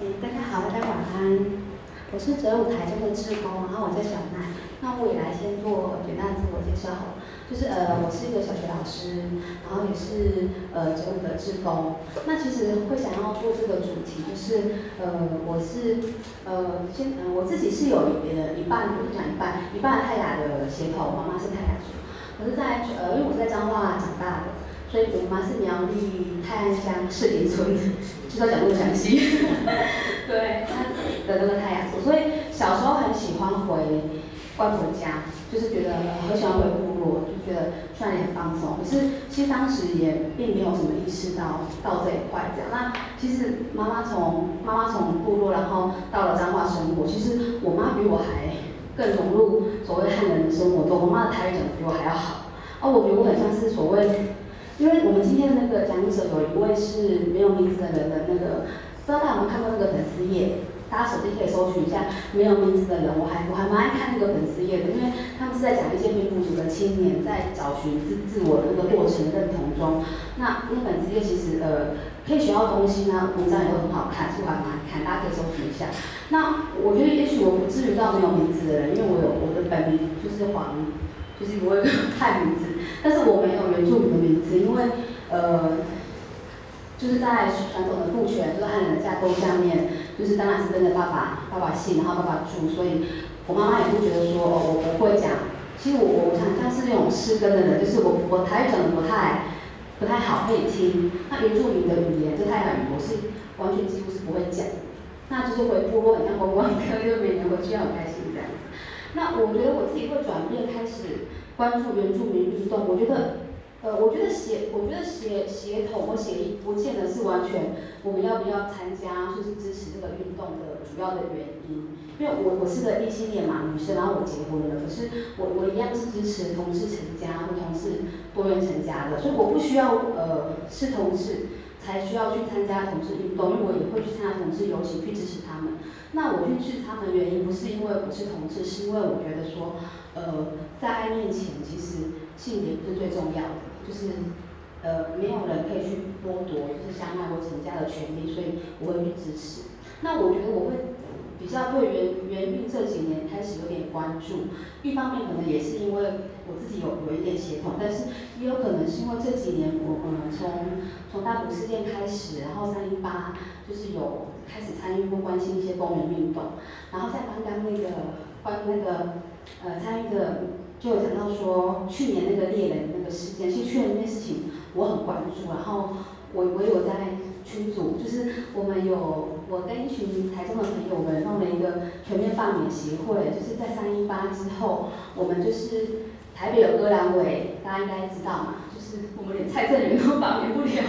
大家好，大家晚安。我是哲武台中的志工，然后我叫小奈。那我也来先做简单的自我介绍好了。我是一个小学老师，然后也是哲武的志工。那其实会想要做这个主题，我自己是有一半不是讲一半泰雅的血统，妈妈是泰雅族。可是因为我是在彰化长大的。所以我妈是苗栗泰安乡士林村，就是要讲那么详细。对，她的那个泰雅族，所以小时候很喜欢回外婆家，就是觉得很喜欢回部落，就觉得去那里很放松。可是其实当时也并没有什么意识到这一块这样。那其实妈妈从部落，然后到了彰化生活，其实我妈比我还更融入所谓汉人的生活中。我妈的台语讲得比我还要好。我觉得我很像是所谓。因为我们今天的那个讲者有一位是没有名字的人的那个，不知道大家有没有看过那个粉丝页？大家手机可以搜寻一下没有名字的人，我还蛮爱看那个粉丝页的，因为他们是在讲一些民族族的青年在找寻自我的那个过程认同中。那粉丝页其实可以学到东西呢，文章也都很好看，书还蛮好看，大家可以搜寻一下。那我觉得也许我不至于到没有名字的人，因为我的本名就是黄奕。就是我有个汉名字，但是我没有原住民的名字，因为就是在传统的父权，就是汉人的架构下面，就是当然是跟着爸爸姓，然后爸爸住，所以我妈妈也不觉得说我不会讲。其实我想像是那种失根的人，就是我台语讲的不太好，可以听。那原住民的语言，就泰雅语，我是完全几乎是不会讲。那就是回部落很像观光客，就每年回去很开心这样子。那我觉得我自己会转变，开始关注原住民运动。我觉得协同或协议不见得是完全我们要不要参加，就是支持这个运动的主要的原因。因为我是个异性恋嘛，女生，然后我结婚了，可是我一样是支持同志成家或同志多元成家的，所以我不需要是同志才需要去参加同志运动，因为我也会去参加同志游行去支持他们。那我去支持他们的原因不是因为我是同志，是因为我觉得说，在爱面前，其实性别不是最重要的，就是没有人可以去剥夺就是相爱或成家的权利，所以我会去支持。那我觉得我会比较对原运这几年开始有点关注，一方面可能也是因为我自己有一点血统，但是也有可能是因为这几年我从大埔事件开始，然后318就是有开始参与或关心一些公民运动，然后在刚刚参与的就有讲到说去年那个猎人那个事件，其实去年那件事情我很关注，然后我有在群组，就是我跟一群台中的朋友们弄了一个全面罢免协会，就是在318之后，我们就是台北有割阑尾，大家应该知道嘛，就是我们连蔡正元都罢免不了。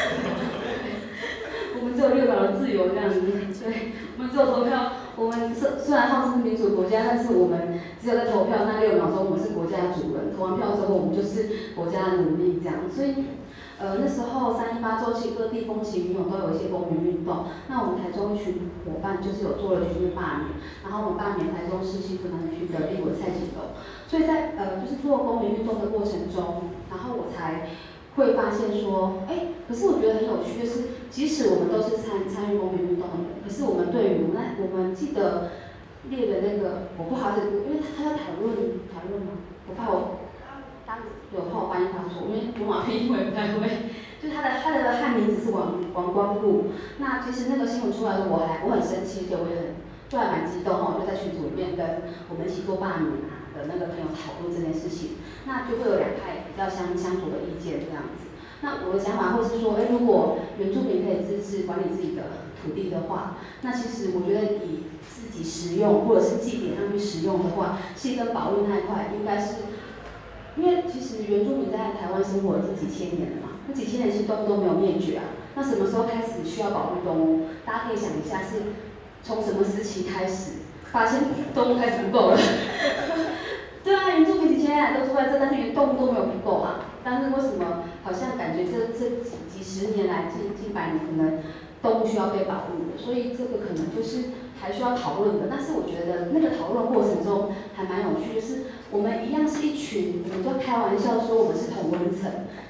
我们只有6秒的自由这样子，对，我们只有投票。我们虽然号称是民主国家，但是我们只有在投票那6秒钟，我们是国家的主人。投完票之后，我们就是国家的奴隶这样。所以，那时候318周期各地风起云涌都有一些公民运动。那我们台中一群伙伴就是有做了全面罢免，然后我们罢免台中市西屯南区的立委蔡锦龙。所以在就是做公民运动的过程中，然后我才会发现说，可是我觉得很有趣，就是即使我们都是参与公民运动的人，可是我们对于我们记得列的那个，我不好意思，因为他要讨论嘛，我怕我翻译发错，因为罗马拼音我也不太会。就是他的汉名字是王光禄。那其实那个新闻出来的时候，我很生气，而且我也还蛮激动哈，我就在群组里面跟我们一起做罢免的那个朋友讨论这件事情，那就会有2派比较相左的意见这样子。那我的想法会是说，如果原住民可以自治管理自己的土地的话，那其实我觉得以自己食用或者是祭典上去食用的话，其实跟保育那一块应该是，因为其实原住民在台湾生活已经几千年了嘛，那几千年其实动物都没有灭绝啊。那什么时候开始需要保育动物？大家可以想一下，是从什么时期开始发现动物开始不够了？对啊，原住民几千年来都住在这，但是动物都没有不够啊。但是为什么好像感觉这几十年来近百年可能动物需要被保护的？所以这个可能就是还需要讨论的。但是我觉得那个讨论过程中还蛮有趣，就是我们一样是一群，我们就开玩笑说我们是同温层，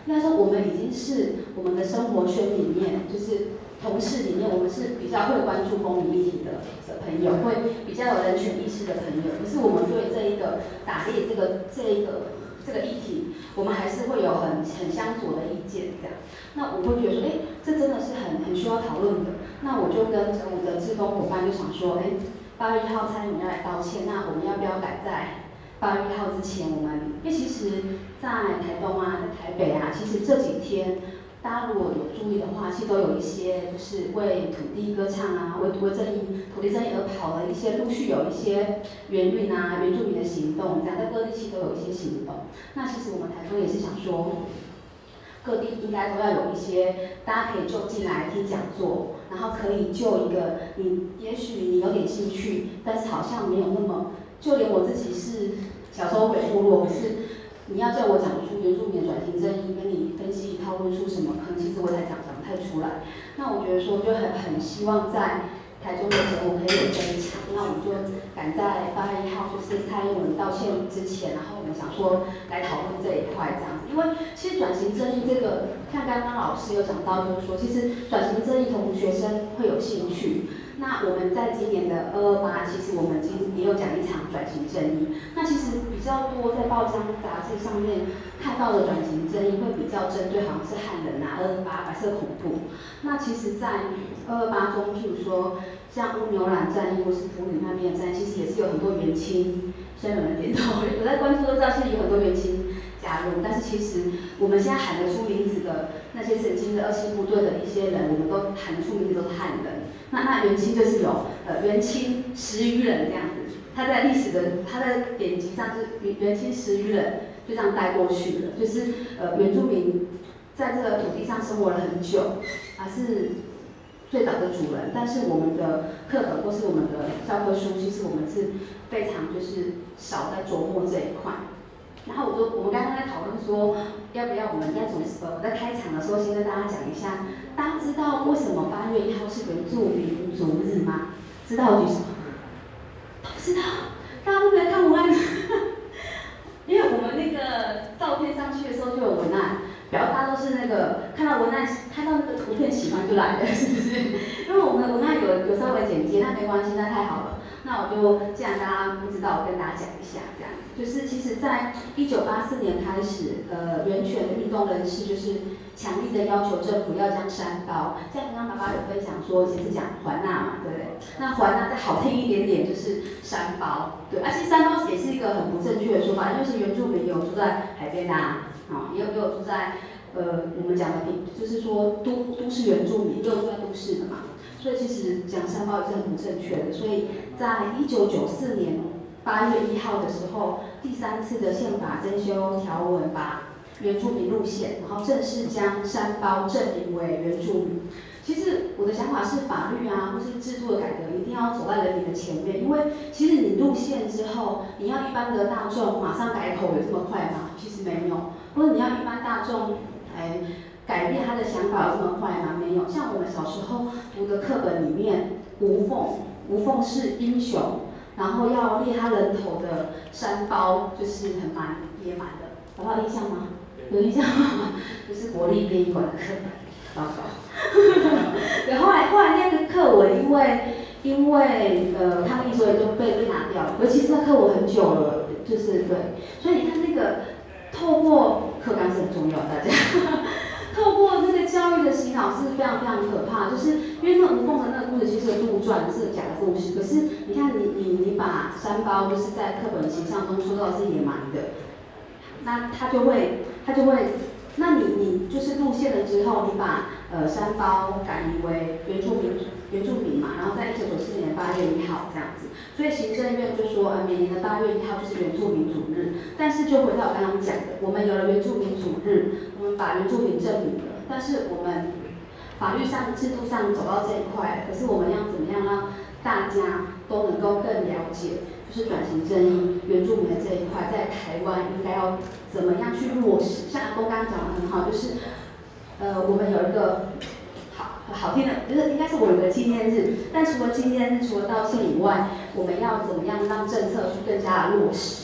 应该说我们已经是我们的生活圈里面，就是同事里面，我们是比较会关注公民议题的朋友，会比较有人权意识的朋友。可是我们对这一个打猎这个议题，我们还是会有很相左的意见这样。那我会觉得说，这真的是很需要讨论的。那我就跟我的志工伙伴就想说，8月1号蔡英文要来道歉，那我们要不要赶在8月1号之前，因为其实，在台东啊，在台北啊，其实这几天大家如果有注意的话，其实都有一些就是为土地歌唱啊，为土地正义而跑的一些，陆续有一些原住民的行动，这样在各地其实都有一些行动。那其实我们台中也是想说，各地应该都要有一些大家可以就近来听讲座，然后可以就一个也许你有点兴趣，但是好像没有那么，就连我自己是小时候回部落，可是你要叫我讲出原住民的转型正义，跟你分析讨论出什么，可能其实我才讲不太出来。那我觉得说，就很希望在台中的节目可以有这一场，那我们就赶在8月1号，就是蔡英文道歉之前，然后我们想说来讨论这一块这样子。因为其实转型正义这个，像刚刚老师有讲到，就是说，其实转型正义同学生会有兴趣。那我们在今年的228，其实我们也有讲一场转型正义。那其实比较多在报章杂志上面看到的转型正义，会比较针对好像是汉人啊、228白色恐怖。那其实，在228中，譬如说像乌牛栏战役或是埔里那边的战役，其实也是有很多原青，现在有人点头，有在关注都知道，现在有很多原青加入。但是其实我们现在喊得出名字的那些曾经的27部队的一些人，我们都喊得出名字都是汉人。那原青就是有原青10余人这样子，他在历史的他在典籍上是原青10余人，就这样带过去了。就是原住民在这个土地上生活了很久，是最早的主人，但是我们的课本或是我们的教科书，其实我们是非常就是少在琢磨这一块。然后我们刚刚在讨论说，要不要我们我在开场的时候先跟大家讲一下，大家知道为什么8月1号是原住民族日吗？知道举手？不知道，大家都没看文案，因为我们那个照片上去的时候就有文案，表示大家都是那个看到文案看到那个图片喜欢就来了，是不是？因为我们的文案有稍微剪接，那没关系，那太好了。那我就既然大家不知道，我跟大家讲一下，这样就是其实在1984年开始，原权运动人士就是强力的要求政府要将山包，像刚刚爸爸有分享说，以前是讲环纳嘛，对不对？那环纳再好听一点点就是山包，对，而且山包也是一个很不正确的说法，就是原住民有住在海边啊，也有住在我们讲的就是说都市原住民，也有住在都市的嘛。所以其实讲山包也是很不正确的，所以在1994年8月1号的时候，第3次的宪法增修条文把原住民路线，然后正式将山包证明为原住民。其实我的想法是，法律啊或是制度的改革一定要走在人民的前面，因为其实你路线之后，你要一般的大众马上改口有这么快吗？其实没有，或者你要一般大众改变他的想法有这么快吗？没有。像我们小时候读的课本里面，吴凤是英雄，然后要猎他人头的山包就是很野蛮的，有没有印象吗？有印象吗？就是国立编译馆的课本，糟糕。对，后来那个课文因为抗议，所以就被拿掉了。尤其是那课文很久了，就是对，所以你看那个透过课纲是很重要的，大家。透过那个教育的洗脑是非常非常可怕，就是因为那吴凤的那个故事其实是杜撰，是假的故事。可是你看你把山包就是在课本形象中说到是野蛮的，那他就会，那你就是路线了之后，你把山包改名为原住民嘛，然后在1994年8月1号这样子，所以行政院就说每年的8月1号就是原住民族日。但是就回到我刚刚讲的，我们有了原住民族日，我们把原住民证明了，但是我们法律上、制度上走到这一块，可是我们要怎么样让大家都能够更了解，就是转型正义、原住民的这一块，在台湾应该要怎么样去落实？像阿公刚刚讲的很好，就是我们有一个好听的，就是应该是我有个纪念日，但除了纪念日，除了道歉以外，我们要怎么样让政策去更加的落实？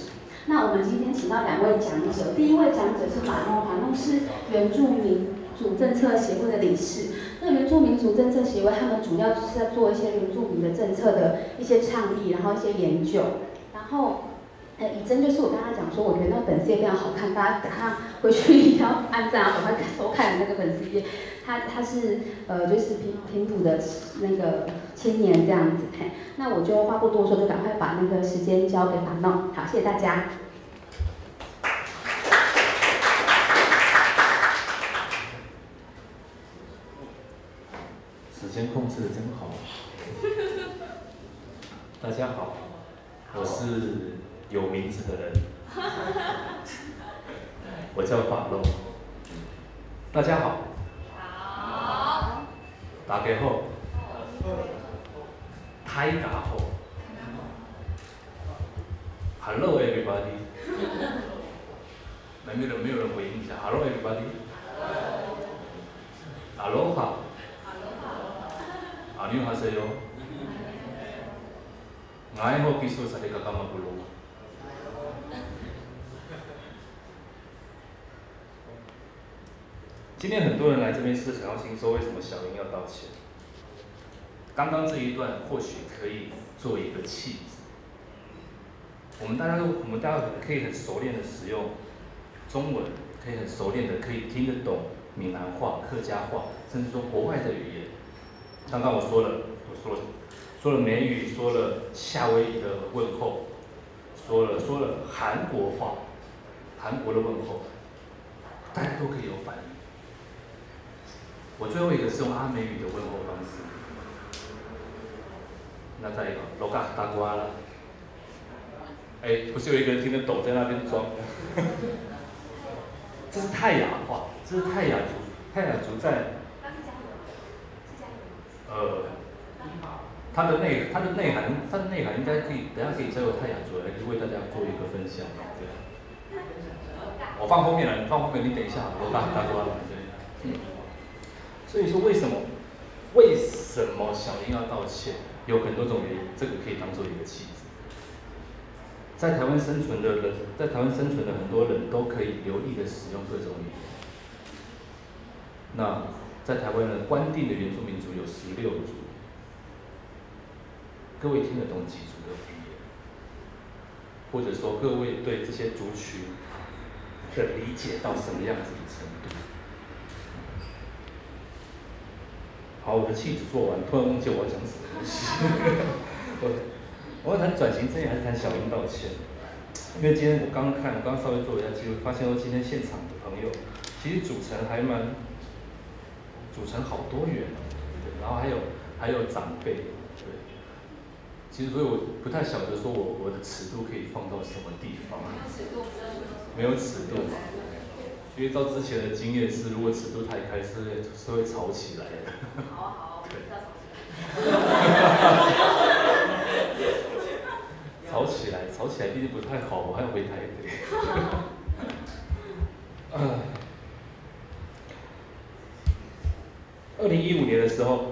那我们今天请到2位讲者，第一位讲者是马弄，马弄是原住民族政策协会的理事。那原住民族政策协会，他们主要就是在做一些原住民的政策的一些倡议，然后一些研究。然后，以真就是我跟他讲说，我觉得那个粉丝页非常好看，大家等下回去一定要按赞啊，赶快收看那个粉丝页。他是就是平埔的那个青年这样子，嘿，那我就话不多说，就赶快把那个时间交给马弄。好，谢谢大家。 时间控制的真好。大家好，我是有名字的人，我叫法弄。大家好。好。大家好。大家好。Hello everybody。没有人回应一下 ？Hello everybody。Aloha。안녕하세요。我기술사례가 까마불로。今天很多人来这边是想要听说为什么小英要道歉。刚刚这一段或许可以做一个契机。我们大家可以很熟练的使用中文，可以很熟练的可以听得懂闽南话、客家话，甚至说国外的语言。刚刚我说了美语，说了夏威夷的问候，说了韩国话，韩国的问候，大家都可以有反应。我最后一个是用阿美语的问候方式，那再一个罗嘎大瓜了，不是有一个人听得懂在那边装？这是泰雅话，这是泰雅族在。它的内涵应该可以，等下可以交由泰雅族来为大家做一个分享。对，我放后面了，你放后面，你等一下，我大过来。对，所以说为什么小英要道歉？有很多种原因，这个可以当做一个契机。在台湾生存的很多人都可以流利的使用各种语言。那在台湾呢，官定的原住民族有16族。各位听得懂几族的语言？或者说各位对这些族群的理解到什么样子的程度？好，我的气质做完，突然忘记我要讲什么东西。我要谈转型正义还是谈小英道歉？因为今天我刚刚稍微做了一下记录，发现说今天现场的朋友其实组成好多元，对，然后还有长辈，对。其实所以我不太晓得说我的尺度可以放到什么地方。没有尺度嘛？因为照之前的经验是，如果尺度太开是会吵起来的。好，不要吵起来。吵起来毕竟不太好，我还要回台北。2015年的时候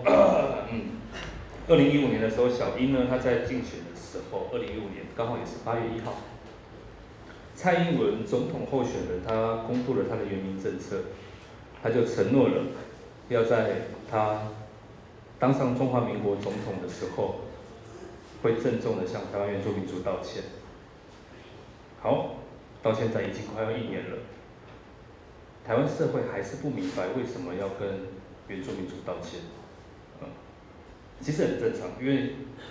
，2015年的时候，小英呢，她在竞选的时候，2015年刚好也是8月1号，蔡英文总统候选人他公布了他的原民政策，他就承诺了要在他当上中华民国总统的时候，会郑重的向台湾原住民族道歉。好，到现在已经快要1年了，台湾社会还是不明白为什么要跟原住民族道歉。其实很正常，因为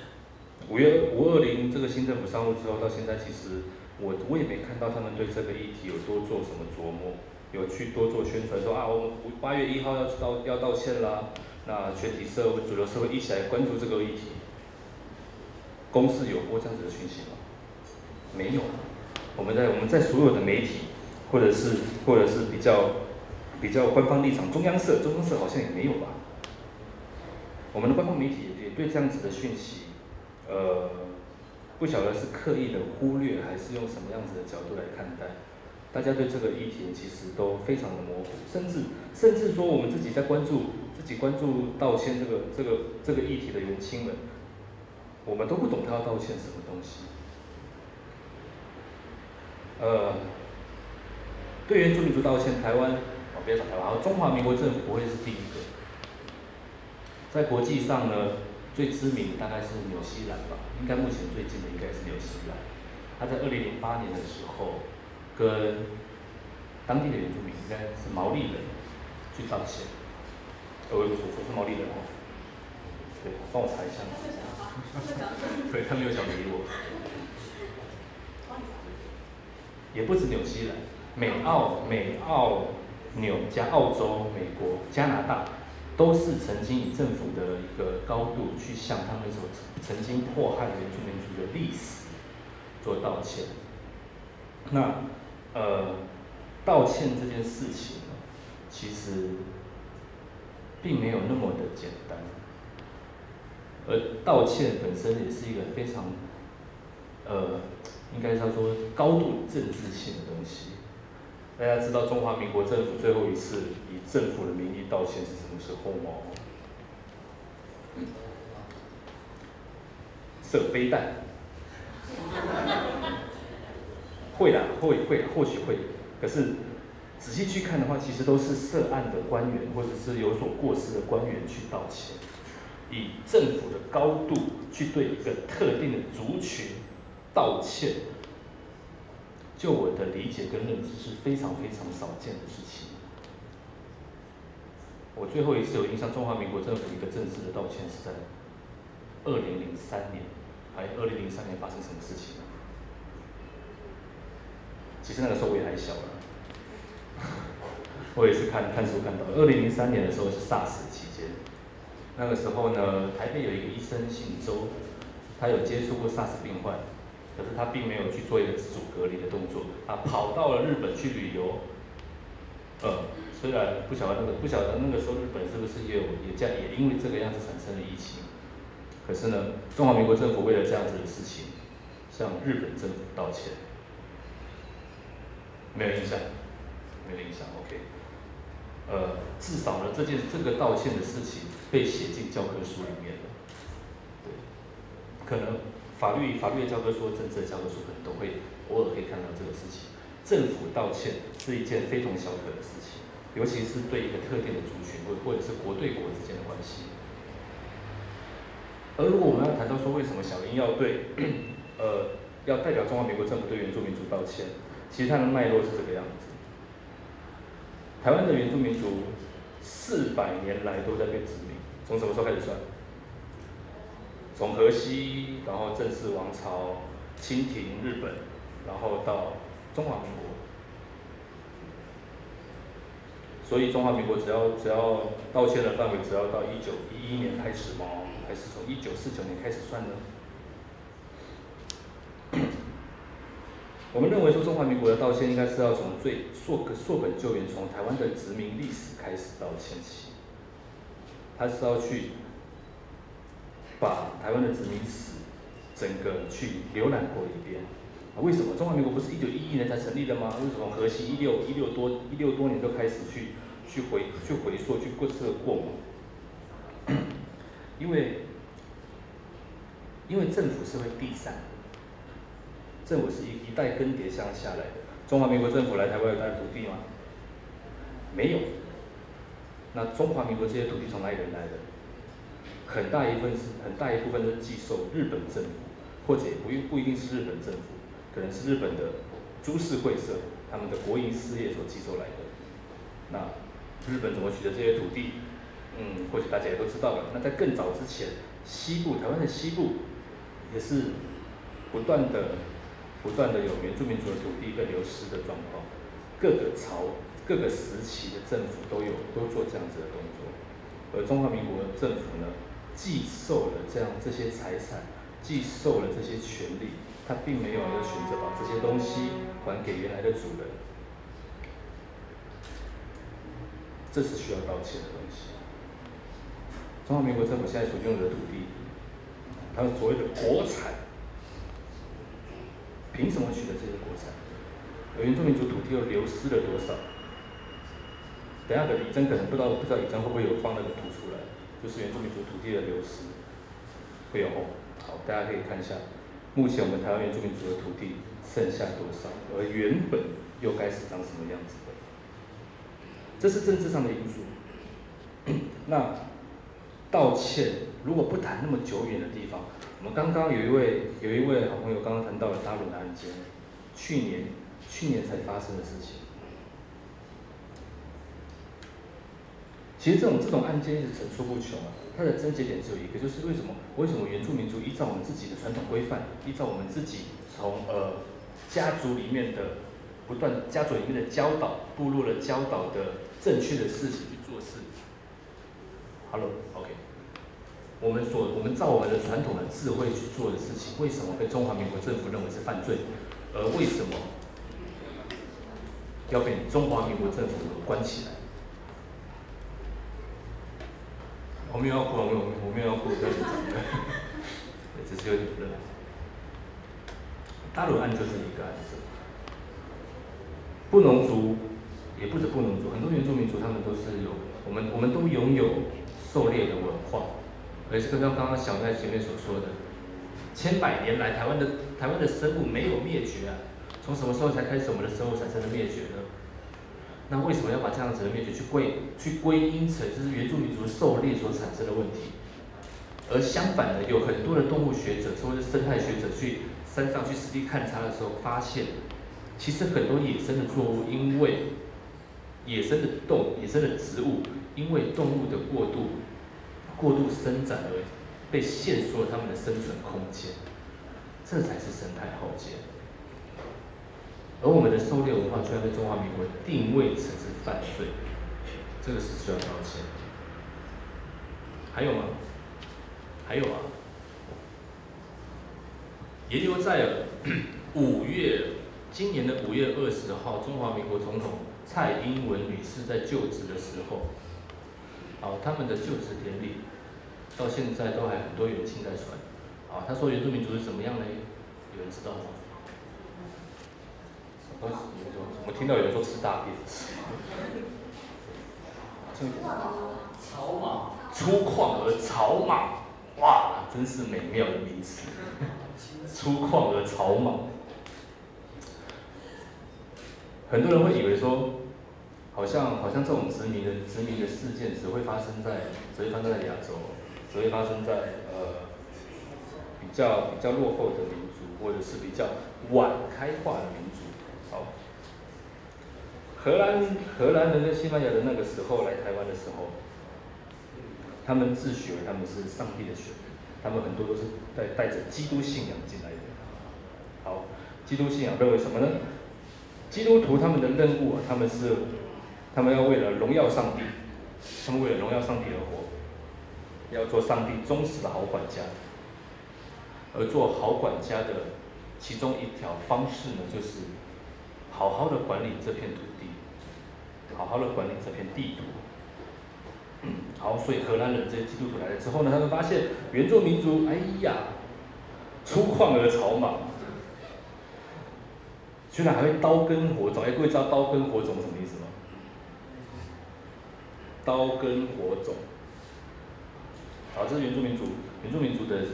520这个新政府上路之后，到现在其实我也没看到他们对这个议题有多做什么琢磨，有去多做宣传，说啊，我们8月1号要道歉啦，那全体社会主流社会一起来关注这个议题。公视有播这样子的讯息吗？没有。我们在所有的媒体，或者是比较官方立场，中央社好像也没有吧。我们的官方媒体也对这样子的讯息，不晓得是刻意的忽略，还是用什么样子的角度来看待。大家对这个议题其实都非常的模糊，甚至说我们自己关注道歉这个议题的原亲们，我们都不懂他要道歉什么东西。 对原住民族道歉，台湾不要讲台湾，中华民国政府不会是第一个。在国际上呢，最知名的大概是纽西兰吧，应该目前最近的应该是纽西兰。他在2008年的时候，跟当地的原住民应该是毛利人去道歉。我也不说是毛利人哦。对，帮我查一下。对，他没有想理我。也不止纽西兰，美澳纽加澳洲、美国、加拿大，都是曾经以政府的一个高度去向他们所曾经迫害原住民族的历史做道歉。那道歉这件事情呢，其实并没有那么的简单，而道歉本身也是一个非常应该叫做高度政治性的东西。大家知道中华民国政府最后一次以政府的名义道歉是什么时候吗？射飞弹。会啦，或许会。可是仔细去看的话，其实都是涉案的官员或者是有所过失的官员去道歉，以政府的高度去对一个特定的族群道歉。就我的理解跟认知是非常非常少见的事情。我最后一次有印象，中华民国政府一个正式的道歉是在2003年，还2003年发生什么事情？其实那个时候我也还小了，我也是看书看到，2003年的时候是 SARS 期间，那个时候呢，台北有一个医生姓周，他有接触过 SARS 病患。可是他并没有去做一个自主隔离的动作，跑到了日本去旅游。虽然不晓得那个时候日本是不是也因为这个样子产生了疫情。可是呢，中华民国政府为了这样子的事情，向日本政府道歉。没有印象，没有印象。OK。至少呢，这个道歉的事情被写进教科书里面了。对，可能。法律的教科书、政治的教科书可能都会偶尔可以看到这个事情。政府道歉是一件非同小可的事情，尤其是对一个特定的族群或者是国对国之间的关系。而如果我们要谈到说为什么小英要要代表中华民国政府对原住民族道歉，其实它的脉络是这个样子。台湾的原住民族400年来都在被殖民，从什么时候开始算？从荷西，然后郑氏王朝、清廷、日本，然后到中华民国。所以中华民国只要道歉的范围，只要到1911年开始吗？还是从1949年开始算呢？我们认为说中华民国的道歉应该是要从溯本救源，从台湾的殖民历史开始道歉起。它是要去把台湾的殖民史整个去浏览过一遍。为什么中华民国不是1911年才成立的吗？为什么荷西16多年就开始去回溯去过嘛？因为政府是会递散的，政府是一代更迭下来的。中华民国政府来台湾有带土地吗？没有。那中华民国这些土地从哪里来的？很大一部分是寄受日本政府，或者也不一定是日本政府，可能是日本的株式会社，他们的国营事业所寄收来的。那日本怎么取得这些土地？或许大家也都知道了。那在更早之前，台湾的西部也是不断的有原住民族的土地被流失的状况。各个时期的政府都做这样子的动作，而中华民国政府呢，寄受了这些财产，寄受了这些权利，他并没有要选择把这些东西还给原来的主人，这是需要道歉的东西。中华民国政府现在所拥有的土地，它所谓的国产，凭什么取得这些国产？原住民族土地又流失了多少？等一下李真可能不知道李真会不会有放那个图出来，就是原住民族土地的流失，会有哦。好，大家可以看一下，目前我们台湾原住民族的土地剩下多少，而原本又该是长什么样子的。这是政治上的因素。那道歉如果不谈那么久远的地方，我们刚刚有一位好朋友刚刚谈到了大陆的案件，去年才发生的事情。其实这种案件一直层出不穷啊，它的症结点只有一个，就是为什么原住民族依照我们自己的传统规范，依照我们自己从家族里面的教导，部落的教导的正确的事情去做事。OK， 我们照我们的传统的智慧去做的事情，为什么被中华民国政府认为是犯罪？而为什么要被中华民国政府关起来？我没有要哭，我没有要哭，不要紧张，只是有点热。大陆案就是一个案子，布农族也不止布农族，很多原住民族他们都是我们都拥有狩猎的文化，而是刚刚小在前面所说的，千百年来台湾的生物没有灭绝啊，从什么时候才开始我们的生物产生了灭绝呢？那为什么要把这样子的灭绝去归因成就是原住民族狩猎所产生的问题？而相反的，有很多的动物学者或者是生态学者去山上去实地勘察的时候，发现其实很多野生的作物，因为野生的植物，因为动物的过度生长而被限缩了它们的生存空间，这才是生态浩劫。而我们的狩猎文化居然被中华民国定位成是犯罪，这个是需要道歉。还有吗？还有啊，也留在了今年的5月20号，中华民国总统蔡英文女士在就职的时候，他们的就职典礼到现在都还很多远亲在传。她说原住民族是怎么样呢？有人知道吗？我听到有人说吃大便， 草莽， 粗犷而草莽，哇，真是美妙的名词。粗犷而草莽，很多人会以为说，好像这种殖民的事件只会发生在亚洲，只会发生在比较落后的民族，或者是比较晚开化的民族。好，荷兰人跟西班牙人那个时候来台湾的时候，他们自诩为他们是上帝的选民，他们很多都是带着基督信仰进来的。好，基督信仰认为什么呢？基督徒他们的任务他们要为了荣耀上帝，他们为了荣耀上帝而活，要做上帝忠实的好管家。而做好管家的其中一条方式呢，就是好好的管理这片土地，好好的管理这片地图。好，所以荷兰人这些基督徒来了之后呢，他们发现原住民族，哎呀，粗犷而草莽，居然还会刀耕火种。各位知道刀耕火种什么意思吗？刀耕火种，好，这是原住民族的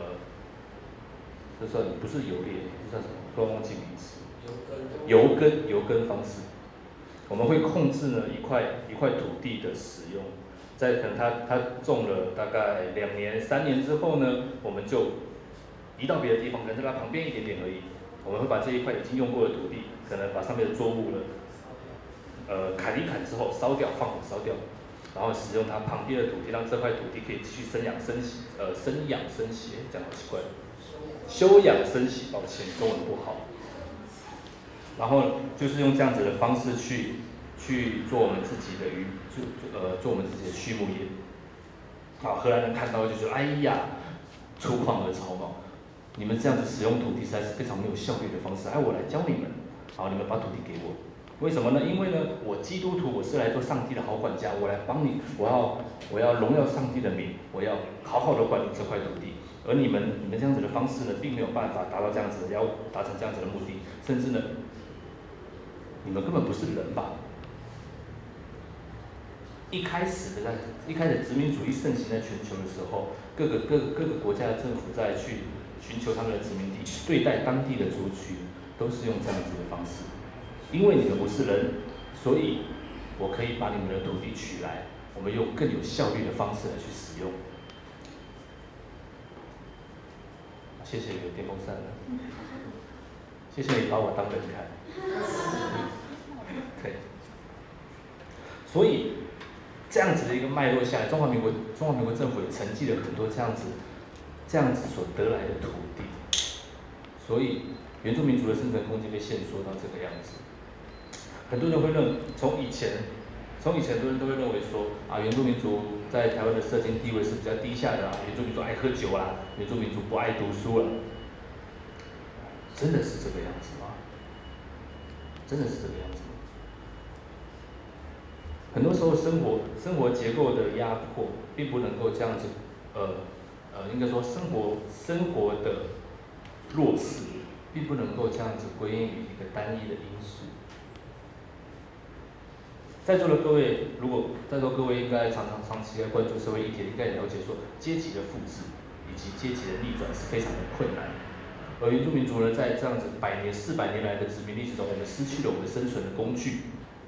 这算不是游猎，这算什么？突然忘记名词。油耕方式，我们会控制呢一块土地的使用，在可能它种了大概2年3年之后呢，我们就移到别的地方，可能在它旁边一点点而已。我们会把这一块已经用过的土地，可能把上面的作物砍一砍之后烧掉，放火烧掉，然后使用它旁边的土地，让这块土地可以继续生养生息，这样好奇怪。休养生息，抱歉，中文不好。然后就是用这样子的方式去做我们自己的做我们自己的畜牧业。好，荷兰人看到就觉得，哎呀，粗犷而草莽，你们这样子使用土地实在是非常没有效率的方式。我来教你们，好，你们把土地给我。为什么呢？因为呢，我基督徒，我是来做上帝的好管家，我来帮你，我要荣耀上帝的名，我要好好的管理这块土地。而你们这样子的方式呢，并没有办法达到这样子达成这样子的目的，甚至呢，你们根本不是人吧？一开始殖民主义盛行在全球的时候，各个国家的政府在去寻求他们的殖民地，对待当地的族群， 都是用这样子的方式。因为你们不是人，所以我可以把你们的土地取来，我们用更有效率的方式来去使用。谢谢有电风扇了，谢谢你把我当人看。对，所以这样子的一个脉络下来，中华民国政府也承继了很多这样子所得来的土地，所以原住民族的生存空间被限缩到这个样子。很多人会从以前很多人都会认为说原住民族在台湾的社经地位是比较低下的原住民族爱喝酒啦，原住民族不爱读书了。真的是这个样子吗？真的是这个样子吗？很多时候生活结构的压迫，并不能够这样子，应该说生活的弱势，并不能够这样子归因于一个单一的因素。在座的各位应该长期在关注社会议题，应该也了解说阶级的复制以及阶级的逆转是非常的困难。而原住民族呢，在这样子400年来的殖民历史中，我们失去了我们生存的工具，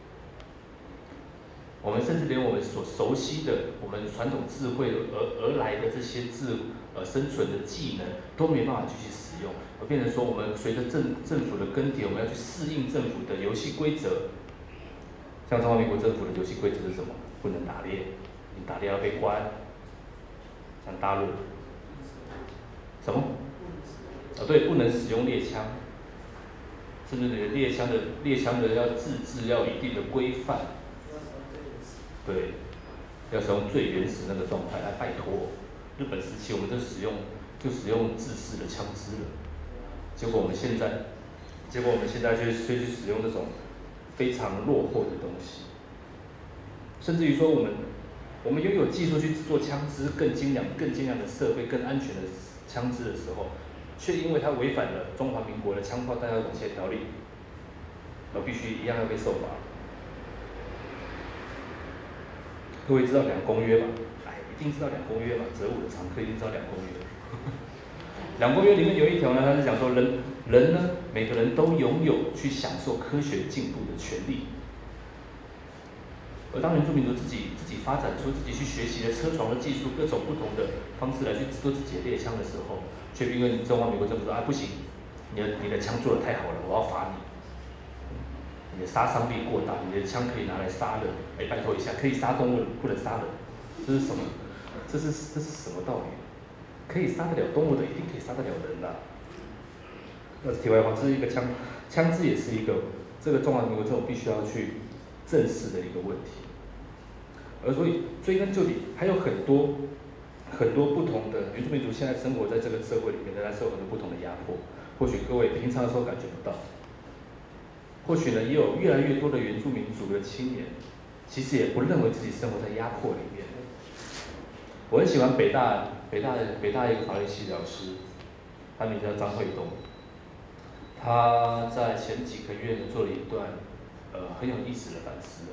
我们甚至连我们所熟悉的我们传统智慧而来的这些生存的技能都没办法继续使用，而变成说我们随着政府的更迭，我们要去适应政府的游戏规则。像中华民国政府的游戏规则是什么？不能打猎，你打猎要被关。像大陆，什么？对，不能使用猎枪，甚至你的猎枪的要自制，要有一定的规范。对，要使用最原始那个状态。拜托，日本时期我们就使用制式的枪支了，结果我们现在却去使用这种非常落后的东西，甚至于说我们拥有技术去制作枪支更精良的设备、更安全的枪支的时候，却因为它违反了中华民国的枪炮弹药管械条例，而必须一样要被受罚。各位知道2公约吧？一定知道2公约嘛，择伍的常客一定知道2公约。2公约里面有一条呢，它是讲说人呢，每个人都拥有去享受科学进步的权利。而当原住民族自己发展出自己去学习的车床的技术，各种不同的方式来去制作自己的猎枪的时候，却因为中华民国政府说不行，你的枪做得太好了，我要罚你。你的杀伤力过大，你的枪可以拿来杀人，拜托一下，可以杀动物，不能杀人，这是什么？这是什么道理？可以杀得了动物的，一定可以杀得了人的。那是题外话，这是一个枪支也是一个这个中华民国政府必须要去正视的一个问题。而所以追根究底，还有很多不同的原住民族现在生活在这个社会里面，仍然受很多不同的压迫。或许各位平常的时候感觉不到。或许呢，也有越来越多的原住民族的青年，其实也不认为自己生活在压迫里面。我很喜欢北大一个法律系老师，他名叫张惠东，他在前几个月呢做了一段很有意思的反思。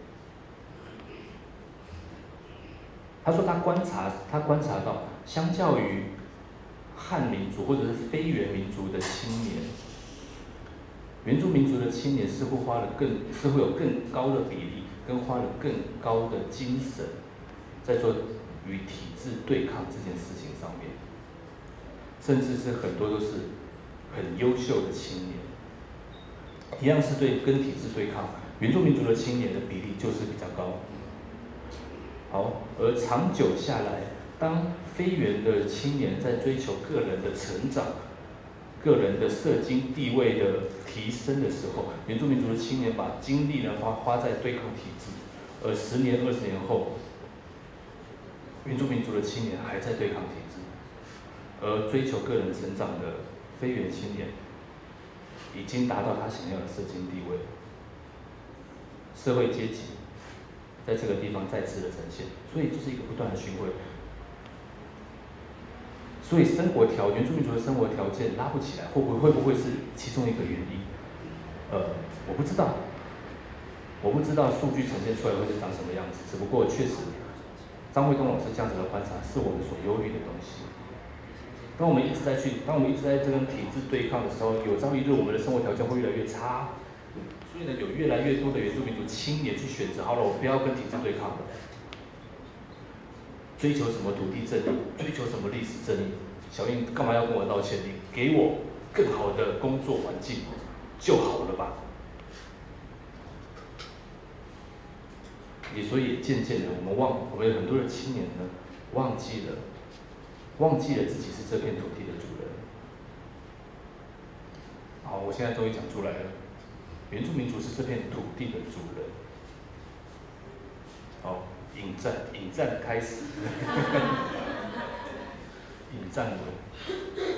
他说他观察到，相较于汉民族或者是非原民族的青年，原住民族的青年似乎有更高的比例，跟花了更高的精神，在做与体制对抗这件事情上面，甚至是很多都是很优秀的青年，一样是跟体制对抗，原住民族的青年的比例就是比较高。好，而长久下来，当非原的青年在追求个人的成长、个人的社经地位的提升的时候，原住民族的青年把精力呢花在对抗体制，而10年、20年后，原住民族的青年还在对抗体制，而追求个人成长的非原青年，已经达到他想要的社经地位，社会阶级在这个地方再次的呈现，所以这是一个不断的循环。所以原住民族的生活条件拉不起来，会不会是其中一个原因？我不知道数据呈现出来会是长什么样子，只不过确实，张惠东老师这样子的观察是我们所忧虑的东西。 当我们一直在这跟体制对抗的时候，有朝一日我们的生活条件会越来越差。所以呢，有越来越多的原住民族青年去选择，好了，我不要跟体制对抗了，追求什么土地正义，追求什么历史正义。小英干嘛要跟我道歉？你给我更好的工作环境就好了吧？所以渐渐的，我们有很多的青年呢，忘记了自己是这片土地的主人。好，我现在终于讲出来了，原住民族是这片土地的主人。好，引战的开始，引战文。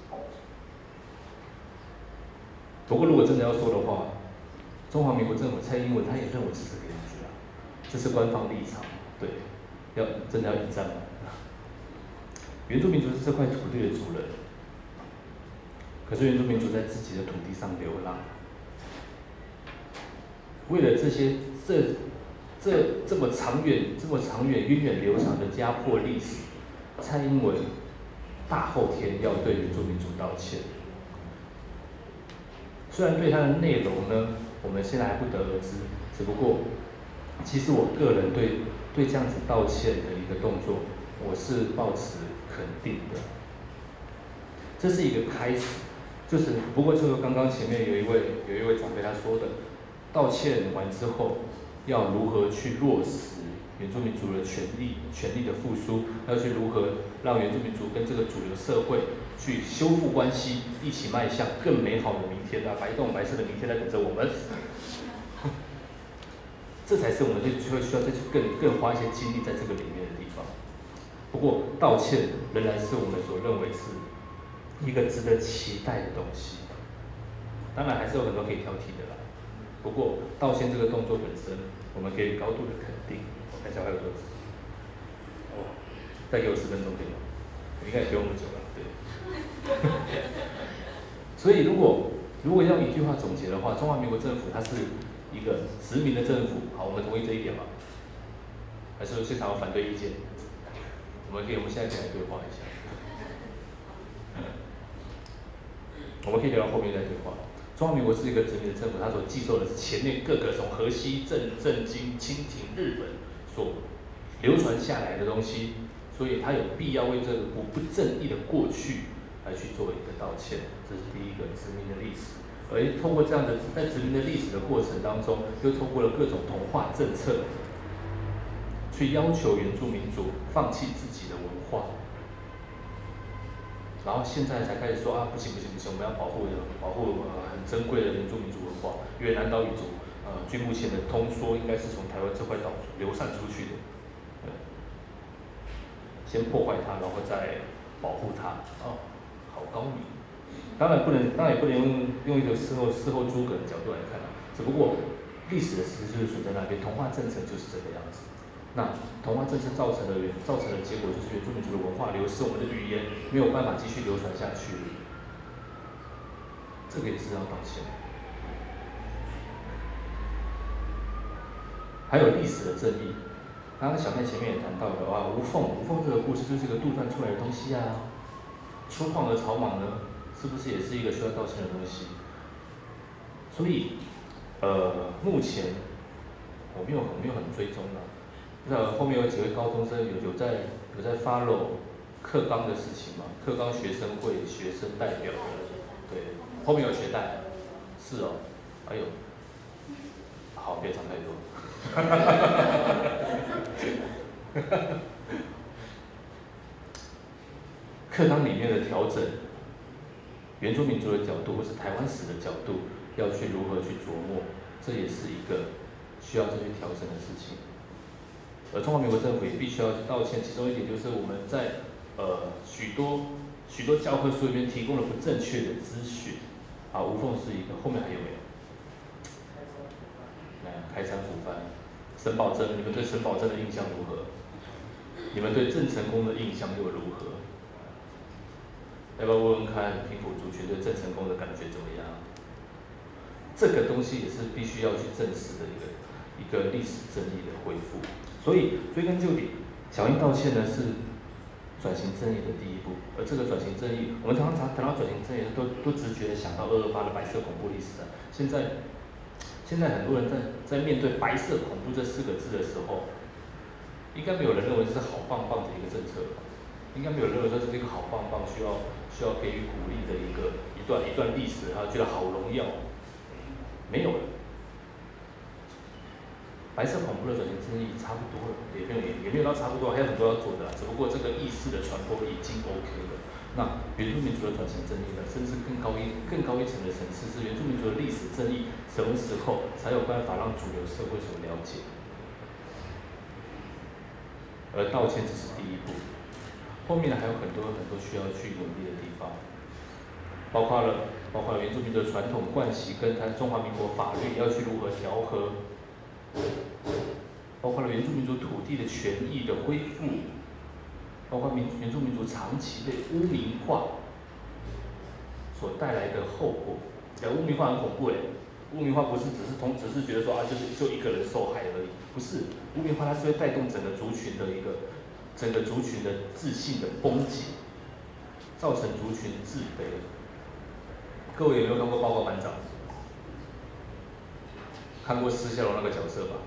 不过如果真的要说的话，中华民国政府蔡英文他也认为是这个样子啊，这是官方立场，对，真的要引战吗？原住民族是这块土地的主人，可是原住民族在自己的土地上流浪，为了这么长远、源远流长的家破历史，蔡英文大后天要对原住民族道歉。虽然对他的内容呢，我们现在还不得而知，只不过，其实我个人对这样子道歉的一个动作，我是抱持肯定的。这是一个开始，不过就是刚刚前面有一位长辈他说的，道歉完之后，要如何去落实原住民族的权利的复苏，要去如何让原住民族跟这个主流社会去修复关系，一起迈向更美好的明天啊！白洞白色的明天在等着我们。这才是我们需要再去更花一些精力在这个里面的地方。不过道歉仍然是我们所认为是一个值得期待的东西。当然还是有很多可以挑剔的啦。不过道歉这个动作本身，我们给予高度的肯定。我看一下还有多少？哦，再给我10分钟可以吗？应该也不用那么久了，对。所以如果要一句话总结的话，中华民国政府它是一个殖民的政府，好，我们同意这一点吗？还是现场有反对意见？我们现在可以来对话一下。我们可以聊到后面再对话。中华民国是一个殖民的政府，它所寄受的是前面各个从荷西、郑经、清廷、日本所流传下来的东西，所以它有必要为这个不正义的过去来去做一个道歉。这是第一个殖民的历史。而通过这样的在殖民的历史的过程当中，又通过了各种同化政策，去要求原住民族放弃自己的文化。然后现在才开始说啊，不行，我们要保护很珍贵的原住民族文化，因为南岛语族，据目前的通说，应该是从台湾这块岛流散出去的，先破坏它，然后再保护它，好高明。当然也不能用一个事后诸葛的角度来看，只不过历史的事实就是存在那边，同化政策就是这个样子。那同化政策造成的结果就是原住民族的文化流失，我们的语言没有办法继续流传下去，这个也是要道歉。还有历史的正义，刚刚小妹前面也谈到的啊，吴凤这个故事就是一个杜撰出来的东西啊。粗犷的草莽呢，是不是也是一个需要道歉的东西？所以，目前我没有很追踪了。后面有几位高中生有在 follow 课纲的事情吗？课纲学生会学生代表的，对，后面有学代，是哦，哎呦，好，别讲太多。课纲里面的调整，原住民族的角度或是台湾史的角度，要去如何去琢磨，这也是一个需要再去调整的事情。而中华民国政府也必须要道歉，其中一点就是我们在许多教科书里面提供了不正确的资讯。啊，无缝是一个，后面还有没有？开山抚番，沈葆桢，你们对沈葆桢的印象如何？你们对郑成功的印象又如何？要不要问问看平埔族群对郑成功的感觉怎么样？这个东西也是必须要去正视的一个历史正义的恢复。所以追根究底，小英道歉呢是转型正义的第一步。而这个转型正义，我们常谈到转型正义，都直觉的想到228的白色恐怖历史啊。现在很多人在面对白色恐怖这4个字的时候，应该没有人认为这是好棒棒的一个政策吧？应该没有人认为说这是一个好棒棒需要给予鼓励的一段历史，然后觉得好荣耀，没有了。白色恐怖的转型正义差不多了，也没有到差不多，还有很多要做的啦。只不过这个意识的传播已经 OK 了。那原住民族的转型正义呢，甚至更高一层的层次是原住民族的历史正义，什么时候才有办法让主流社会所了解？而道歉只是第一步，后面呢还有很多需要去努力的地方，包括了原住民的传统惯习跟中华民国法律要去如何调和，包括了原住民族土地的权益的恢复，包括原住民族长期被污名化所带来的后果。污名化很恐怖污名化不是只是觉得说就一个人受害而已，不是。污名化它是会带动整个族群的自信的崩解，造成族群自卑。各位有没有看过《报告班长》？看过施孝荣那个角色吧？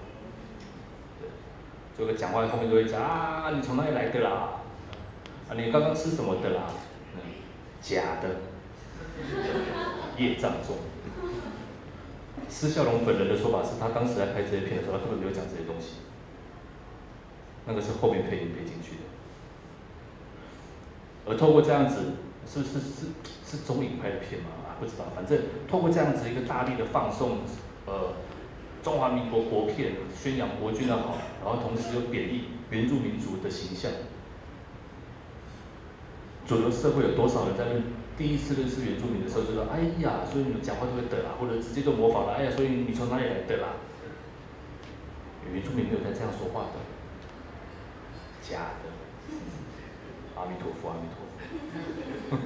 对，就讲话后面都会讲啊，你从哪里来的啦？啊，你刚刚吃什么的啦？假的，业障重。施孝荣本人的说法是他当时在拍这些片的时候，他根本没有讲这些东西，那个是后面配音配进去的。而透过这样子，是中影拍的片吗？不知道，反正透过这样子一个大力的放送，中华民国国片，宣扬国军的好，然后同时又贬义原住民族的形象。主流社会有多少人在第一次认识原住民的时候就说，哎呀，所以你们讲话都会得啦，或者直接就模仿了，哎呀，所以你从哪里来的啦？原住民没有在这样说话的，假的。阿弥陀佛，阿弥陀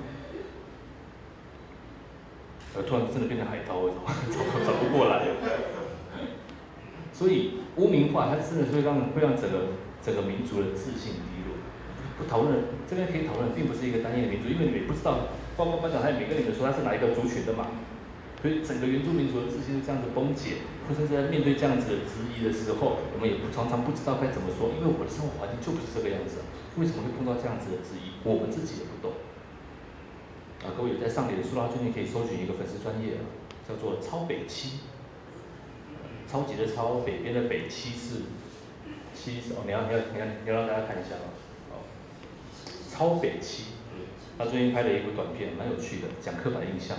佛。突然真的变成海涛，找不过来了。所以污名化，它真的会让整个民族的自信低落。不讨论，这边可以讨论，并不是一个单一的民族，因为你们也不知道，报告班长他也没跟你们说他是哪一个族群的嘛。所以整个原住民族的自信是这样子崩解，或者是在面对这样子的质疑的时候，我们也常常不知道该怎么说，因为我的生活环境就不是这个样子，为什么会碰到这样子的质疑，我们自己也不懂。各位有在上脸书啦，最近可以搜寻一个粉丝专页，叫做超北七，超级的超，北边的北，七是你要让大家看一下超北七，他最近拍了一部短片，蛮有趣的，讲刻板印象。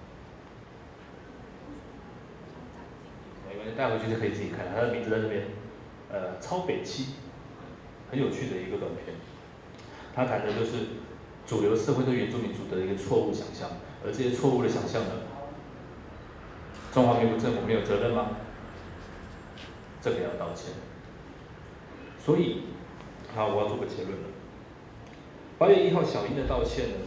没关系，带回去就可以自己看，他的名字在这边，超北七，很有趣的一个短片。他谈的就是主流社会对原住民族的一个错误想象，而这些错误的想象呢，中华民国政府没有责任吗？这个要道歉。所以，好，我要做个结论了。8月1号小英的道歉呢，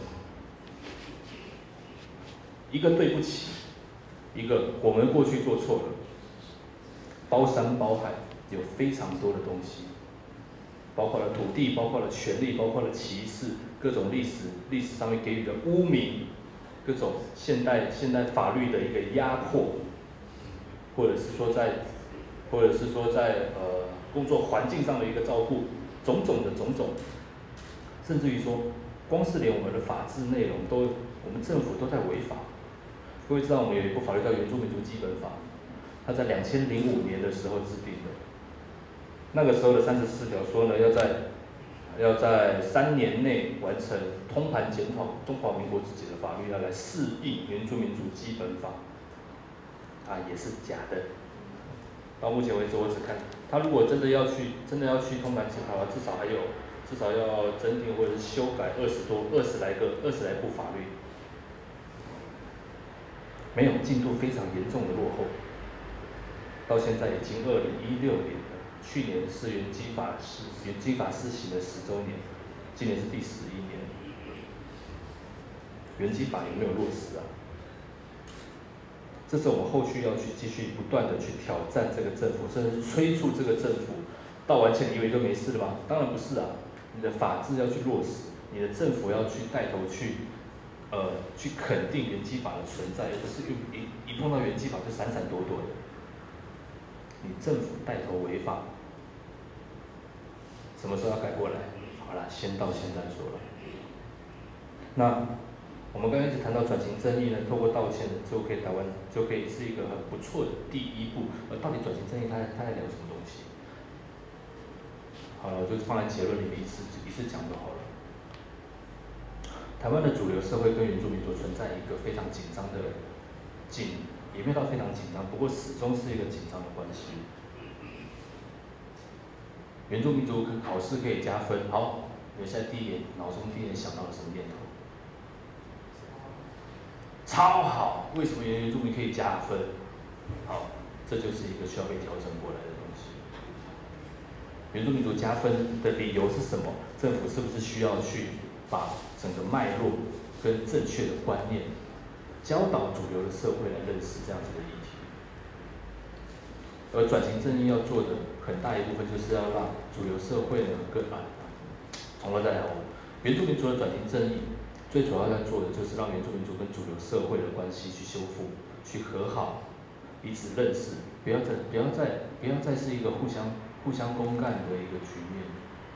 一个对不起，一个我们过去做错了，包山包海，有非常多的东西，包括了土地，包括了权利，包括了歧视，各种历史上面给予的污名，各种现代法律的一个压迫，或者是说在工作环境上的一个照顾，种种，甚至于说，光是连我们的法制内容我们政府都在违法。各位知道我们有一部法律叫《原住民族基本法》，它在2005年的时候制定的。那个时候的34条说呢，要在3年内完成通盘检讨中华民国自己的法律，要来适应原住民族基本法。也是假的。到目前为止，我只看他如果真的要去通盘检讨，至少要增订或者是修改20来部法律，没有进度，非常严重的落后。到现在已经2016年了，去年是原基法施行的10周年，今年是第11年。原基法有没有落实啊？这是我们后续要去继续不断的去挑战这个政府，甚至催促这个政府。道完歉，你以为就没事了吗？当然不是啊！ 你的法治要去落实，你的政府要去带头去肯定原基法的存在，而不是一碰到原基法就闪闪躲躲的。你政府带头违法，什么时候要改过来？好啦，先到现在说了。那我们刚刚一直谈到转型正义呢，透过道歉就可以是一个很不错的第一步。到底转型正义它在聊什么东西？好了，我就放在结论里面一次讲就好了。台湾的主流社会跟原住民族存在一个非常紧张的也没有到非常紧张，不过始终是一个紧张的关系。原住民族考试可以加分，好，你现在脑中第一眼想到了什么念头？超好，为什么原住民可以加分？好，这就是一个需要被调整过来的东西。原住民族加分的理由是什么？政府是不是需要去把整个脉络跟正确的观念教导主流的社会来认识这样子的议题？而转型正义要做的很大一部分，就是要让主流社会呢从头再来哦。原住民族的转型正义，最主要在做的就是让原住民族跟主流社会的关系去修复、去和好、彼此认识，不要再是一个互相公干的一个局面。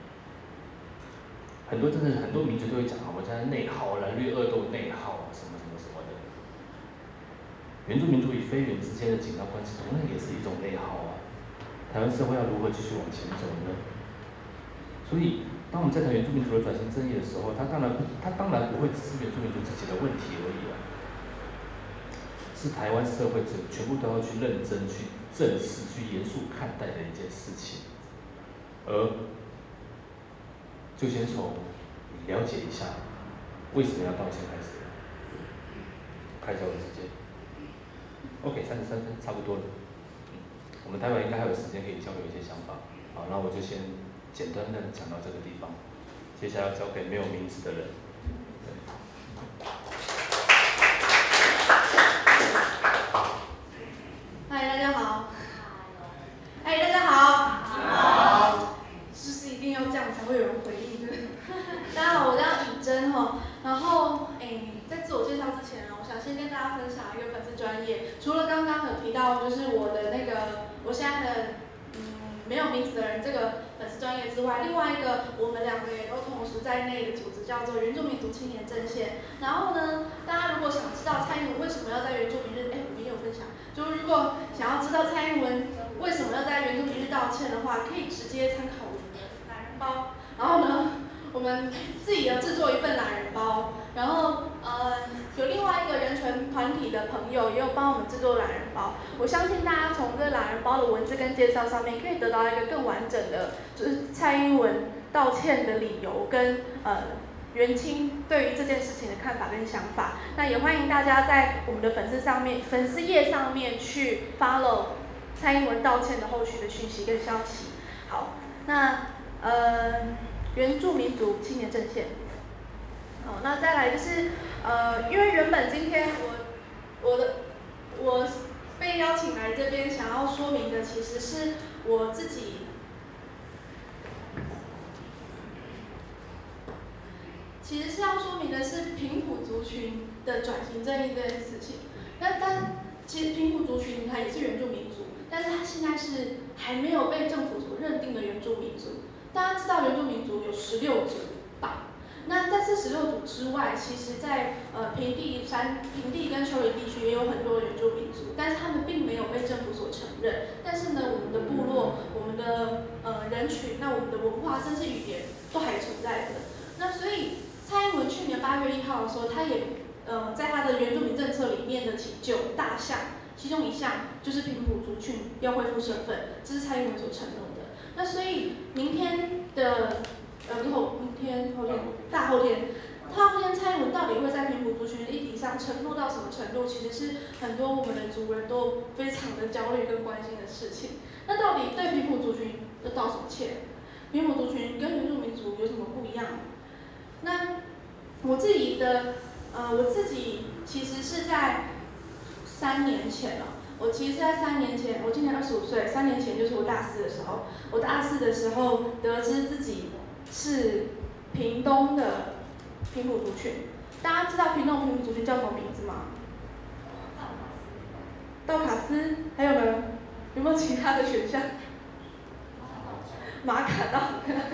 很多民族都会讲我现在内耗，蓝绿恶斗内耗什么的。原住民族与非原之间的紧张关系，同样也是一种内耗啊。台湾社会要如何继续往前走呢？所以，当我们在谈原住民族的转型正义的时候，它当然不会只是原住民族自己的问题而已啊，是台湾社会全部都要去认真、去正视、去严肃看待的一件事情。而就先从你了解一下为什么要道歉开始，开交的时间。OK，33分，差不多了。我们待会应该还有时间可以交流一些想法。好，那我就先简单的讲到这个地方，接下来要交给没有名字的人。 嗨，大家好。嗨，大家好。好。就是一定要这样才会有人回应的。大家好，我叫以真哈。然后，在自我介绍之前呢，我想先跟大家分享一个粉丝专页。除了刚刚有提到，就是我现在的没有名字的人这个粉丝专页之外，另外一个我们两个也都同时在内的组织叫做原住民族青年阵线。然后呢，大家如果想知道蔡英文为什么要在原住民日，我们也有分享，就如果想要知道蔡英文为什么要在原住民日道歉的话，可以直接参考我们的懒人包。然后呢，我们自己有制作一份懒人包，然后有另外一个人权团体的朋友也有帮我们制作懒人包。我相信大家从这懒人包的文字跟介绍上面，可以得到一个更完整的，就是蔡英文道歉的理由跟原青对于这件事情的看法跟想法。那也欢迎大家在我们的粉丝页上面去 follow 蔡英文道歉的后续的讯息跟消息。好，那原住民族青年阵线。好，那再来就是因为原本今天我被邀请来这边想要说明的，其实是我自己。其实是要说明的是平埔族群的转型正义这件事情。但其实平埔族群它也是原住民族，但是它现在是还没有被政府所认定的原住民族。大家知道原住民族有16族吧？那在这16族之外，其实在平地跟丘陵地区也有很多原住民族，但是他们并没有被政府所承认。但是呢，我们的部落、我们的人群、那我们的文化甚至语言都还存在的。那所以蔡英文去年8月1号的时候，他也在他的原住民政策里面的9大项，其中一项就是平埔族群要恢复身份，这是蔡英文所承诺的。那所以明天的大后天蔡英文到底会在平埔族群的议题上承诺到什么程度，其实是很多我们的族人都非常的焦虑跟关心的事情。那到底对平埔族群要道什么歉？平埔族群跟原住民族有什么不一样？那我自己其实是在3年前了。我其实是在3年前，我今年25岁，3年前就是我大4的时候。我大4的时候得知自己是屏东的平埔族群。大家知道屏东平埔族群叫什么名字吗？道卡斯，还有呢？有没有其他的选项？马卡道。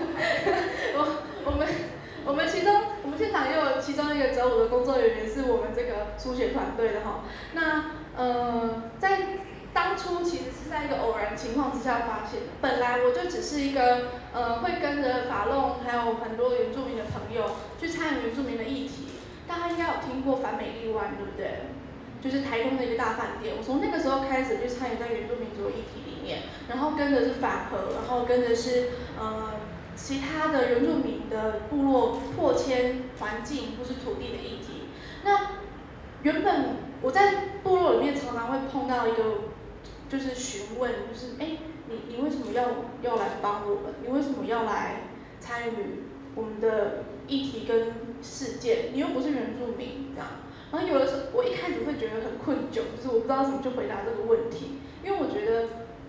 我们现场也有其中一个择偶的工作人员是我们这个书写团队的哈。那在当初其实是在一个偶然情况之下发现的。本来我就只是一个会跟着法弄还有很多原住民的朋友去参与原住民的议题。大家应该有听过反美丽湾，对不对？就是台东的一个大饭店。我从那个时候开始就参与在原住民族的议题里面，然后跟着是反核，然后跟着是其他的原住民的部落迫迁环境或是土地的议题。那原本我在部落里面常常会碰到一个就是询问，就是你为什么要来帮我们？你为什么要来参与我们的议题跟事件？你又不是原住民，这样。然后有的时候我一开始会觉得很困窘，就是我不知道怎么去回答这个问题，因为我觉得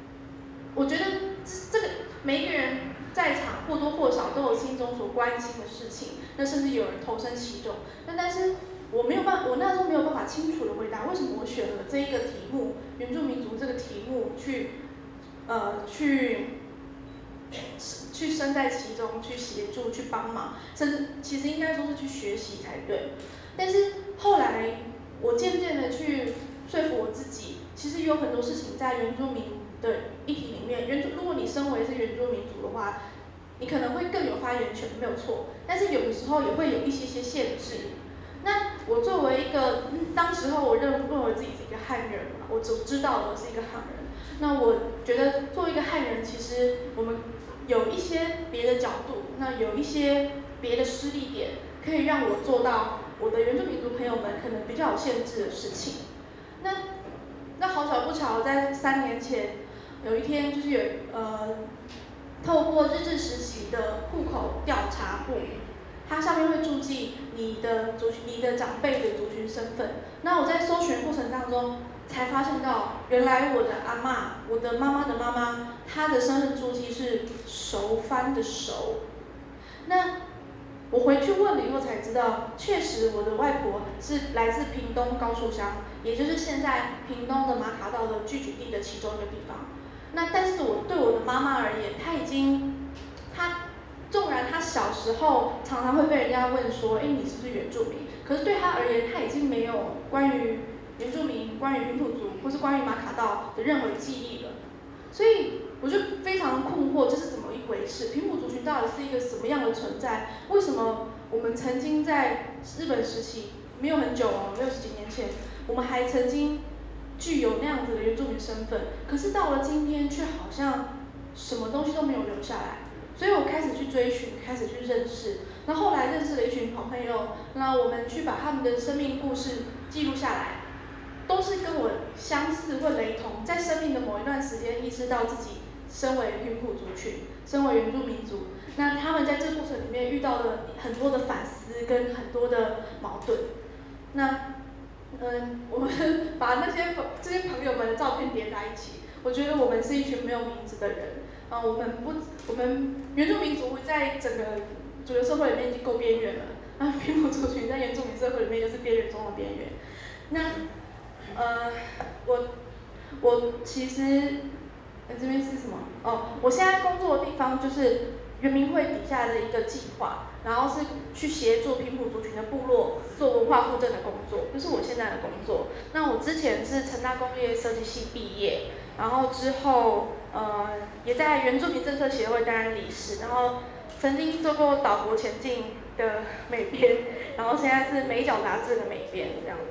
这个每一个人在场或多或少都有心中所关心的事情，那甚至有人投身其中。但是我那时候没有办法清楚的回答为什么我选了这一个题目，原住民族这个题目去身在其中，去协助，去帮忙，甚至其实应该说是去学习才对。但是后来我渐渐的去说服我自己，其实有很多事情在原住民的议题里面，如果你身为是原住民族的话，你可能会更有发言权，没有错。但是有的时候也会有一些限制。那我作为一个当时候我认为自己是一个汉人嘛，我只知道我是一个汉人。那我觉得作为一个汉人，其实我们有一些别的角度，那有一些别的施力点，可以让我做到我的原住民族朋友们可能比较有限制的事情。那好巧不巧，在3年前有一天，就是透过日治时期的户口调查簿，它上面会注记你的长辈的族群身份。那我在搜寻过程当中，才发现到原来我的阿嬷，我的妈妈的妈妈，她的身份注记是熟番的熟。那我回去问了以后才知道，确实我的外婆是来自屏东高树乡，也就是现在屏东的马卡道的聚居地的其中一个地方。那但是对我的妈妈而言，纵然她小时候常常会被人家问说，你是不是原住民？可是对她而言，她已经没有关于原住民、关于平埔族或是关于马卡道的任何记忆了。所以我就非常困惑，这是怎么一回事？平埔族群到底是一个什么样的存在？为什么我们曾经在日本时期，没有很久哦，60几年前，我们还曾经具有那样子的原住民身份，可是到了今天，却好像什么东西都没有留下来。所以我开始去追寻，开始去认识。那后来认识了一群好朋友，那我们去把他们的生命故事记录下来，都是跟我相似或雷同，在生命的某一段时间意识到自己身为平埔族群，身为原住民族，那他们在这个过程里面遇到了很多的反思跟很多的矛盾。那我们把这些朋友们的照片叠在一起，我觉得我们是一群没有名字的人。我们原住民族在整个主流社会里面已经够边缘了，那平埔族群在原住民社会里面就是边缘中的边缘。那我其实这边是什么？我现在工作的地方就是原民会底下的一个计划，然后是去协助平埔族群的部落做文化复振的工作，就是我现在的工作。那我之前是成大工业设计系毕业，然后之后也在原住民政策协会担任理事，然后曾经做过岛国前进的美编，然后现在是美角杂志的美编这样子。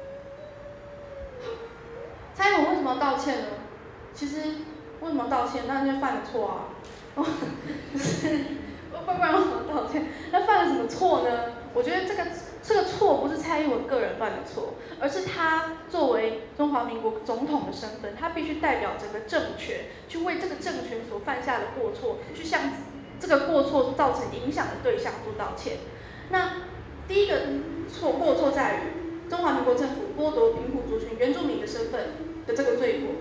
猜我为什么要道歉呢？其实为什么要道歉？那就犯了错啊。就是不然为什么要道歉？那犯了什么错呢？我觉得这个错不是蔡英文个人犯的错，而是他作为中华民国总统的身份，他必须代表整个政权，去为这个政权所犯下的过错，去向这个过错造成影响的对象做道歉。那第一个过错在于中华民国政府剥夺平埔族群原住民的身份的这个罪过。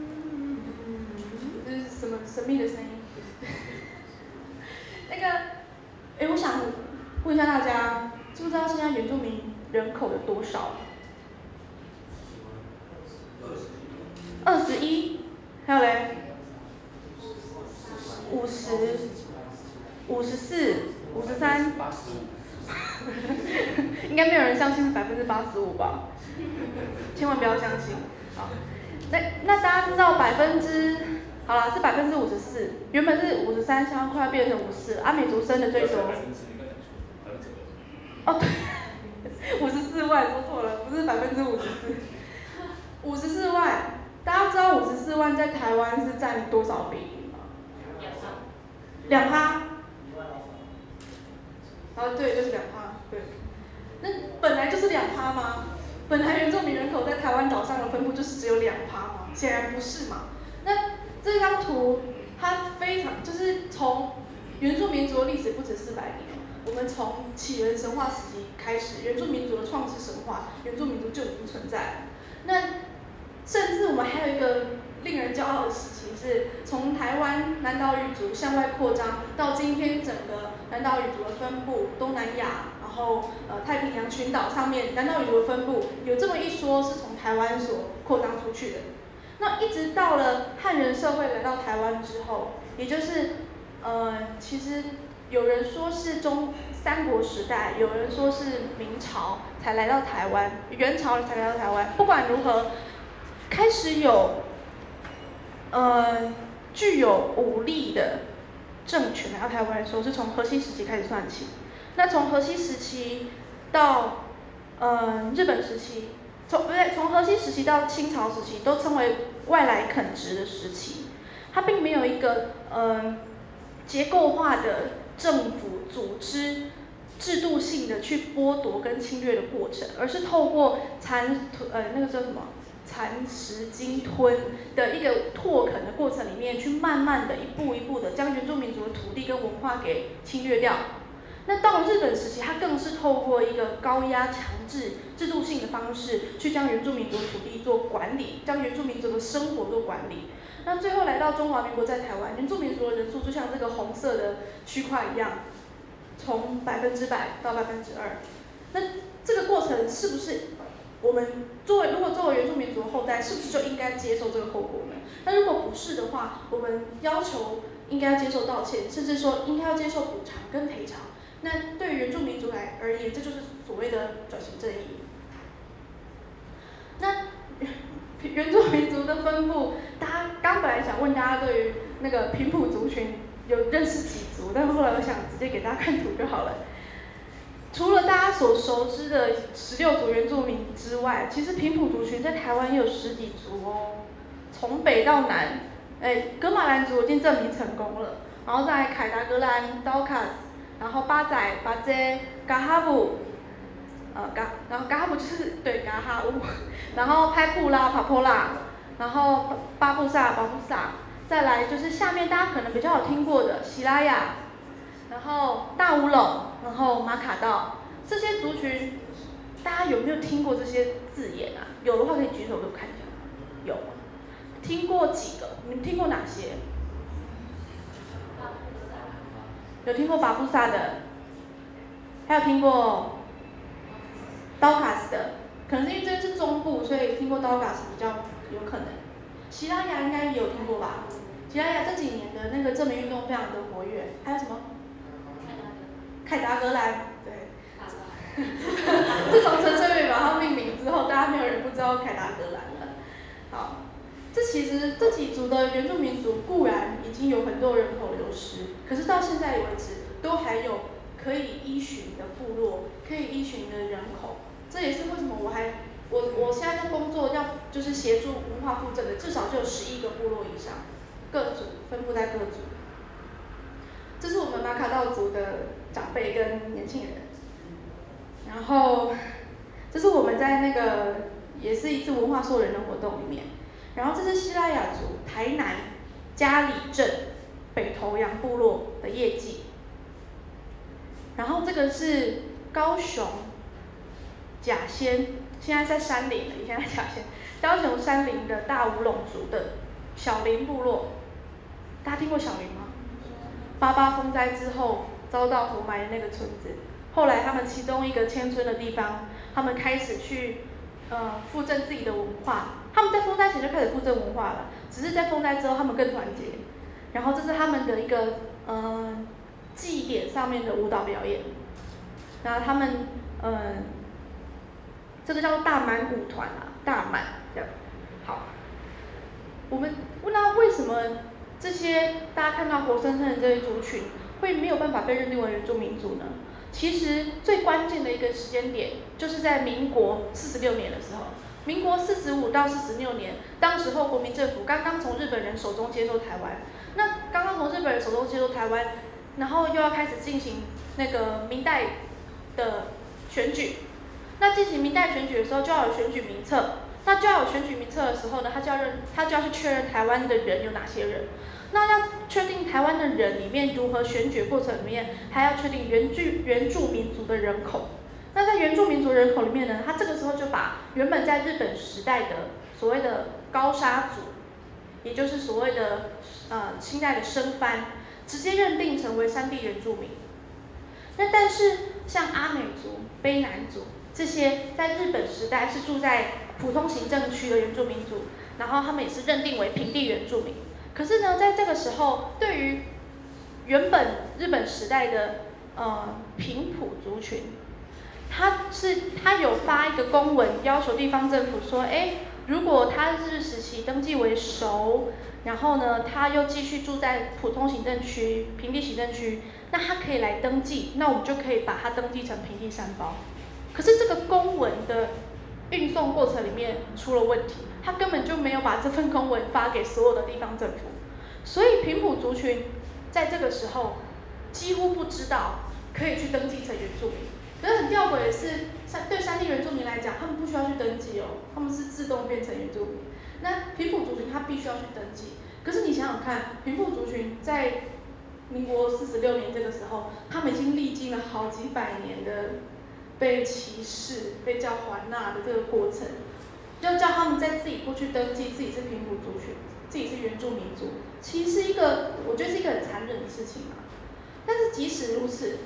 这是什么神秘的声音？ 下大家，知不知道现在原住民人口有多少？21，还有嘞，50、54、53，应该没有人相信是85%吧？千万不要相信。好，那大家知道好啦，是54%，原本是53，现在快要变成54。阿美族生的最多。哦，对，54万说错了，不是54%。54万，大家知道54万在台湾是占多少比例吗？2%。对，就是2%，对。那本来就是2%吗？本来原住民人口在台湾岛上的分布就是只有2%吗？显然不是嘛。那这张图它非常就是从原住民族的历史不止400年，我们从起源神话时期开始，原住民族的创世神话，原住民族就已经存在了。那甚至我们还有一个令人骄傲的时期，是从台湾南岛语族向外扩张，到今天整个南岛语族的分布，东南亚，然后太平洋群岛上面南岛语族的分布，有这么一说是从台湾所扩张出去的。那一直到了汉人社会来到台湾之后，也就是其实有人说是三国时代，有人说是明朝才来到台湾，元朝才来到台湾。不管如何，开始有具有武力的政权来到台湾的时候，是从荷西时期开始算起。那从荷西时期到日本时期，从荷西时期到清朝时期，都称为外来垦殖的时期。它并没有一个结构化的政府组织制度性的去剥夺跟侵略的过程，而是透过那个叫什么蚕食鲸吞的一个拓垦的过程里面，去慢慢的一步一步的将原住民族的土地跟文化给侵略掉。那到了日本时期，它更是透过一个高压强制制度性的方式，去将原住民族的土地做管理，将原住民族的生活做管理。那最后来到中华民国，在台湾，原住民族的人数就像这个红色的区块一样，从100%到2%。那这个过程是不是我们如果作为原住民族的后代，是不是就应该接受这个后果呢？那如果不是的话，我们要求应该要接受道歉，甚至说应该要接受补偿跟赔偿。那对于原住民族而言，这就是所谓的转型正义。那原住民族的分布，大家刚本来想问大家对于那个平埔族群有认识几族，但后来我想直接给大家看图就好了。除了大家所熟知的16族原住民之外，其实平埔族群在台湾也有10几族哦，从北到南，噶玛兰族已经证明成功了，然后再来凯达格兰、刀卡斯，然后巴仔、巴遮、嘎哈布，然后嘎哈布就是对嘎哈乌，然后拍布拉、帕波拉，然后巴布萨、再来就是下面大家可能比较有听过的西拉雅，然后大乌龙，然后马卡道，这些族群，大家有没有听过这些字眼啊？有的话可以举手给我看一下。有，听过几个？你们听过哪些？有听过巴布萨的，还有听过刀卡斯的，可能是因为这边是中部，所以听过刀卡斯比较有可能。西拉雅应该也有听过吧？西拉雅这几年的那个证明运动非常的活跃，还有什么？凯达格兰，对。自从陈水扁把它命名之后，大家没有人不知道凯达格兰了。好，其实这几族的原住民族固然已经有很多人口流失，可是到现在为止，都还有可以依循的部落，可以依循的人口。这也是为什么我现在在工作就是协助文化复振的，至少就有11个部落以上，各族分布在各族。这是我们马卡道族的长辈跟年轻人，然后这是我们在那个也是一次文化素人的活动里面，然后这是西拉雅族台南嘉里镇北投洋部落的业绩，然后这个是高雄甲仙，现在在山林了，以前在甲仙，高雄山林的大武陇族的小林部落，大家听过小林吗？88风灾之后遭到活埋的那个村子， 后来他们其中一个迁村的地方，他们开始去复振自己的文化。他们在封斋前就开始复振文化了，只是在封斋之后他们更团结。然后这是他们的一个祭典上面的舞蹈表演。然后他们这个叫做大满舞团啊，大满这样。好，我们问到为什么这些大家看到活生生的这些族群会没有办法被认定为原住民族呢？其实最关键的一个时间点，就是在民国46年的时候。民国45到46年，当时候国民政府刚刚从日本人手中接收台湾。那刚刚从日本人手中接收台湾，然后又要开始进行那个民代的选举。那进行民代选举的时候，就要有选举名册。那就要有选举名册的时候呢，他就要去确认台湾的人有哪些人。那要确定台湾的人里面如何选举过程里面，还要确定原住民族的人口。那在原住民族人口里面呢，他这个时候就把原本在日本时代的所谓的高沙族，也就是所谓的清代的生番，直接认定成为山地原住民。那但是像阿美族、卑南族这些在日本时代是住在普通行政区的原住民族，然后他们也是认定为平地原住民。可是呢，在这个时候，对于原本日本时代的平埔族群，他有发一个公文，要求地方政府说，如果他日时期登记为熟，然后呢，他又继续住在普通行政区、平地行政区，那他可以来登记，那我们就可以把他登记成平地山胞。可是这个公文的运送过程里面出了问题，他根本就没有把这份公文发给所有的地方政府，所以平埔族群在这个时候几乎不知道可以去登记成原住民。可是很吊诡的是，对山地原住民来讲，他们不需要去登记哦，他们是自动变成原住民。那平埔族群他必须要去登记。可是你想想看，平埔族群在民国46年这个时候，他们已经历经了好几百年的被歧视、被叫还纳的这个过程，要叫他们在自己过去登记自己是平埔族群，自己是原住民族，其实是一个，我觉得是一个很残忍的事情啊。但是即使如此，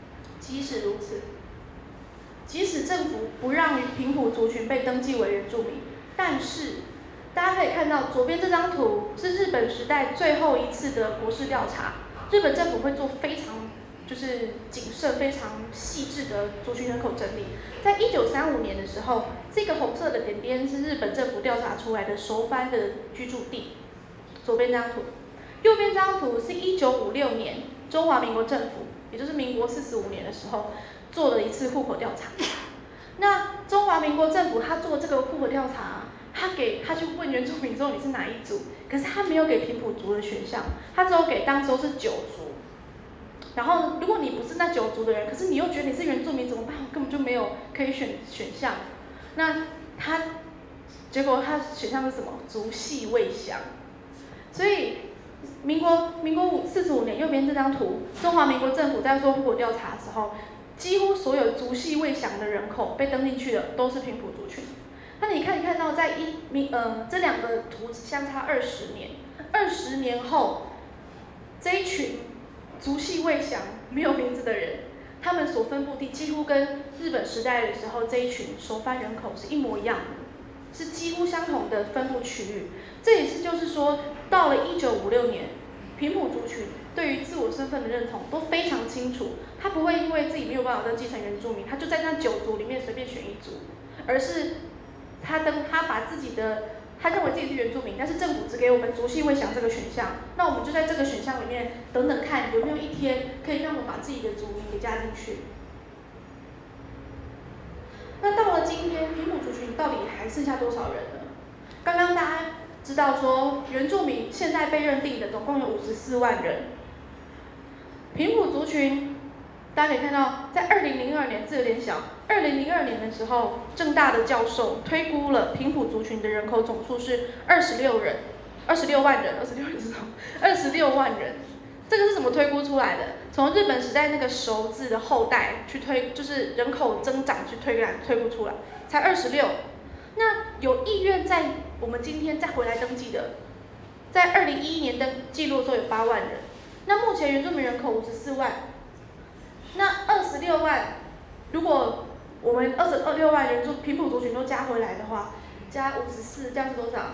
即使政府不让平埔族群被登记为原住民，但是大家可以看到左边这张图是日本时代最后一次的国势调查，日本政府会做非常谨慎、非常细致的族群人口整理。在1935年的时候，这个红色的点点是日本政府调查出来的熟番的居住地。左边这张图，右边这张图是1956年中华民国政府，也就是民国45年的时候做了一次户口调查。那中华民国政府他做这个户口调查，他去问原住民说你是哪一族，可是他没有给平埔族的选项，他只有给当时候是9族。然后如果你不是那9族的人，可是你又觉得你是原住民怎么办？我根本就没有可以选项。那结果他选项是什么？族系未详。所以民国45年右边这张图，中华民国政府在做户口调查的时候，几乎所有族系未详的人口被登进去的都是平埔族群。那你看到在这两个图只相差20年，20年后这一群族系未详没有名字的人，他们所分布地几乎跟日本时代的时候这一群熟番人口是一模一样的，是几乎相同的分布区域。这也是就是说，到了1956年，平埔族群对于自我身份的认同都非常清楚，他不会因为自己没有办法登记成原住民，他就在那9族里面随便选一族，而是他把自己的他认为自己是原住民，但是政府只给我们族系未详这个选项，那我们就在这个选项里面等等看有没有一天可以让我们把自己的族名给加进去。那到了今天，平埔族群到底还剩下多少人呢？刚刚大家知道说，原住民现在被认定的总共有54万人。平埔族群，大家可以看到，在2002年，这有点小。2002年的时候，政大的教授推估了平埔族群的人口总数是26万人。这个是怎么推估出来的？从日本时代那个熟字的后代去推，就是人口增长去推估出来，才26。那有意愿在我们今天再回来登记的，在2011年的记录的时候有8万人。那目前原住民人口54万， 那26万，如果我们26万平埔族群都加回来的话，加54，这样是多少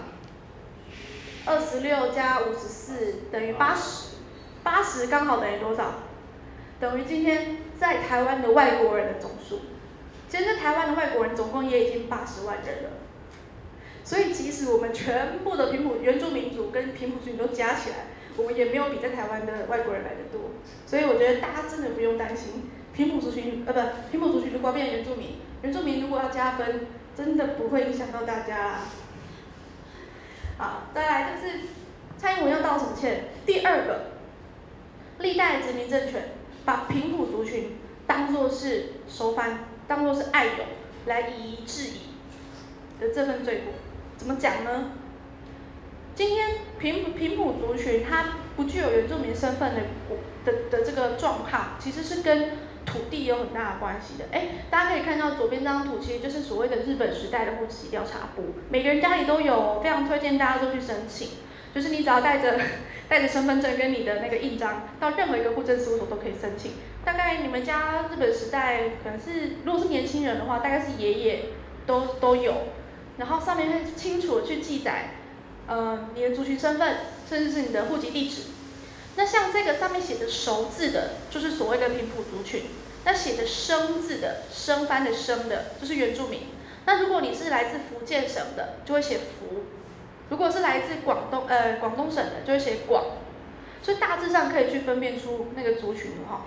？26加54等于80，80刚好等于多少？等于今天在台湾的外国人的总数。今天在台湾的外国人总共也已经80万人了。所以即使我们全部的原住民族跟平埔族群都加起来，我们也没有比在台湾的外国人来的多。所以我觉得大家真的不用担心平埔族群如果变成原住民如果要加分，真的不会影响到大家啦。好，再来就是蔡英文要道什么歉？第二个，历代殖民政权把平埔族群当作是熟番，当作是爱友来以夷制夷的这份罪过。怎么讲呢？今天平埔族群它不具有原住民身份的这个状况，其实是跟土地有很大的关系的。大家可以看到左边这张图，其实就是所谓的日本时代的户籍调查簿，每个人家里都有，非常推荐大家都去申请。就是你只要带着身份证跟你的那个印章，到任何一个户政事务所都可以申请。大概你们家日本时代可能是，如果是年轻人的话，大概是爷爷都有。然后上面会清楚的去记载，你的族群身份，甚至是你的户籍地址。那像这个上面写的熟字的，就是所谓的平埔族群；那写的生字的，生番的生的，就是原住民。那如果你是来自福建省的，就会写福；如果是来自广东省的，就会写广。所以大致上可以去分辨出那个族群哈。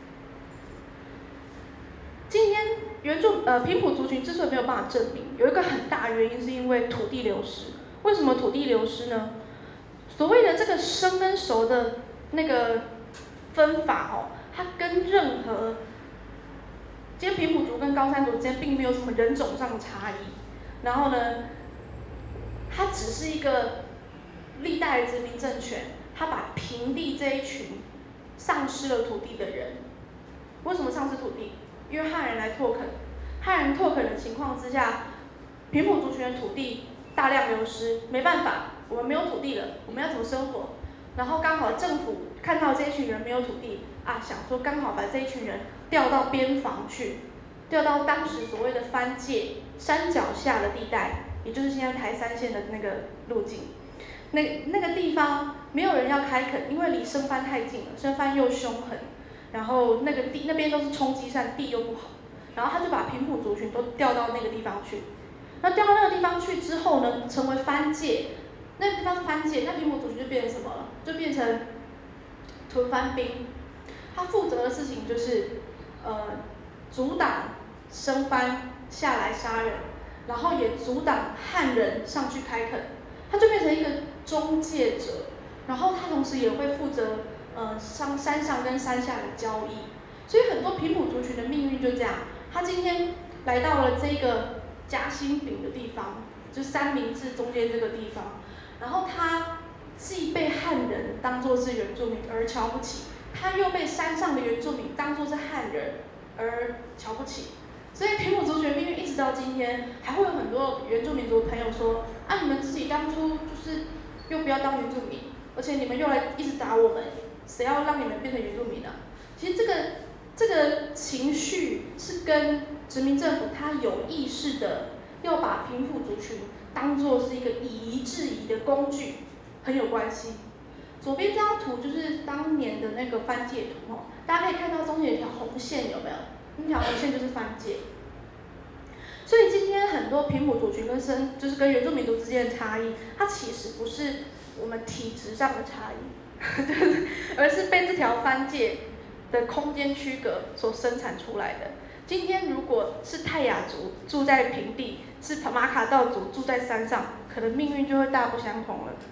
今天平埔族群之所以没有办法证明，有一个很大的原因是因为土地流失。为什么土地流失呢？所谓的这个生跟熟的那个分法它跟任何今天平埔族跟高山族之间并没有什么人种上的差异。然后呢，它只是一个历代殖民政权，它把平地这一群丧失了土地的人。为什么丧失土地？因为汉人来拓垦，汉人拓垦的情况之下，平埔族群的土地大量流失，没办法，我们没有土地了，我们要怎么生活？然后刚好政府看到这一群人没有土地想说刚好把这一群人调到边防去，调到当时所谓的番界山脚下的地带，也就是现在台三线的那个路径。那个地方没有人要开垦，因为离生番太近了，生番又凶狠。然后那边都是冲积扇，地又不好，然后他就把平埔族群都调到那个地方去。那调到那个地方去之后呢，成为番界，那个地方是番界，那平埔族群就变成什么了？就变成屯番兵。他负责的事情就是阻挡生番下来杀人，然后也阻挡汉人上去开垦，他就变成一个中介者。然后他同时也会负责山上跟山下的交易，所以很多平埔族群的命运就这样。他今天来到了这个嘉兴岭的地方，就三明治中间这个地方，然后他既被汉人当作是原住民而瞧不起，他又被山上的原住民当作是汉人而瞧不起。所以平埔族群的命运一直到今天，还会有很多原住民族的朋友说：你们自己当初就是又不要当原住民，而且你们又来一直打我们。谁要让你们变成原住民啊？其实这个情绪是跟殖民政府他有意识的要把平埔族群当作是一个以夷制夷的工具很有关系。左边这张图就是当年的那个番界图大家可以看到中间有一条红线，有没有？那条红线就是番界。所以今天很多平埔族群就是跟原住民族之间的差异，它其实不是我们体质上的差异。而是被这条番界的空间区隔所生产出来的。今天如果是泰雅族住在平地，是马卡道族住在山上，可能命运就会大不相同了。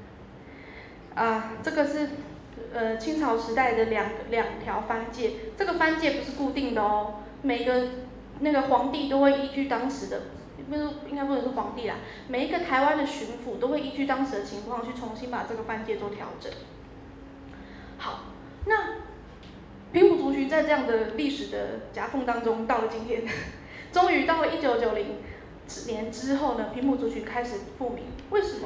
这个是清朝时代的两条番界，这个番界不是固定的哦，每个那个皇帝都会依据当时的。应该不能是皇帝啦，每一个台湾的巡抚都会依据当时的情况去重新把这个番界做调整。好，那平埔族群在这样的历史的夹缝当中，到了今天，终于到了1990年之后呢，平埔族群开始复明。为什么？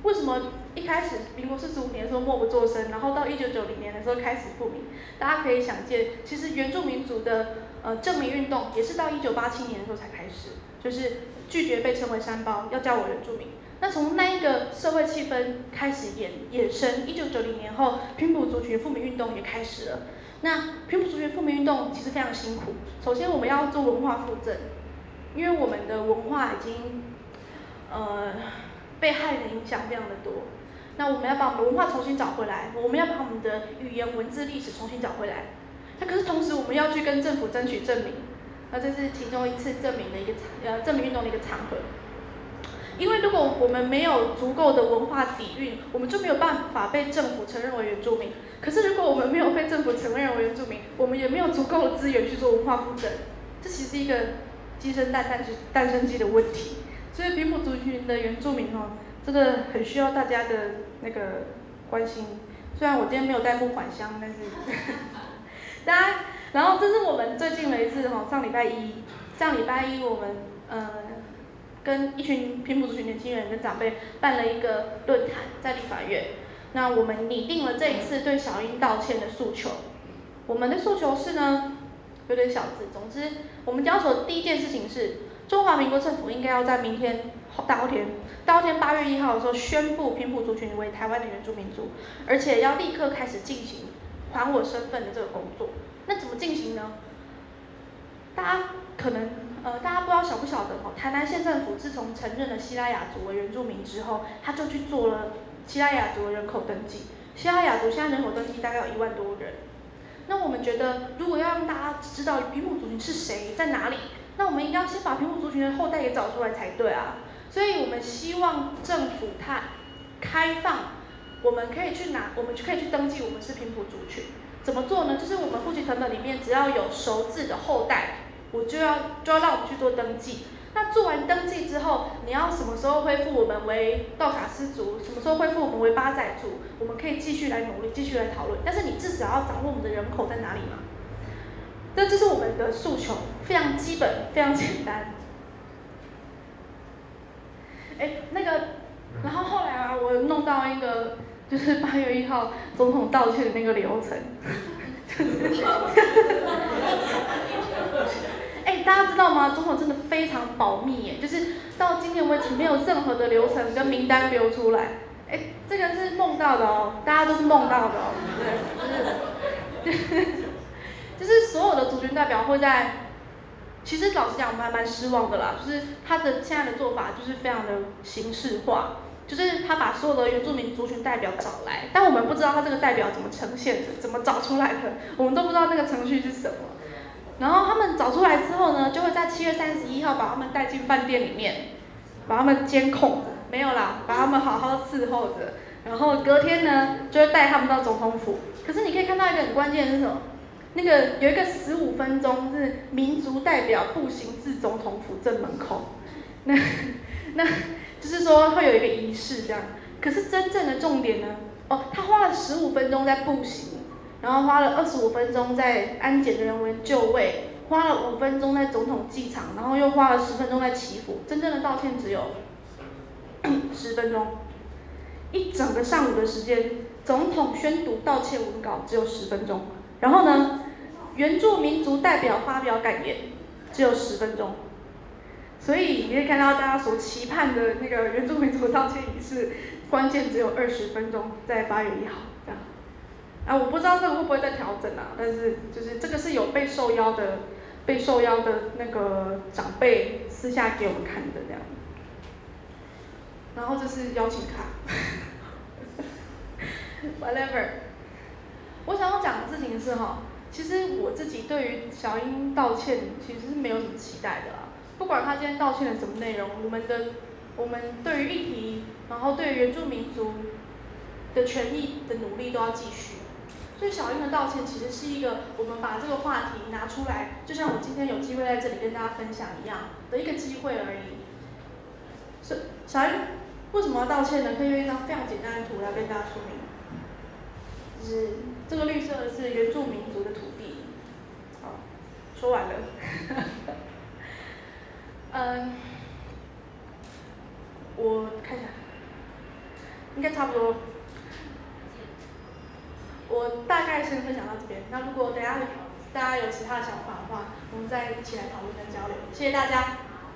为什么一开始民国45年的时候默不作声，然后到1990年的时候开始复民？大家可以想见，其实原住民族的正名运动也是到1987年的时候才开始，就是拒绝被称为山胞，要叫我原住民。那从那一个社会气氛开始衍生，1990年后，平埔族群复民运动也开始了。那平埔族群复民运动其实非常辛苦。首先我们要做文化复振，因为我们的文化已经被害的影响非常的多。那我们要把我们的文化重新找回来，我们要把我们的语言、文字、历史重新找回来。那可是同时我们要去跟政府争取证明，那这是其中一次证明运动的一个场合。因为如果我们没有足够的文化底蕴，我们就没有办法被政府承认为原住民。可是如果我们没有被政府承认为原住民，我们也没有足够的资源去做文化复振。这其实是一个鸡生蛋，蛋生鸡的问题。所以平埔族群的原住民真的很需要大家的那个关心。虽然我今天没有带木返乡，但是大家，然后这是我们最近的一次上礼拜一我们跟一群平埔族群年轻人跟长辈办了一个论坛，在立法院。那我们拟定了这一次对小英道歉的诉求。我们的诉求是呢，有点小字，总之我们要求的第一件事情是，中华民国政府应该要在明天大后天8月1号的时候宣布平埔族群为台湾的原住民族，而且要立刻开始进行还我身份的这个工作。那怎么进行呢？大家不知道晓不晓得台南县政府自从承认了西拉雅族为原住民之后，他就去做了西拉雅族的人口登记。西拉雅族现在人口登记大概有1万多人。那我们觉得，如果要让大家知道平埔族群是谁，在哪里，那我们应该要先把平埔族群的后代也找出来才对啊。所以我们希望政府它开放，我们可以去登记我们是平埔族群。怎么做呢？就是我们户籍誊本里面只要有熟字的后代，我就要让我们去做登记。那做完登记之后，你要什么时候恢复我们为道卡斯族，什么时候恢复我们为巴仔族，我们可以继续来努力，继续来讨论。但是你至少要掌握我们的人口在哪里嘛。这是我们的诉求，非常基本，非常简单。然后后来我弄到一个，就是8月1号总统道歉的那个流程，大家知道吗？总统真的非常保密耶，就是到今天为止没有任何的流程跟名单流出来。这个是梦到的哦，大家都是梦到的哦，对，就是所有的族群代表会在，其实老实讲我们还蛮失望的啦，就是他的现在的做法就是非常的形式化，就是他把所有的原住民族群代表找来，但我们不知道他这个代表怎么呈现的，怎么找出来的，我们都不知道那个程序是什么。然后他们找出来之后呢，就会在7月31号把他们带进饭店里面，把他们监控，没有啦，把他们好好伺候着。然后隔天呢，就会带他们到总统府。可是你可以看到一个很关键的是什么？那个有一个15分钟是民族代表步行至总统府正门口，那就是说会有一个仪式这样。可是真正的重点呢，他花了15分钟在步行。然后花了25分钟在安检的人员就位，花了5分钟在总统机场，然后又花了10分钟在祈福。真正的道歉只有10分钟，一整个上午的时间，总统宣读道歉文稿只有10分钟。然后呢，原住民族代表发表感言只有10分钟。所以你可以看到大家所期盼的那个原住民族道歉仪式，关键只有20分钟，在8月1号这样。我不知道这个会不会再调整啊？但是就是这个是有被受邀的那个长辈私下给我们看的这样。然后这是邀请卡，whatever。我想要讲的事情是其实我自己对于小英道歉其实是没有什么期待的啦。不管他今天道歉了什么内容，我们对于议题，然后对于原住民族的权益的努力都要继续。所以小英的道歉其实是一个我们把这个话题拿出来，就像我今天有机会在这里跟大家分享一样的一个机会而已。所以小英为什么要道歉呢？可以用一张非常简单的图来跟大家说明。就是这个绿色的是原住民族的土地。好，说完了。我看一下。 大家有其他的想法的话，我们再一起来讨论跟交流。谢谢大家。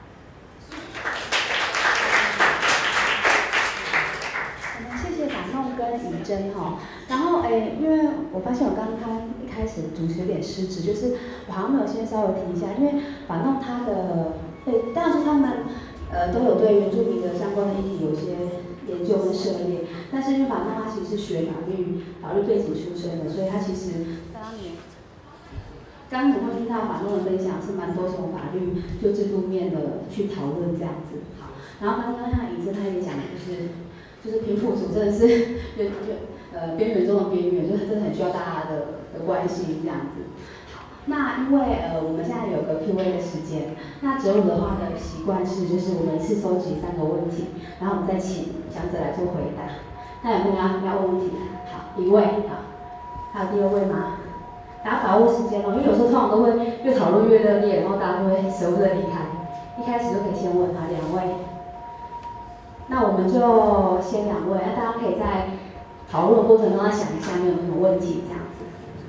谢谢法弄跟怡珍哈，然后因为我发现我刚刚一开始主持有点失职，就是我好像没有先稍微提一下，因为法弄他的当然说他们都有对原住民的相关的议题有一些研究跟涉猎，但是因为法弄他其实是学法律背景出身的，所以他其实刚刚我们会听到法弄的分享是蛮多从法律就制度面的去讨论这样子。好，然后刚刚像怡珍他也讲就是贫富组真的是边缘中的边缘，就是真的很需要大家的关心这样子。好，那因为我们现在有个 Q&A 的时间，那哲武的话的习惯是就是我们一次收集3个问题，然后我们再请讲者来做回答。那有没有要问问题的？好，1位，好，还有第2位吗？大家把握时间哦，因为有时候通常都会越讨论越热烈，然后大家就会舍不得离开。一开始就可以先问他2位。那我们就先2位，那大家可以在讨论的过程中要想一下有什么问题，这样子。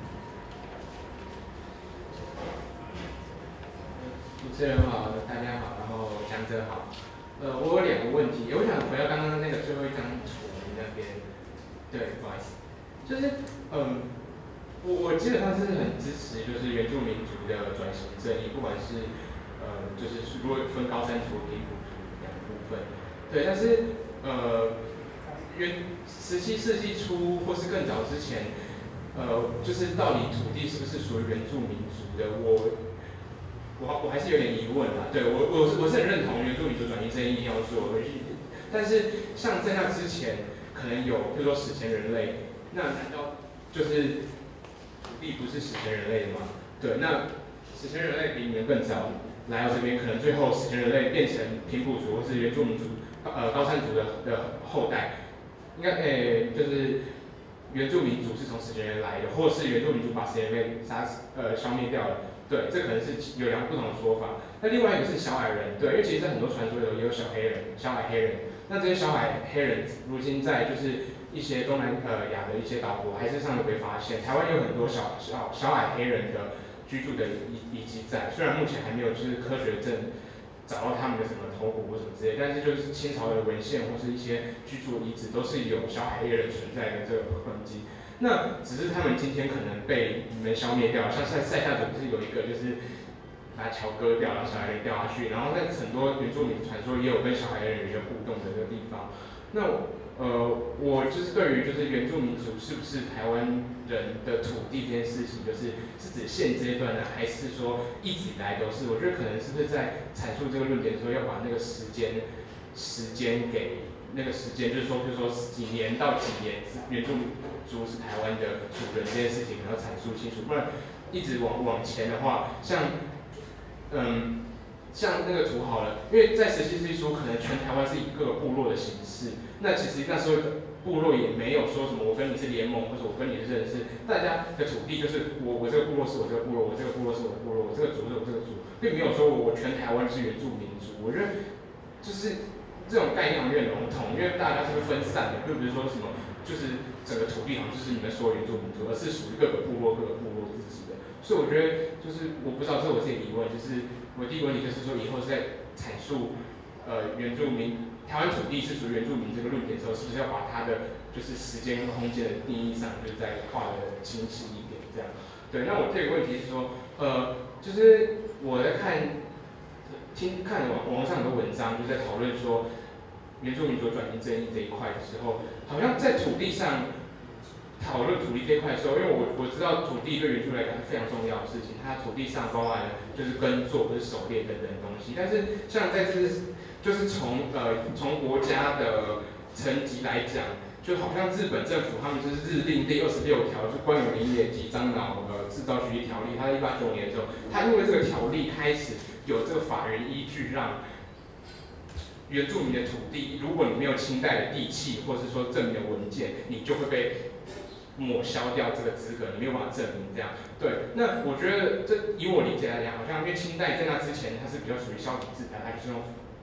主持人好，大家好，然后讲者好。我有2个问题，我想回到刚刚那个最后一张图那边。对，不好意思，就是我基本上是很支持就是原住民族的转型正义，不管是就是如果分高山族、平埔族2个部分。对，但是17世纪初或是更早之前，就是到底土地是不是属于原住民族的，我还是有点疑问啦。对，我是很认同原住民族转型正义一定要做，但是像在那之前，可能有，比如说史前人类，那难道就是土地不是史前人类的吗？对，那史前人类比你们更早来到这边，可能最后史前人类变成平埔族或是原住民族。高山族的后代，应该就是原住民族是从史前人来的，或者是原住民族把史前人类消灭掉了。对，这可能是有2个不同的说法。那另外一个是小矮人，对，因为其实在很多传说里也有小矮黑人。那这些小矮黑人，如今在就是一些东南亚的一些岛国还是上有被发现。台湾有很多小矮黑人的居住的遗迹在，虽然目前还没有就是科学证。找到他们的什么头骨或什么之类，但是就是清朝的文献或是一些居住遗址都是有小矮黑人存在的这个痕迹。那只是他们今天可能被你们消灭掉，像塞夏族不是有一个就是把桥割掉，然后小矮人掉下去，然后在很多原住民传说也有跟小矮人有一些互动的这个地方。那我就是对于就是原住民族是不是台湾人的土地这件事情，是指现阶段呢，还是说一直以来都是？我觉得可能是不是在阐述这个论点的时候，要把那个时间给那个时间，就是说几年到几年原住民族是台湾的主人这件事情，然后阐述清楚，不然一直往前的话，像那个图好了，因为在17世纪初，可能全台湾是一个部落的形式。那其实那时候部落也没有说什么我跟你是联盟，或者我跟你是认识，大家的土地就是我这个部落是我这个部落，我这个部落是我的部落，我这个族是我这个族，并没有说我全台湾是原住民族。我觉得就是这种概念好像有点笼统，因为大家是分散的，并不是说什么就是整个土地好像就是你们所有原住民族，而是属于各个部落自己的。所以我觉得就是我不知道，这是我自己的疑问，就是我第一个问题就是说，以后是在阐述原住民台湾土地是属于原住民这个论点的时候，是不是要把它的就是时间跟空间的定义上，就是再画的清晰一点，这样。对，那我这个问题是说，就是我在看网上很多文章，就在讨论说原住民族转型正义这一块的时候，好像在土地上讨论土地这一块的时候，因为我知道土地对原住民来讲是非常重要的事情，它土地上包含就是耕作或是狩猎等等东西，但是像在就是从国家的层级来讲，就好像日本政府他们就是日令第26条，就关于林野及樟脑制造局条例，它在1895年的时候，它因为这个条例开始有这个法源依据，让原住民的土地，如果你没有清代的地契，或是说证明的文件，你就会被抹消掉这个资格，你没有办法证明这样。对，那我觉得这以我理解来讲，好像因为清代在那之前，它是比较属于消体制的，它就是用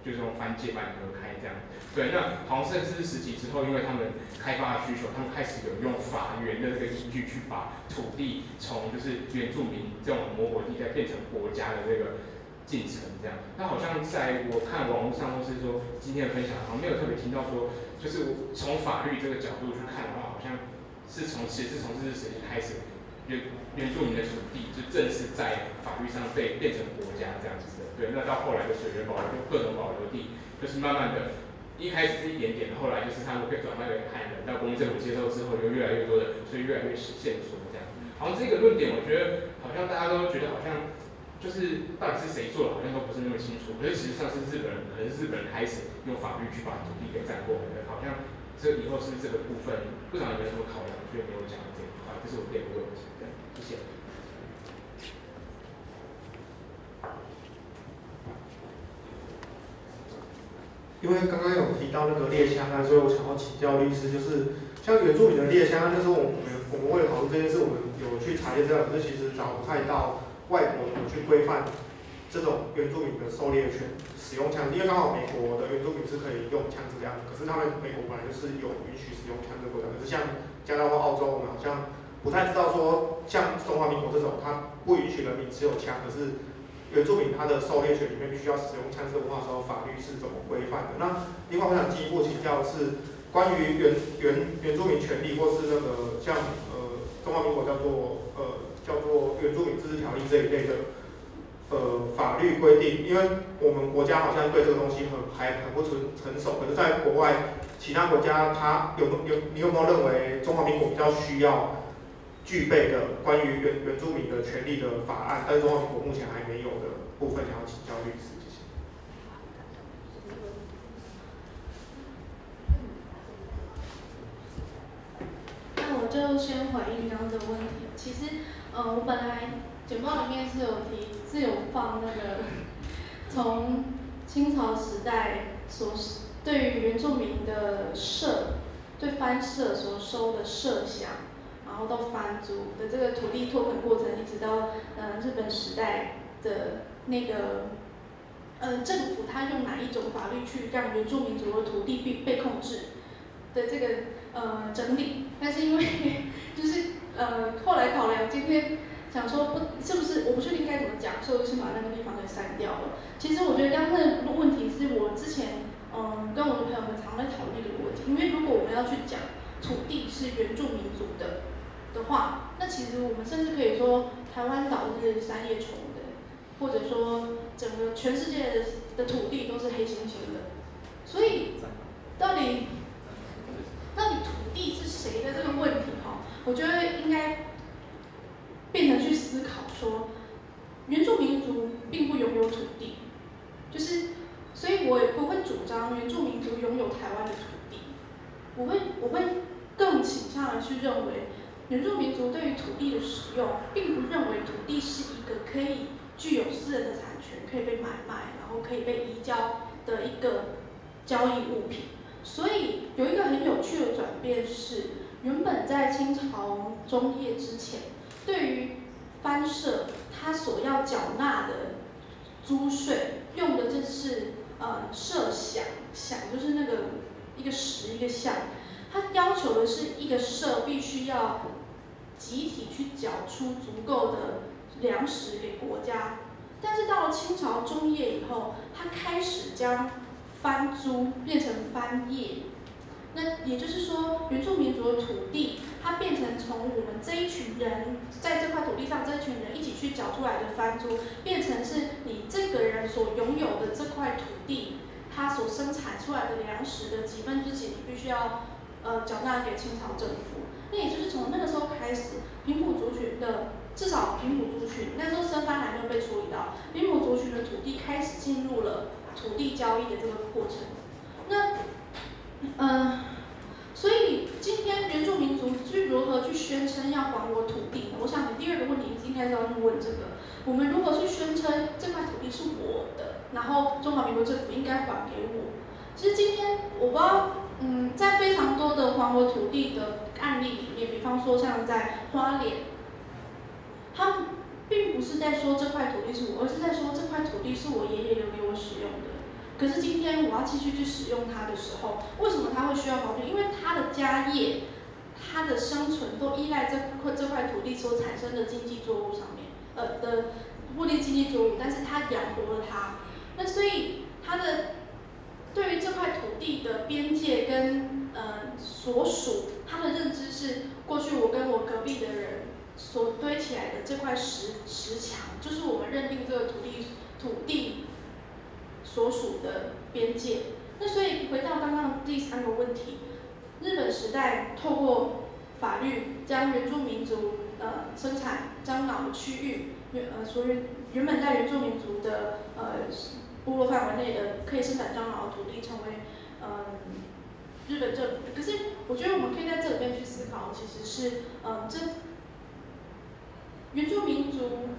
就是用番界把你隔开这样。对，那好像甚至是10几之后，因为他们开发的需求，他们开始有用法源的这个依据去把土地从就是原住民这种模糊地带变成国家的这个进程这样。那好像在我看网络上或是说今天的分享，好像没有特别听到说，就是从法律这个角度去看的话，好像是从日治时期开始，原住民的土地就正式在法律上被变成国家这样子的。对，那到后来的水源保留、各种保留地，就是慢慢的。一开始是一点点，后来就是他们被转卖给汉人，到国民政府接收之后，有越来越多的，所以越来越限缩这样。好像这个论点，我觉得好像大家都觉得好像就是到底是谁做的，好像都不是那么清楚。可是实际上是日本人，可能是日本人开始用法律去把土地给占过来的。好像这以后是不是这个部分，不知道有没有什么考量，所以没有讲到这一块。这是我第二个问题。对，谢谢。 因为刚刚有提到那个猎枪案，所以我想要请教律师，就是像原住民的猎枪案，那时候我们为了讨论这件事，我们有去查一些资料，可是其实找不太到外国怎么去规范这种原住民的狩猎权使用枪支，因为刚好美国的原住民是可以用枪支这样，可是他们美国本来就是有允许使用枪支的国家，可是像加拿大或澳洲，我们好像不太知道说，像中华民国这种，它不允许人民持有枪，可是原住民他的狩猎权里面必须要使用枪支文化的时候，法律是怎么规范的？那另外我想进一步请教的是关于原住民权利，或是那个像中华民国叫做原住民自治条例这一类的法律规定，因为我们国家好像对这个东西还很不成熟，可是在国外其他国家，你有没有认为中华民国比较需要具备的关于原住民的权利的法案，但是中华民国目前还没有的部分，想要请教律师，谢谢。 那我就先回应刚刚的问题。其实，我本来简报里面是有放那个从清朝时代对于原住民的对番社所收的社饷。然后到番族的这个土地拓垦过程，一直到日本时代的那个政府，他用哪一种法律去让原住民族的土地被控制的这个整理，但是因为就是后来考量，今天想说是不是我不确定该怎么讲，所以我就先把那个地方给删掉了。其实我觉得刚刚的问题是我之前跟我的朋友们常在讨论一个问题，因为如果我们要去讲土地是原住民族的话，那其实我们甚至可以说台湾岛是三叶虫的，或者说整个全世界的土地都是黑猩猩的。所以到底土地是谁的这个问题我觉得应该变成去思考说，原住民族并不拥有土地，所以我会主张原住民族拥有台湾的土地。我会更倾向的去认为。原住民族对于土地的使用，并不认为土地是一个可以具有私人的产权，可以被买卖，然后可以被移交的一个交易物品。所以有一个很有趣的转变是，原本在清朝中叶之前，对于番社他所要缴纳的租税，用的就是社饷，饷就是那个一个石一个项。他要求的是一个社必须要集体去缴出足够的粮食给国家，但是到了清朝中叶以后，他开始将番租变成番业，那也就是说，原住民族的土地，它变成从我们这一群人在这块土地上这一群人一起去缴出来的番租，变成是你这个人所拥有的这块土地，它所生产出来的粮食的几分之几，你必须要缴纳给清朝政府。那也就是从那个时候开始，平埔族群的至少平埔族群那时候生番还没有被处理到，平埔族群的土地开始进入了土地交易的这个过程。那所以今天原住民族去如何去宣称要还我土地呢？我想你第二个问题应该是要去问这个：我们如何去宣称这块土地是我的，然后中华民国政府应该还给我？其实今天我不知道。在非常多的还我土地的案例里面，比方说像在花莲，他们并不是在说这块土地是我，而是在说这块土地是我爷爷留给我使用的。 可是今天我要继续去使用它的时候，为什么它会需要保育？因为它的家业、它的生存都依赖这块土地所产生的经济作物上面，的不利经济作物，但是它养活了它。那所以它的对于这块土地的边界跟所属，它的认知是过去我跟我隔壁的人所堆起来的这块石墙，就是我们认定这个土地所属的边界。那所以回到刚刚第3个问题，日本时代透过法律将原住民族生产樟脑的区域，原本在原住民族的部落范围内的可以生产樟脑的土地，成为日本政府。可是我觉得我们可以在这里面去思考，其实是这原住民族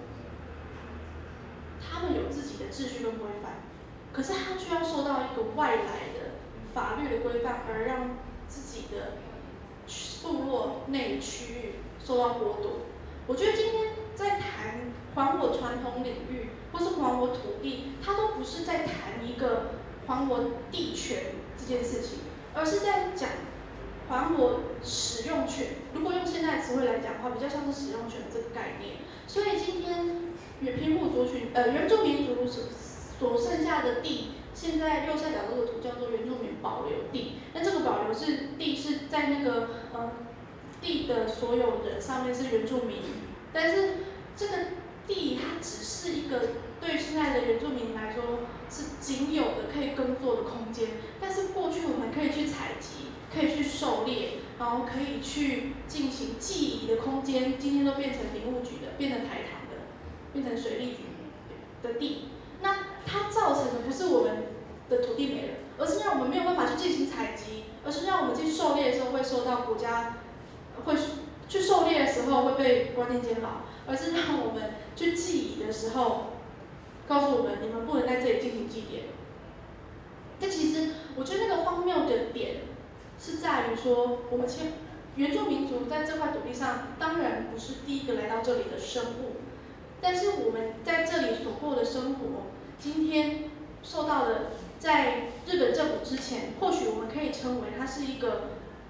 他们有自己的秩序跟规范，可是他却要受到一个外来的法律的规范，而让自己的部落内的区域受到剥夺。我觉得今天在谈还我传统领域，或是还我土地，它都不是在谈一个还我地权这件事情，而是在讲还我使用权。如果用现在的词汇来讲的话，比较像是使用权这个概念。所以今天平埔族群原住民族所剩下的地，现在右下角这个图叫做原住民保留地。那这个保留地是在那个地的所有人上面是原住民，但是这个地它只是一个对于现在的原住民来说是仅有的可以耕作的空间，但是过去我们可以去采集，可以去狩猎，然后可以去进行祭仪的空间，今天都变成林务局的，变成台糖的，变成水利局的地。那它造成的不是我们的土地没了，而是让我们没有办法去进行采集，而是让我们去狩猎的时候会受到国家会去狩猎的时候会被关进监牢，而是让我们去祭仪的时候告诉我们你们不能在这里进行祭典。但其实我觉得那个荒谬的点是在于说，我们原住民族在这块土地上当然不是第一个来到这里的生物，但是我们在这里所过的生活，今天受到的在日本政府之前，或许我们可以称为它是一个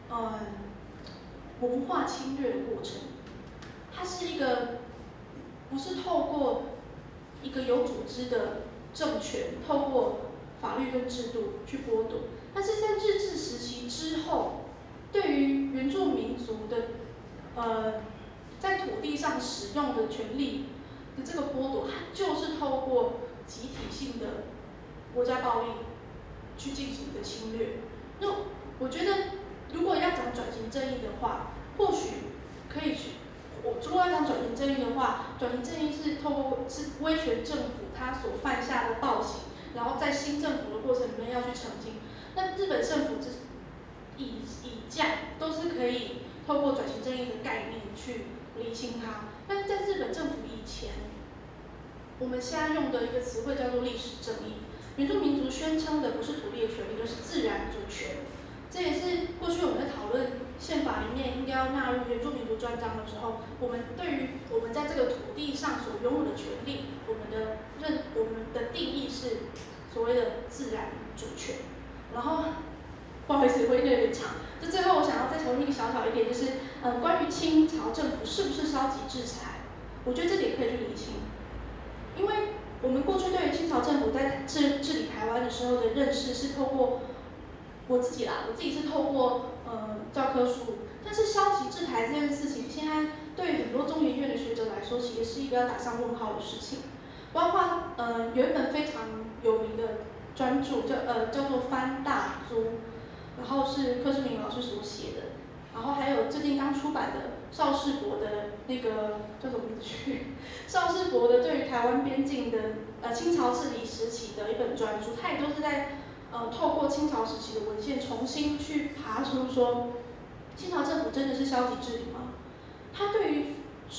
文化侵略的过程。它是一个不是透过一个有组织的政权，透过法律跟制度去剥夺，但是在日治时期之后，对于原住民族的在土地上使用的权利的这个剥夺，它就是透过集体性的国家暴力去进行的侵略。那我觉得，如果要讲转型正义的话，或许可以去。如果要讲转型正义的话，转型正义是透过威权政府他所犯下的暴行，然后在新政府的过程里面要去澄清。那日本政府以降都是可以透过转型正义的概念去厘清它。但是在日本政府以前，我们现在用的一个词汇叫做历史正义。原住民族宣称的不是土地的权利，而是自然主权。这也是过去我们在讨论宪法里面应该要纳入原住民族专章的时候，我们对于我们在这个土地上所拥有的权利，我们的定义是所谓的自然主权。然后不好意思，会有点长。就最后我想要再重新小小一点，就是关于清朝政府是不是消极制裁，我觉得这点可以去厘清，因为我们过去对于清朝政府在治理台湾的时候的认识是透过我自己是透过教科书，但是消极制裁这件事情，现在对于很多中研院的学者来说，其实是一个要打上问号的事情。包括有一本非常有名的专著叫做《番大租》，然后是柯志明老师所写的，然后还有最近刚出版的邵世博的那个叫什么名字去？邵世博的对于台湾边境的清朝治理时期的一本专著，它也都是在透过清朝时期的文献重新去爬出说，清朝政府真的是消极治理吗？他对于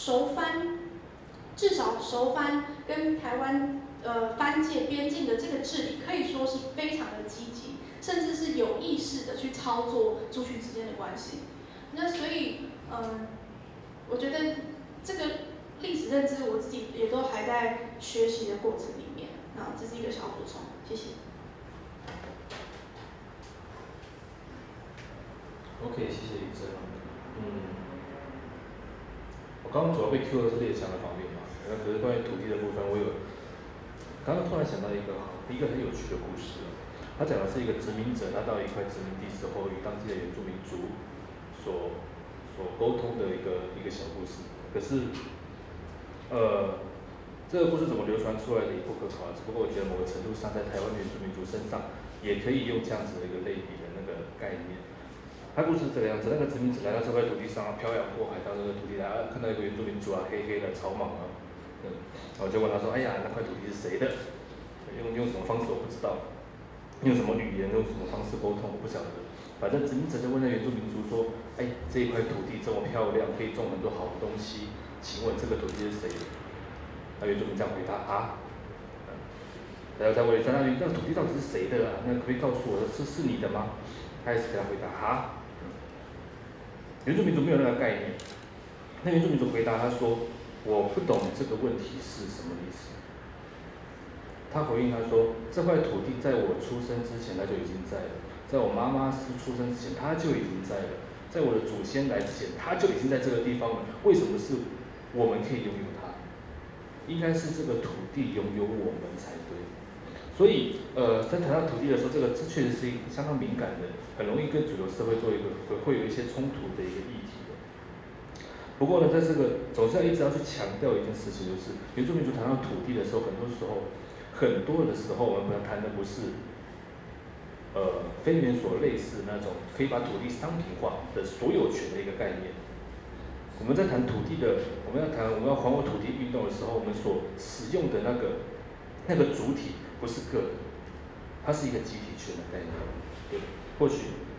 至少熟番跟台湾番界边境的这个治理，可以说是非常的积极，甚至是有意识的去操作族群之间的关系。那所以我觉得这个历史认知我自己也都还在学习的过程里面。那这是一个小补充，谢谢。 OK， 谢谢李真。我刚刚主要被 Q 的是列强的方面嘛，那可是关于土地的部分，我刚刚突然想到一个很有趣的故事。他讲的是一个殖民者，他到一块殖民地时候，与当地的原住民族所沟通的一个小故事。可是，这个故事怎么流传出来的也不可考，只不过我觉得某个程度上，在台湾原住民族身上，也可以用这样子的一个类比的那个概念。他故事是这个样子，那个殖民者来到这块土地上，漂洋过海到这个土地来，看到一个原住民族啊，黑黑的草莽啊，然后就问他说：“哎呀，那块土地是谁的？用什么方式我不知道，用什么语言，用什么方式沟通我不晓得。反正殖民者就问那原住民族说：哎，这一块土地这么漂亮，可以种很多好的东西，请问这个土地是谁的？”那原住民这样回答啊。然后再问在那边，那土地到底是谁的啊？那可以告诉我是你的吗？他也是给他回答哈。原住民族没有那个概念。那原住民族回答他说：“我不懂这个问题是什么意思。”他回应他说：“这块土地在我出生之前它就已经在了，在我妈妈是出生之前它就已经在了，在我的祖先来之前它就已经在这个地方了。为什么是我们可以拥有它？应该是这个土地拥有我们才对。”所以，在谈到土地的时候，这确实是一个相当敏感的，很容易跟主流社会做一个会有一些冲突的一个议题的。不过呢，在这个总是要一直要去强调一件事情，就是原住民族谈到土地的时候，很多的时候，我们谈的不是，非原所类似那种可以把土地商品化的所有权的一个概念。我们在谈土地的，我们要还我土地运动的时候，我们所使用的那个主体不是个人，它是一个集体权的概念。对，或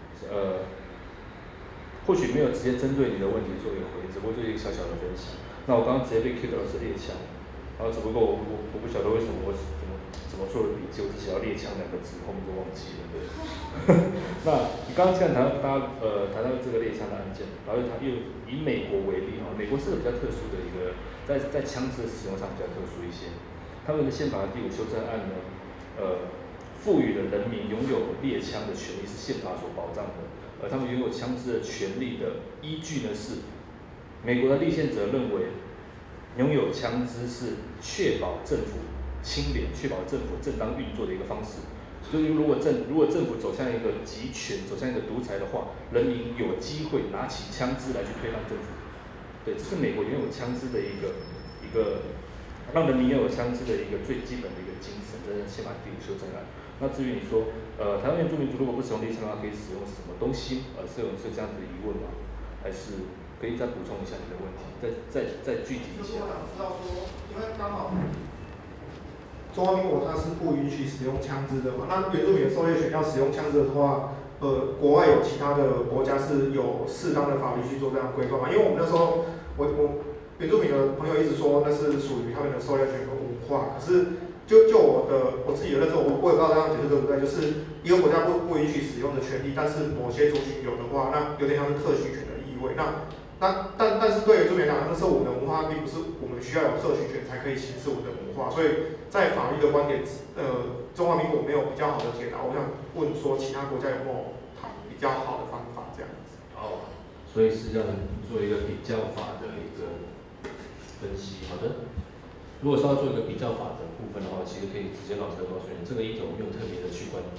许没有直接针对你的问题做一个回应，只不过做一个小小的分享。那我刚刚直接被 Q 到的是猎枪，然后只不过我不晓得为什么我怎么做的笔记，我只写到猎枪2个字，后面就忘记了。对。那你刚刚既然谈到这个猎枪的案件，然后又以美国为例哈，美国是个比较特殊的一个，在枪支的使用上比较特殊一些。他们的宪法的第5修正案呢，赋予了人民拥有猎枪的权利是宪法所保障的，而他们拥有枪支的权利的依据呢是，美国的立宪者认为，拥有枪支是确保政府清廉、确保政府正当运作的一个方式。所以，如果政府走向一个集权、走向一个独裁的话，人民有机会拿起枪支来去推翻政府。对，这是美国拥有枪支的一个让人民拥有枪支的一个最基本的一个精神，这是宪法第5修正案。那至于你说，台湾原住民族如果不使用猎枪的话，可以使用什么东西？是这样子的疑问吗？还是可以再补充一下你的问题，再具体一些？ 我想知道说，因为刚好中华民国它是不允许使用枪支的嘛，那原住民的狩猎权要使用枪支的话，国外有其他的国家是有适当的法律去做这样的规范嘛？因为我们那时候，我原住民的朋友一直说那是属于他们的狩猎权和文化，可是就我自己的认知，我也不知道这样解释对不对，就是一个国家不允许使用的权利，但是某些族群有的话，那有点像是特许权的意味。但是对原住民来讲，那是我们的文化，并不是我们需要有特许权才可以行使我们的文化，所以在法律的观点，中华民国没有比较好的解答。我想问说，其他国家有没有比较好的方法这样子？ 哦，所以是要做一个比较法的一个分析。好的，如果是要做一个比较法的部分的话，其实可以直接老实的告诉你，这个议题我没有特别的去关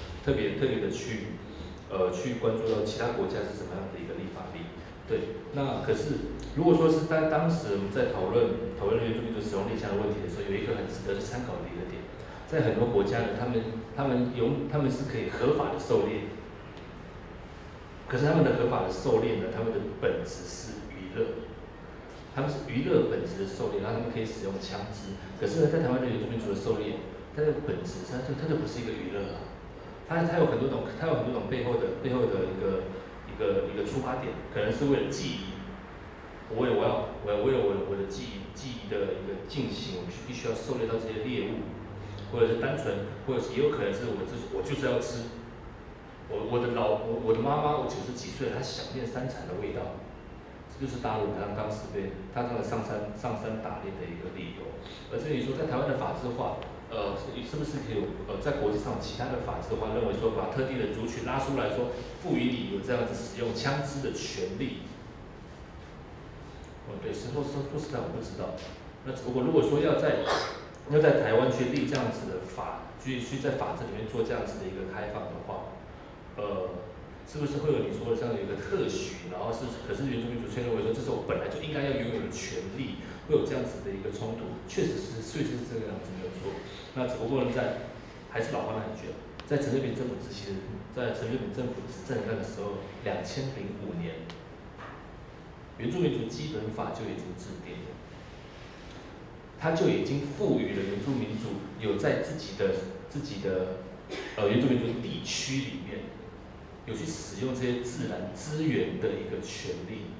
注到其他国家是怎么样的一个立法力。对，那可是如果说是在当时我们在讨论原住民族使用猎枪的问题的时候，有一个很值得去参考的一个点，在很多国家呢，他们是可以合法的狩猎，可是他们的合法的狩猎呢，他们的本质是娱乐，他们是娱乐本质的狩猎，然后他们可以使用枪支。可是呢，在台湾的原住民族的狩猎，它的本质它就不是一个娱乐啊，它有很多种背后的一个出发点，可能是为了记忆。我为了我的记忆的一个进行，我必须要狩猎到这些猎物，或者是单纯，或者是也有可能是我就是要吃。我的妈妈，我90几岁了，她想念山产的味道，这就是大陆他当时他上山打猎的一个理由。而至于说在台湾的法制化， 是不是可以在国际上其他的法制的话，认为说把特定的族群拉出来说，赋予你有这样子使用枪支的权利？对，说实在我不知道。那如果说要在台湾去立这样子的法，去在法制里面做这样子的一个开放的话，是不是会有你说的这样的一个特许，然后可是原住民族却认为说这是我本来就应该要拥有的权利，会有这样子的一个冲突，确实是这个样子没有错。那只不过呢，还是老话那一句，在陈水扁政府执政的那个时候，2005年，原住民族基本法就已经制定了，它就已经赋予了原住民族有在自己的原住民族地区里面。有去使用这些自然资源的一个权利，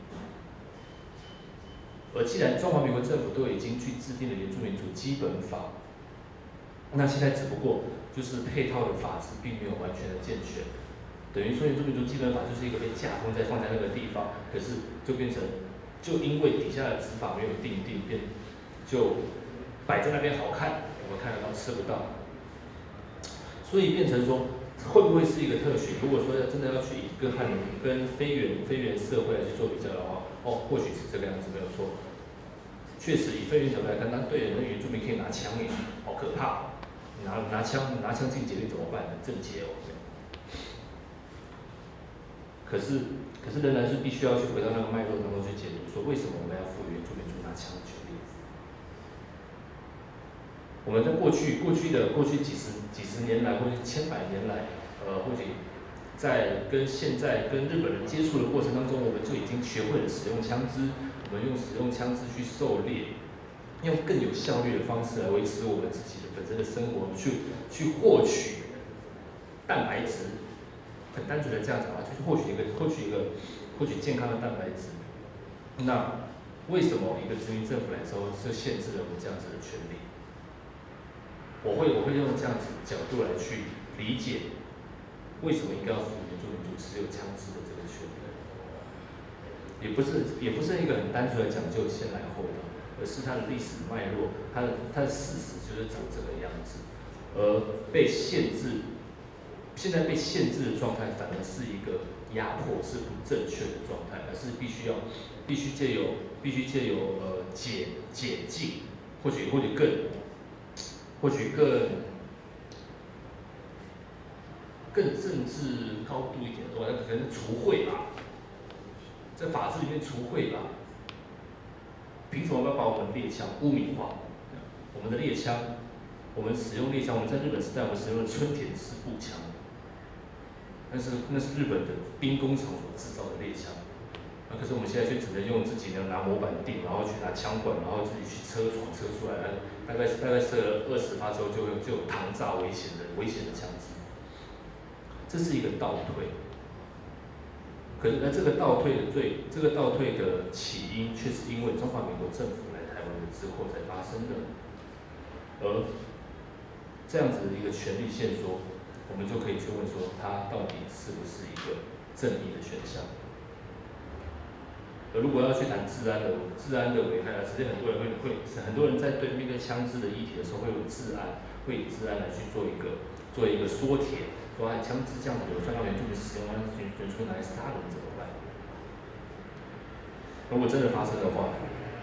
而既然中华民国政府都已经去制定了原住民族基本法，那现在只不过就是配套的法制并没有完全的健全，等于说原住民族基本法就是一个被架空放在那个地方，可是就变成因为底下的执法没有定，就摆在那边好看，我们看得到吃不到，所以变成说。会不会是一个特许？如果说真的要去以跟非原社会来去做比较的话，或许是这个样子没有错。确实以非原角度来看，那对人原住民可以拿枪耶，好可怕！拿枪进监狱怎么办？正解哦。可是仍然是必须要去回到那个脉络当中去解读，说为什么我们要赋予原住民拿枪的权利？我们在过去几十年来，或者千百年来，或许在现在跟日本人接触的过程当中，我们就已经学会了使用枪支。我们用使用枪支去狩猎，用更有效率的方式来维持我们自己的本身的生活，去获取蛋白质。很单纯的这样讲啊，就是获取健康的蛋白质。那为什么一个殖民政府来之后，就限制了我们这样子的权利？我会用这样子的角度来去理解，为什么应该要赋予原住民族持有枪支的这个权利？也不是一个很单纯的讲究先来后到，而是它的历史脉络，它的事实就是长这个样子，而被限制，现在被限制的状态反而是一个压迫，是不正确的状态，而是必须借由解禁，或许更政治高度一点的话，可能是除秽吧，在法制里面除秽吧。凭什么要把我们猎枪污名化？我们的猎枪，我们使用猎枪，我们在日本时代我们使用的春田式步枪，那是日本的兵工厂所制造的猎枪。可是我们现在却只能用自己拿模板定，然后去拿枪管，然后自己去车出来，大概射了20发之后就有膛炸危险的枪支，这是一个倒退。可是这个倒退的起因，却是因为中华民国政府来台湾的之后才发生的，而这样子的一个权利限缩，我们就可以去问说，它到底是不是一个正义的选项？而如果要去谈治安的危害，其实很多人在面对枪支的议题的时候，会以治安来去做一个缩帖，说枪支这样子流窜到原住民使用，让原住民拿来杀人怎么办？如果真的发生的话，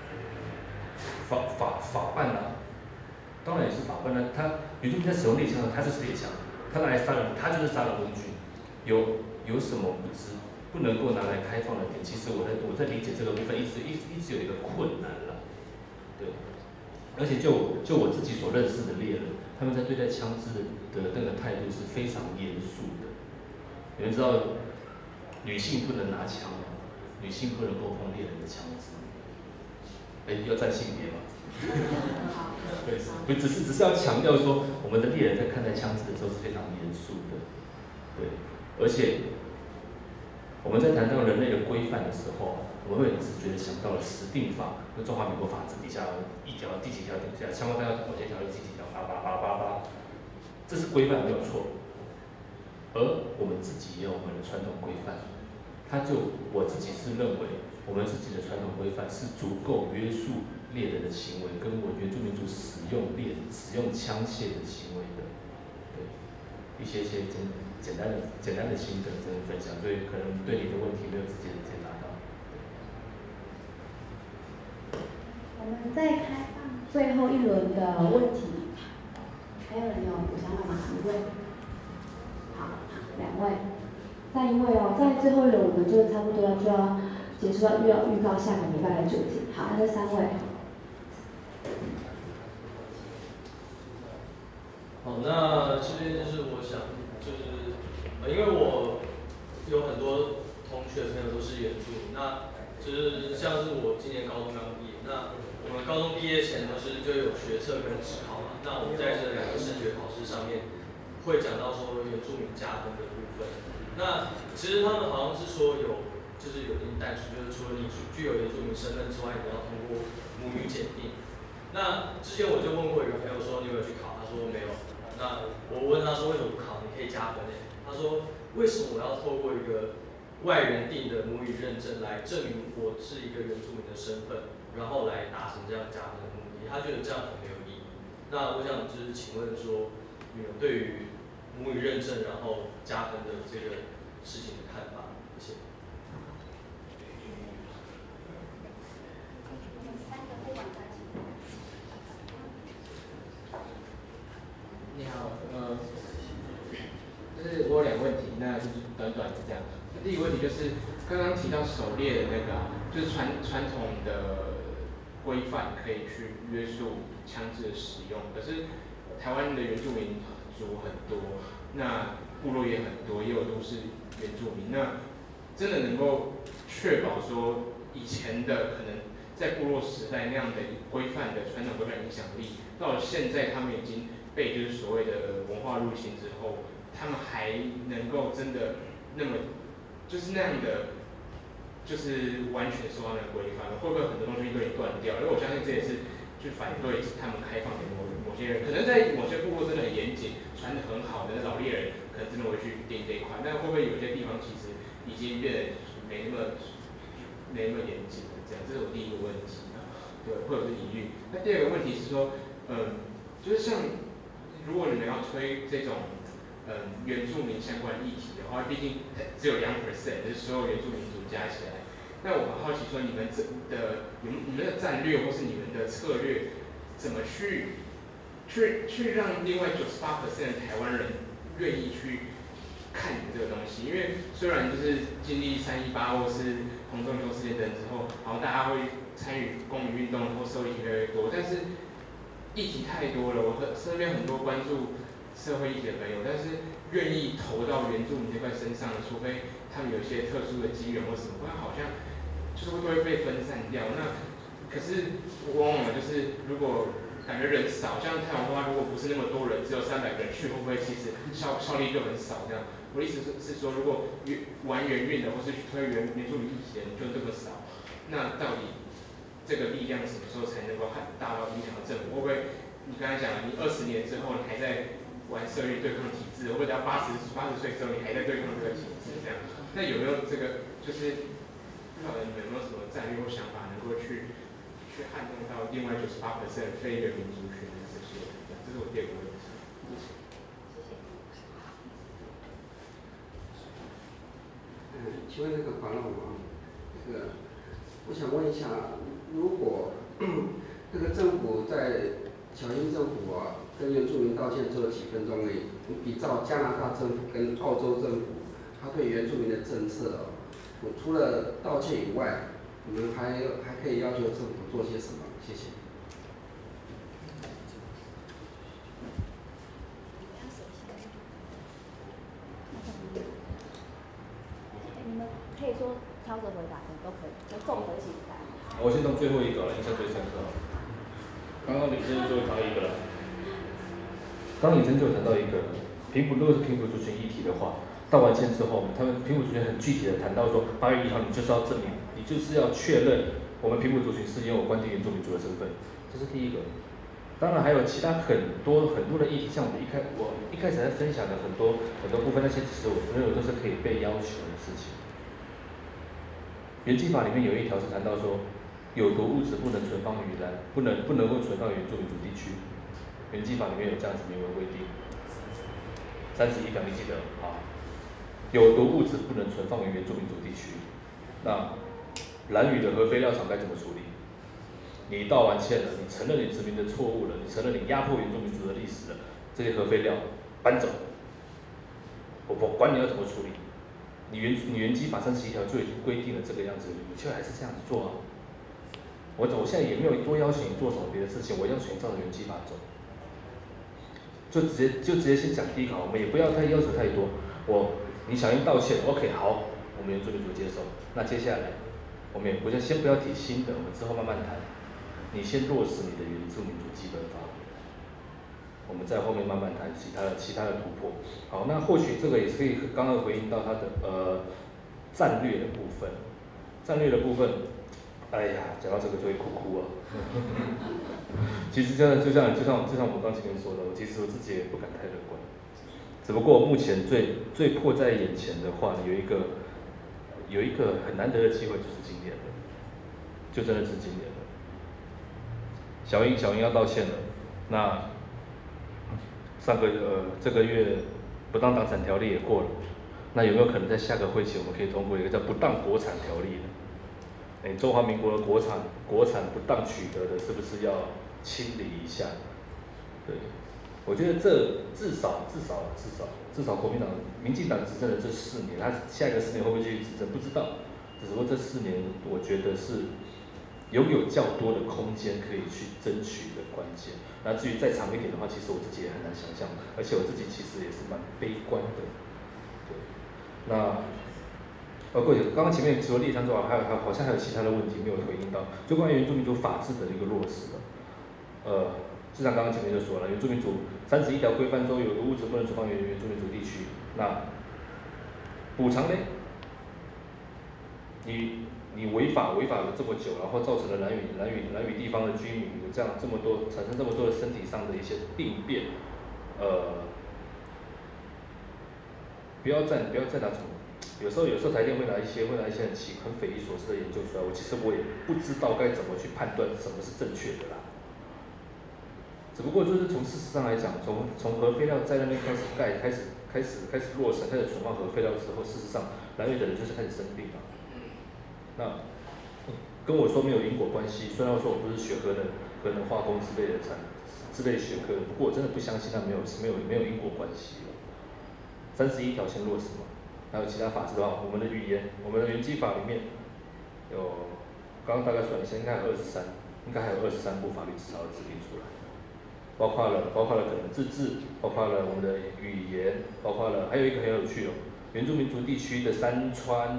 法办啊，当然也是法办啊。他原住民在使用猎枪，他就是猎枪，他拿来杀人，他就是杀人工具，有什么不能够拿来开放的点？其实我在理解这个部分，一直有一个困难了，对。而且就我自己所认识的猎人，他们在对待枪支的那个态度是非常严肃的。你们知道，女性不能拿枪，女性不能够碰猎人的枪支。要占性别吗？对，不只是要强调说，我们的猎人在看待枪支的时候是非常严肃的，对，而且。我们在谈到人类的规范的时候，我们会很直觉的想到了实定法，就中华民国法制底下第几条底下，相关弹药保健条例第几条，巴拉巴拉，这是规范没有错。而我们自己也有我们的传统规范，我自己是认为，我们自己的传统规范是足够约束猎人的行为，跟我原住民族使用猎使用枪械的行为的，对，一些简单的心得真的分享，所以可能对你的问题没有直接解答到。 我们再开放最后一轮的问题，还有人有想法吗？一位，好，2位。再因为在最后一轮我们就差不多就要结束，要预告下个礼拜的主题。好，那这3位。 好，那这边就是我想，就是因为我有很多同学朋友都是原住民，那就是像是我今年高中刚毕业，那我们高中毕业前就有学测跟指考嘛，那我们在这2个升学考试上面会讲到说原住民加分的部分。那其实他们好像是说就是有一定但书，就是除了你具有原住民身份之外，你要通过母语检定。那之前我就问过一个朋友说你有没有去考，他说没有。那我问他说为什么不考？你可以加分诶。他说为什么我要透过一个外人定的母语认证来证明我是一个原住民的身份，然后来达成这样加分的目的？他觉得这样很没有意义。那我想就是请问说，你们对于母语认证然后加分的这个事情的看法？谢谢。 你好，就是我有2个问题，那就是短短的这样。第一个问题就是刚刚提到狩猎的那个就是传统的规范可以去约束枪支的使用，可是台湾的原住民族很多，那部落也很多，也有都市原住民，那真的能够确保说以前的可能在部落时代那样的规范的传统规范影响力，到了现在他们已经被就是所谓的文化入侵之后，他们还能够真的那么就是那样的，就是完全受到那个规范，会不会很多东西都已经断掉？因为我相信这也是去反对他们开放给某些人，可能在某些部落真的很严谨，传得很好的老猎人，可能真的会去盯这一块。但会不会有些地方其实已经变得没那么严谨了？这样，这是我第一个问题。对，会有这疑虑。那第二个问题是说，就是像如果你们要推这种原住民相关议题的话，毕竟只有2%，就是所有原住民族加起来。那我很好奇说，你们的战略或是你们的策略，怎么去让另外98%的台湾人愿意去看你们这个东西？因为虽然就是经历318或是洪仲丘事件等之后，然后大家会参与公民运动或社会议题越来越多，但是议题太多了，我身边很多关注社会议题的朋友，但是愿意投到原住民这块身上的，除非他们有一些特殊的机缘或什么，不然好像就是会被分散掉。那可是往往就是如果感觉人少，像太阳花如果不是那么多人，只有300个人去，会不会其实效力就很少这样？我的意思是说，如果玩原运的或是推原住民议题的人就这么少，那到底这个力量什么时候才能够很大到影响到政府？会不会你刚才讲，你20年之后你还在玩社运对抗体制，会不会到80岁之后你还在对抗这个体制？这样，那有没有这个就是不晓得你们有没有什么战略或想法能够去撼动到另外98%非原民族群的这些？这是我第二个问题。 请问那个法老王，我想问一下，如果这个政府在小英政府跟原住民道歉只有几分钟而已，比照加拿大政府跟澳洲政府，他对原住民的政策除了道歉以外，你们还可以要求政府做些什么？谢谢。 你们可以说挑着回答，都可以，就综合一起答。 我先从最后一个印象最深刻。刚刚李真就谈到一个了，刚李真就谈到一个如果是平埔族群议题的话，道完歉之后，他们平埔族群很具体的谈到说，8月1号你就是要证明，你就是要确认我们平埔族群是拥有关定原住民族的身份，这是第一个。当然还有其他很多的议题，像我一开始在分享的很多部分，那些其实我认为都是可以被要求的事情。原基法里面有一条是谈到说，有毒物质不能存放于不能够存放于原住民族地区。 原基法里面有这样子明文规定，31条你记得啊？有毒物质不能存放于原住民族地区。那兰屿的核废料厂该怎么处理？你道完歉了，你承认你殖民的错误了，你承认你压迫原住民族的历史了，这些核废料搬走，我不管你要怎么处理。你原基法31条就已经规定了这个样子，你却还是这样子做啊？我现在也没有多要求你做什么别的事情，我要求你照着原基法走。就直接先讲第一条，我们也不要太要求太多。你响应道歉 ，OK， 好，我们原住民族接受。那接下来，我们也先不要提新的，我们之后慢慢谈。你先落实你的原住民族基本法，我们在后面慢慢谈其他的突破。好，那或许这个也是可以刚刚回应到他的战略的部分。战略的部分，哎呀，讲到这个就会哭啊。其实就像我们刚前面说的，其实我自己也不敢太乐观。只不过目前最迫在眼前的话，有一个很难得的机会，就是今年了，就真的是今年了。小英要道歉了，那这个月不当党产条例也过了，那有没有可能在下个会期我们可以通过一个叫不当国产条例呢？中华民国的国产不当取得的，是不是要清理一下？对，我觉得这至少民进党执政的这4年，他下一个4年会不会继续执政不知道，只不过这4年我觉得是拥有较多的空间可以去争取的关键。那至于再长一点的话，其实我自己也很难想象，而且我自己其实也是蛮悲观的。对，那包括刚刚前面除了猎枪之外，好像还有其他的问题没有回应到，就关于原住民族法治的一个落实了。就像刚刚前面就说了，原住民族31条规范中有毒物质不能存放于原住民族地区。那补偿呢？你违法了这么久，然后造成了兰屿地方的居民有产生这么多的身体上的一些病变，不要再拿什么。有时候台电会拿一些很匪夷所思的研究出来，其实我也不知道该怎么去判断什么是正确的啦。只不过就是从事实上来讲，从核废料在那边开始落成，开始存放核废料之后，事实上兰屿的人就是开始生病了。那跟我说没有因果关系，虽然说我不是学核能化工之类学科，不过我真的不相信它没有因果关系了。31条先落实嘛，还有其他法制的话，我们的语言，我们的原基法里面有，刚刚大概算一下，应该还有23部法律至少要制定出来，包括了可能自治，包括了我们的语言，包括了还有一个很有趣哦，原住民族地区的山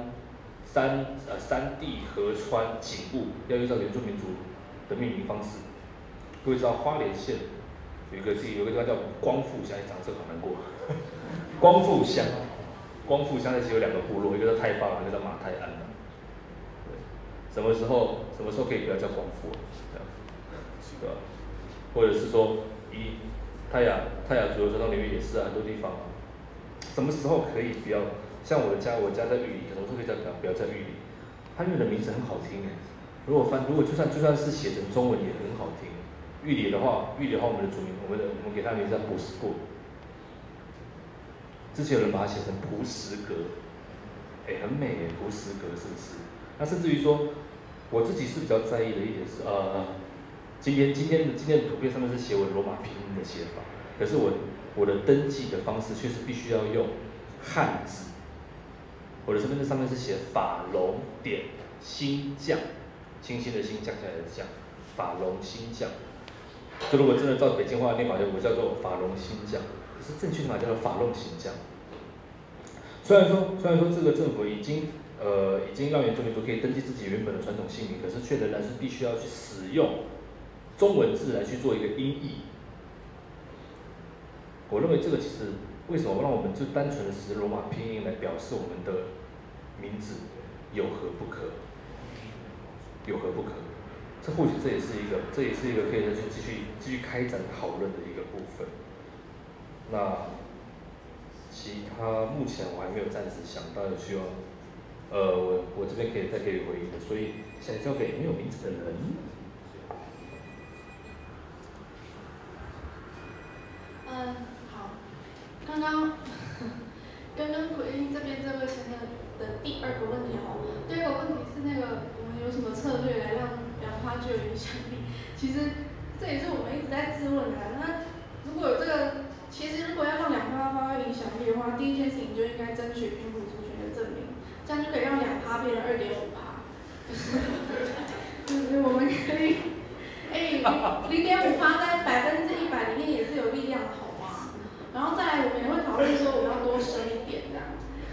地、河川、景物要依照原住民族的命名方式。各位知道花莲县有一个地方叫光复乡，讲这个好难过。光复乡那其实有2个部落，一个叫太霸，一个叫马太安。对，什么时候可以不要叫光复？这样，对吧？或者是说，泰雅族的传统领域也是很多地方什么时候可以不要？像我家在玉里，什么时候可以不要在玉里？它因为的名字很好听哎，如果就算是写成中文也很好听。玉里的话，我们的族名，我们给它的名字叫普什布。之前有人把它写成蒲什格，很美耶，蒲什格是不是？那甚至于说，我自己是比较在意的一点是，今天的图片上面是写我罗马拼音的写法，可是我的登记的方式却是必须要用汉字。我的身份证上面是写法龙点新将，清新的新，降下来的降，法龙新将。就如果真的照北京话念法，我叫做法龙新将，可是正确的码叫做法龙新将。虽然说这个政府已经让原住民族可以登记自己原本的传统姓名，可是却仍然是必须要去使用中文字来去做一个音译。我认为这个其实为什么让我们就单纯的使罗马拼音来表示我们的名字，有何不可？有何不可？这或许这也是一个可以再去继续开展讨论的一个部分。那其他目前我还没有暂时想到有需要，我这边可以回应的，所以现在交给没有名字的人。 好，刚刚回应这边这位先生的第二个问题哦，第二个问题是那个我们有什么策略来让2%具有影响力？其实这也是我们一直在质问的。那如果有这个，其实如果要让2%发挥影响力的话，第一件事情就应该争取贫苦族群的证明，这样就可以让2%变成2.5%。就是我们可以，0.5%在100%里面也是有力量的，好吗？然后再来，我们也会讨论说我们要多生一点这样。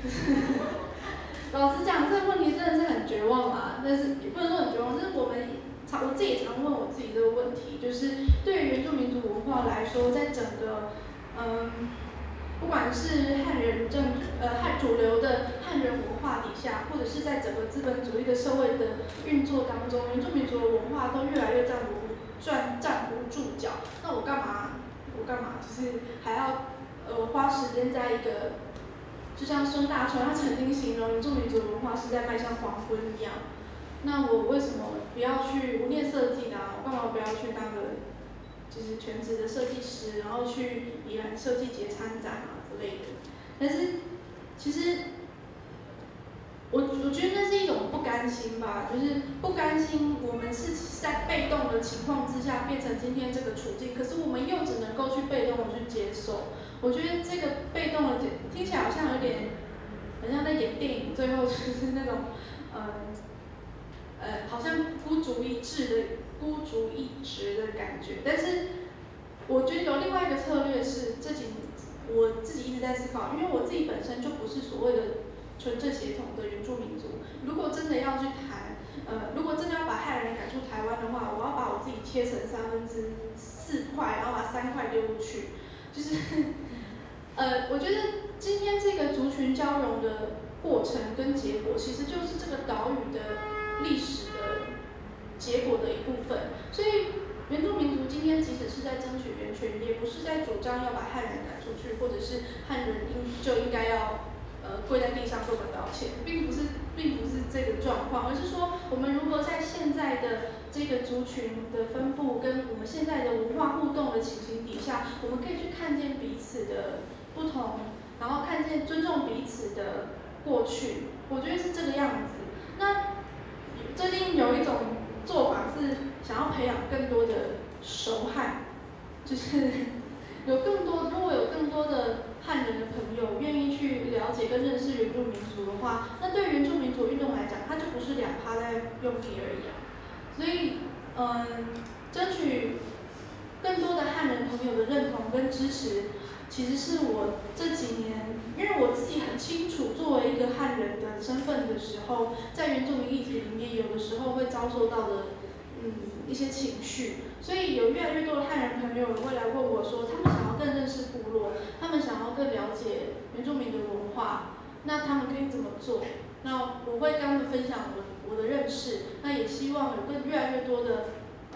老实讲，这个问题真的是很绝望啊，但是也不能说很绝望，就是我自己也常问我自己这个问题，就是对于原住民族文化来说，在整个不管是汉主流的汉人文化底下，或者是在整个资本主义的社会的运作当中，原住民族的文化都越来越站不住脚。那我干嘛？就是还要花时间在一个，就像孙大春他曾经形容原住民族文化是在迈向黄昏一样。那我为什么不要去无念设计呢？我干嘛不要去当个就是全职的设计师，然后去宜兰设计节参展啊之类的？但是其实我觉得那是一种不甘心吧，就是不甘心我们是在被动的情况之下变成今天这个处境，可是我们又只能够去被动的去接受。我觉得这个被动的听起来好像有点，很像在演电影，最后就是那种好像孤注一掷的感觉。但是我觉得有另外一个策略是，我自己一直在思考，因为我自己本身就不是所谓的纯正血统的原住民族。如果真的要去谈，如果真的要把汉人赶出台湾的话，我要把我自己切成4块，然后把3块丢出去。就是，我觉得今天这个族群交融的过程跟结果，其实就是这个岛屿的历史的结果的一部分。所以原住民族今天即使是在争取原权，也不是在主张要把汉人赶出去，或者是汉人就应该要跪在地上跟我们道歉，并不是这个状况，而是说我们如何在现在的这个族群的分布跟我们现在的文化互动的情形底下，我们可以去看见彼此的不同，然后看见尊重彼此的过去。我觉得是这个样子。那最近有一种做法是想要培养更多的熟汉，就是如果有更多的汉人的朋友愿意去了解跟认识原住民族的话，那对原住民族运动来讲，它就不是2%在用力而已啊。所以，争取更多的汉人朋友的认同跟支持，其实是我这几年，因为我自己很清楚，作为一个汉人的身份的时候，在原住民议题里面，有的时候会遭受到的一些情绪。所以有越来越多的汉人朋友会来问我说，他们想要更认识部落，他们想要更了解原住民的文化，那他们可以怎么做？那我会跟他们分享我的认识，那也希望有越来越多的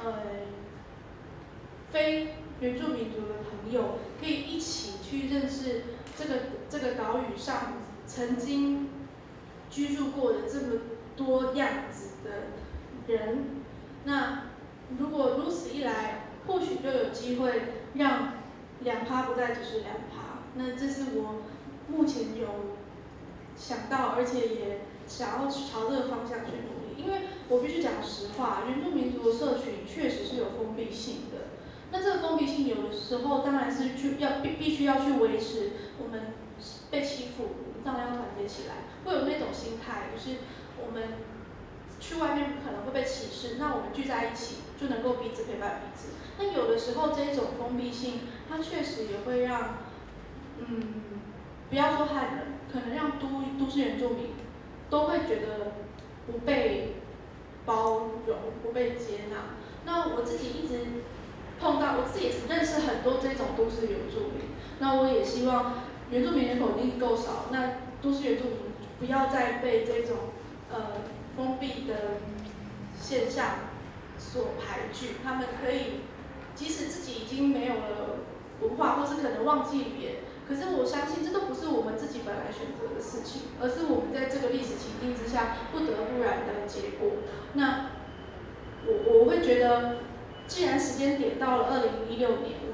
非原住民族的朋友可以一起去认识这个岛屿上曾经居住过的这么多样子的人。那如果如此一来，或许就有机会让2%不再只是2%。那这是我目前有想到，而且也想要朝这个方向去努力。因为我必须讲实话，原住民族的社群确实是有封闭性的。那这个封闭性有的时候当然是必须要去维持我们被欺负，我们当然要团结起来。会有那种心态，就是我们去外面可能会被歧视，那我们聚在一起就能够彼此陪伴彼此。那有的时候这一种封闭性，它确实也会让，不要说汉人，可能让都市原住民都会觉得不被包容、不被接纳。那我自己一直碰到，我自己也认识很多这种都市原住民。那我也希望原住民人口一定够少，那都市原住民不要再被这种封闭的现象所排拒。他们可以，即使自己已经没有了文化，或是可能忘记语言，可是我相信这都不是我们自己本来选择的事情，而是我们在这个历史情境之下不得不然的结果。那我会觉得，既然时间点到了2016年，我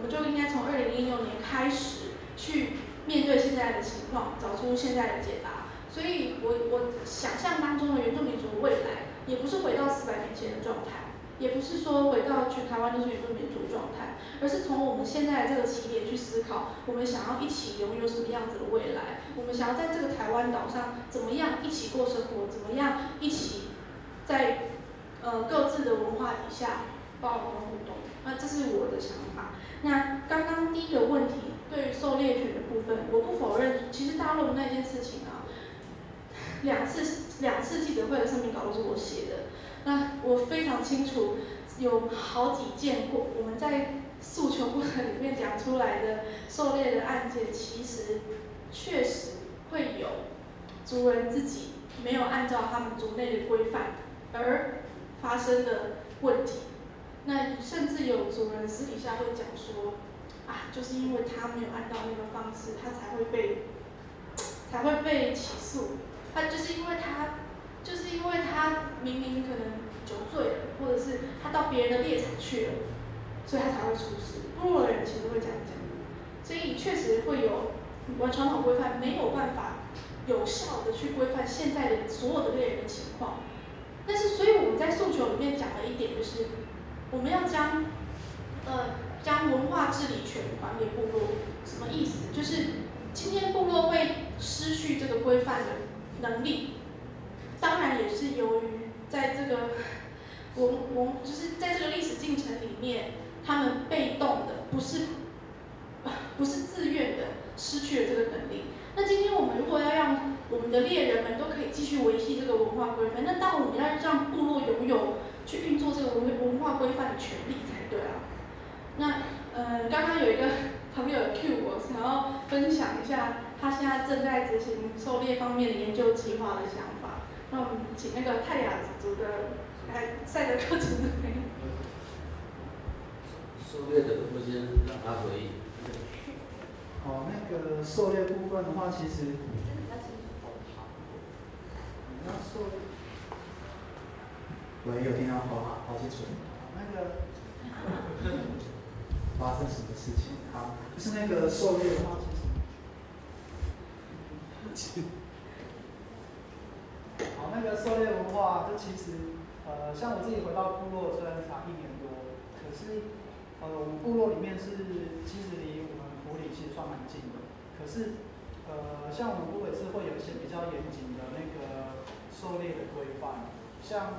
们就应该从2016年开始去面对现在的情况，找出现在的解答。所以我想象当中的原住民族未来，也不是回到400年前的状态，也不是说回到全台湾都是原住民族状态，而是从我们现在的这个起点去思考，我们想要一起拥有什么样子的未来，我们想要在这个台湾岛上怎么样一起过生活，怎么样一起在各自的文化底下包容互动。那这是我的想法。那刚刚第一个问题，对于狩猎权的部分，我不否认，其实大陆那件事情啊，两次记者会的声明稿都是我写的。那我非常清楚，有好几件我们在诉求过程里面讲出来的狩猎的案件，其实确实会有族人自己没有按照他们族内的规范而发生的问题。那甚至有族人私底下会讲说，啊，就是因为他没有按照那个方式，他才会被起诉。就是因为他明明可能酒醉了，或者是他到别人的猎场去了，所以他才会出事。部落的人其实会这样讲，所以确实会有传统规范没有办法有效的去规范现在的所有的猎人的情况。但是，所以我们在诉求里面讲了一点，就是我们要将文化治理权还给部落。什么意思？就是今天部落会失去这个规范的能力，当然也是由于在这个就是在这个历史进程里面，他们被动的，不是自愿的失去了这个能力。那今天我们如果要让我们的猎人们都可以继续维系这个文化规范，那当我们要让部落拥有去运作这个文化规范的权利才对啊。那刚刚有一个朋友 cue 我，想要分享一下他现在正在执行狩猎方面的研究计划的想法。那我们请那个泰雅族的赛德克族的朋友。 狩猎的部分先让他回应。 那个狩猎部分的话，其实喂，有听到？好清楚。那个发生什么事情？好，就是那个狩猎的话，其实好，那个狩猎文化，就其实像我自己回到部落虽然才1年多，可是我们部落里面是其实离我们埔里其实算蛮近的，可是像我们部也是会有一些比较严谨的那个狩猎的规范，像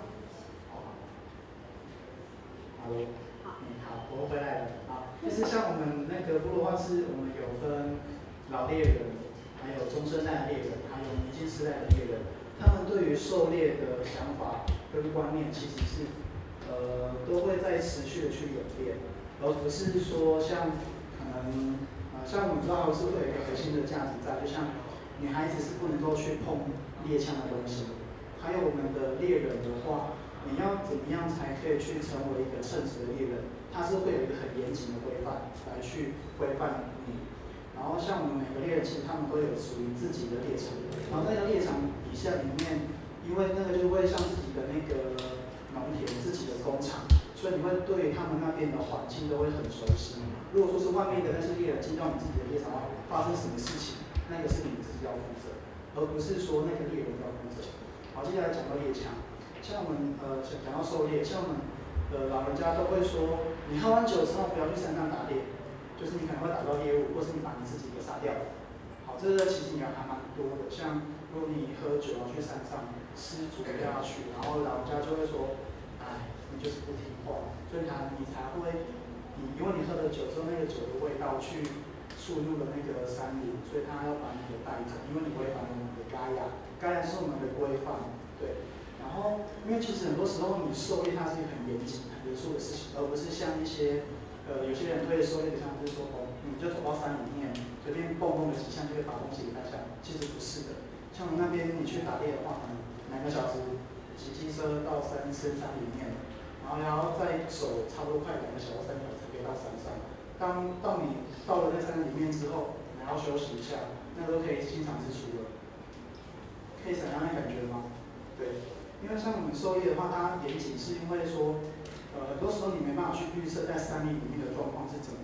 好，我回来了。好，就是像我们那个部落的话，是我们有分老猎人，还有中生代的猎人，还有年轻世代的猎人，他们对于狩猎的想法跟观念，其实是都会在持续的去演变，而不是说像可能像我们知道是会有一个核心的价值在，就像女孩子是不能够去碰猎枪的东西，还有我们的猎人的话。你要怎么样才可以去成为一个称职的猎人？它是会有一个很严谨的规范来去规范你。然后像我们每个猎人，其实他们都有属于自己的猎场，然后那个猎场底下里面，因为那个就会像自己的那个农田、自己的工厂，所以你会对他们那边的环境都会很熟悉。如果说是外面的那些猎人进到你自己的猎场的话，发生什么事情，那个是你自己要负责，而不是说那个猎人要负责。好，接下来讲到猎枪。像我们讲到狩猎，像我们老人家都会说，你喝完酒之后不要去山上打猎，就是你可能会打到猎物，或是你把你自己给杀掉。好，这个其实你还蛮多的。像如果你喝酒要去山上失足掉下去，然后老人家就会说，哎，你就是不听话，所以你才会，因为你喝了酒之后，那个酒的味道去触入了那个山林，所以他要把你给带走，因为你违反了我们的嘎雅，嘎雅是我们的规范，对。然后，因为其实很多时候你狩猎它是一个很严谨、很严肃的事情，而不是像一些有些人对狩猎的想法就是说，你就走到山里面，随便蹦蹦个几下就会把东西给带下来，其实不是的。像我们那边你去打猎的话，可能2个小时骑机车到深山里面，然后要再走差不多快2个小时、3个小时才可以到山上。当你到了那山里面之后，你还要休息一下，那都可以欣赏日出了。可以想象那感觉吗？对。因为像我们狩猎的话，它严谨是因为说，很多时候你没办法去预测在山林里面的状况是怎么样，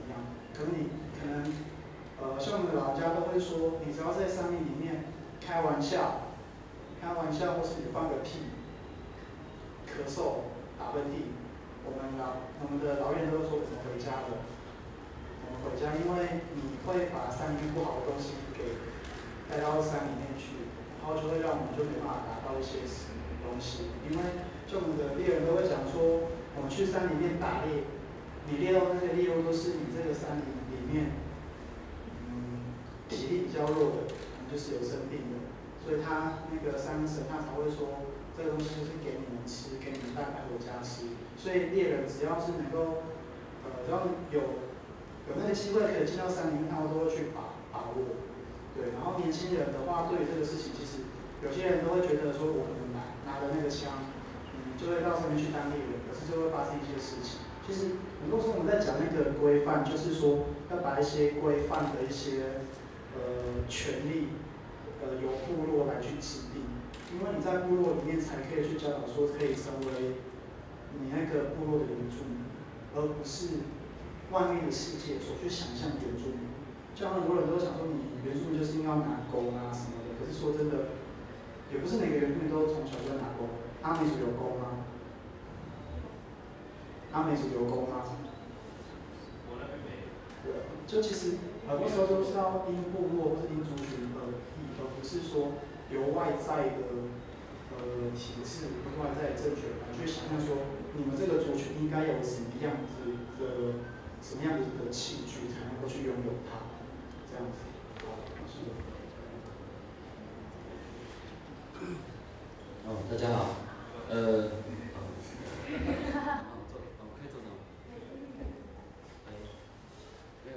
可能像我们的老人家都会说，你只要在山林里面开玩笑，或是你放个屁、咳嗽、打喷嚏，我们的老人都会说怎么回家的？怎么回家？因为你会把山里面不好的东西给带到山里面去，然后就会让我们就没办法达到一些东西。因为就我们的猎人都会讲说，我们去山里面打猎，你猎到那些猎物都是你这个山里面，体力比较弱的，就是有生病的，所以他那个山神他才会说，这个东西就是给你们吃，给你们带回家吃。所以猎人只要是能够，只要有那个机会可以进到山里面，他们都会去把握。对，然后年轻人的话，对于这个事情，其实有些人都会觉得说，我可能拿着那个枪，就会到上面去当猎人，可是就会发生一些事情。其实很多时候我们在讲那个规范，就是说要把一些规范的一些权利，由部落来去制定，因为你在部落里面才可以去教导说可以成为你那个部落的原住民，而不是外面的世界所去想象的原住民。像很多人都想说你原住民就是应该要拿弓啊什么的，可是说真的，也不是每个原住民都从小就拿弓。阿美族有弓吗？阿美族有弓吗？ 我那边没有。 对，就其实很多时候都是要因部落或是因族群而异，而不是说由外在的体制、外在的政权来去想象说你们这个族群应该有什么样子的器具才能够去拥有它，这样子。 大家好，可以坐吗？没有。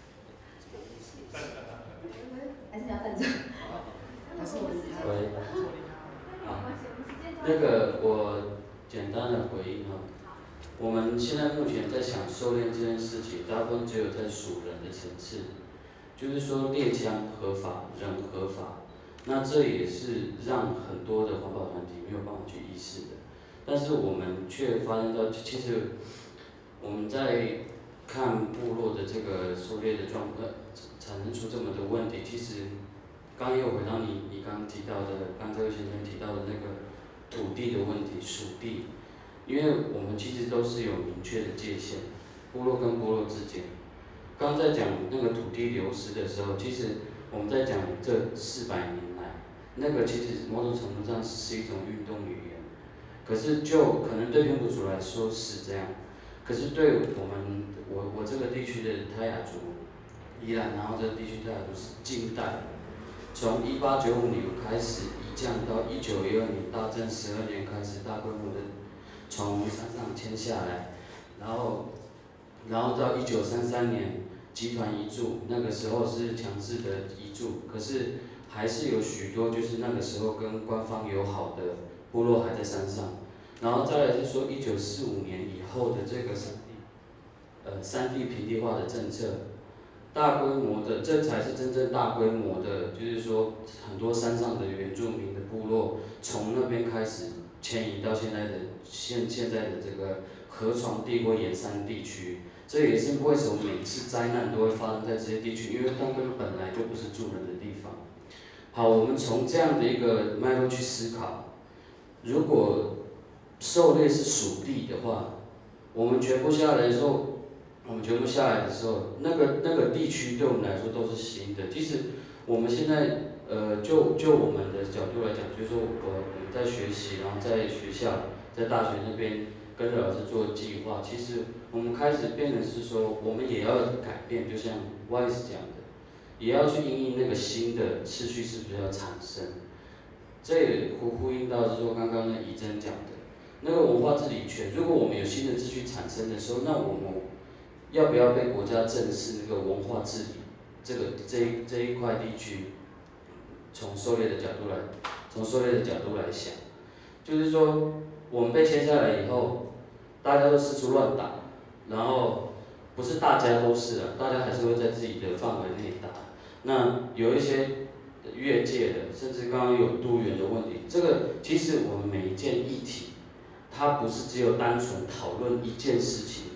还是你要站着？ 喂。好，那个我简单的回应哈。我们现在目前在想狩猎这件事情，大部分只有在属人的层次，就是说猎枪合法，人合法。那这也是让很多的环保团体没有办法去意识的，但是我们却发现到，其实我们在看部落的这个狩猎的状况，产生出这么多问题。其实刚又回到你刚提到的，刚这位先生提到的那个土地的问题，属地，因为我们其实都是有明确的界限，部落跟部落之间。刚在讲那个土地流失的时候，其实我们在讲这400年来，那个其实某种程度上是一种运动语言，可是就可能对平埔族来说是这样，可是对我这个地区的泰雅族，宜兰，然后这个地区泰雅族是近代，从1895年开始移降到1912年大正12年开始大规模的从山上迁下来，然后到1933年。集团移住，那个时候是强制的移住，可是还是有许多就是那个时候跟官方友好的部落还在山上，然后再来是说1945年以后的这个山地平地化的政策，大规模的，这才是真正大规模的，就是说很多山上的原住民的部落从那边开始迁移到现在的这个河床地或沿山地区。这也是为什么每次灾难都会发生在这些地区，因为那边本来就不是住人的地方。好，我们从这样的一个脉络去思考，如果狩猎是属地的话，我们全部下来的时候，那个地区对我们来说都是新的。其实我们现在就我们的角度来讲，就是说我们在学习，然后在学校，在大学那边跟着老师做计划，其实我们开始变成是说，我们也要改变，就像 Wise 讲的，也要去因应那个新的秩序是不是要产生。这也呼应到是说刚刚那怡珍讲的，那个文化治理权，如果我们有新的秩序产生的时候，那我们要不要被国家正视那个文化治理这一块地区？从狩猎的角度来想，就是说我们被签下来以后。大家都四处乱打，然后不是大家都是大家还是会在自己的范围内打。那有一些越界的，甚至刚刚有多元的问题。这个其实我们每一件议题，它不是只有单纯讨论一件事情，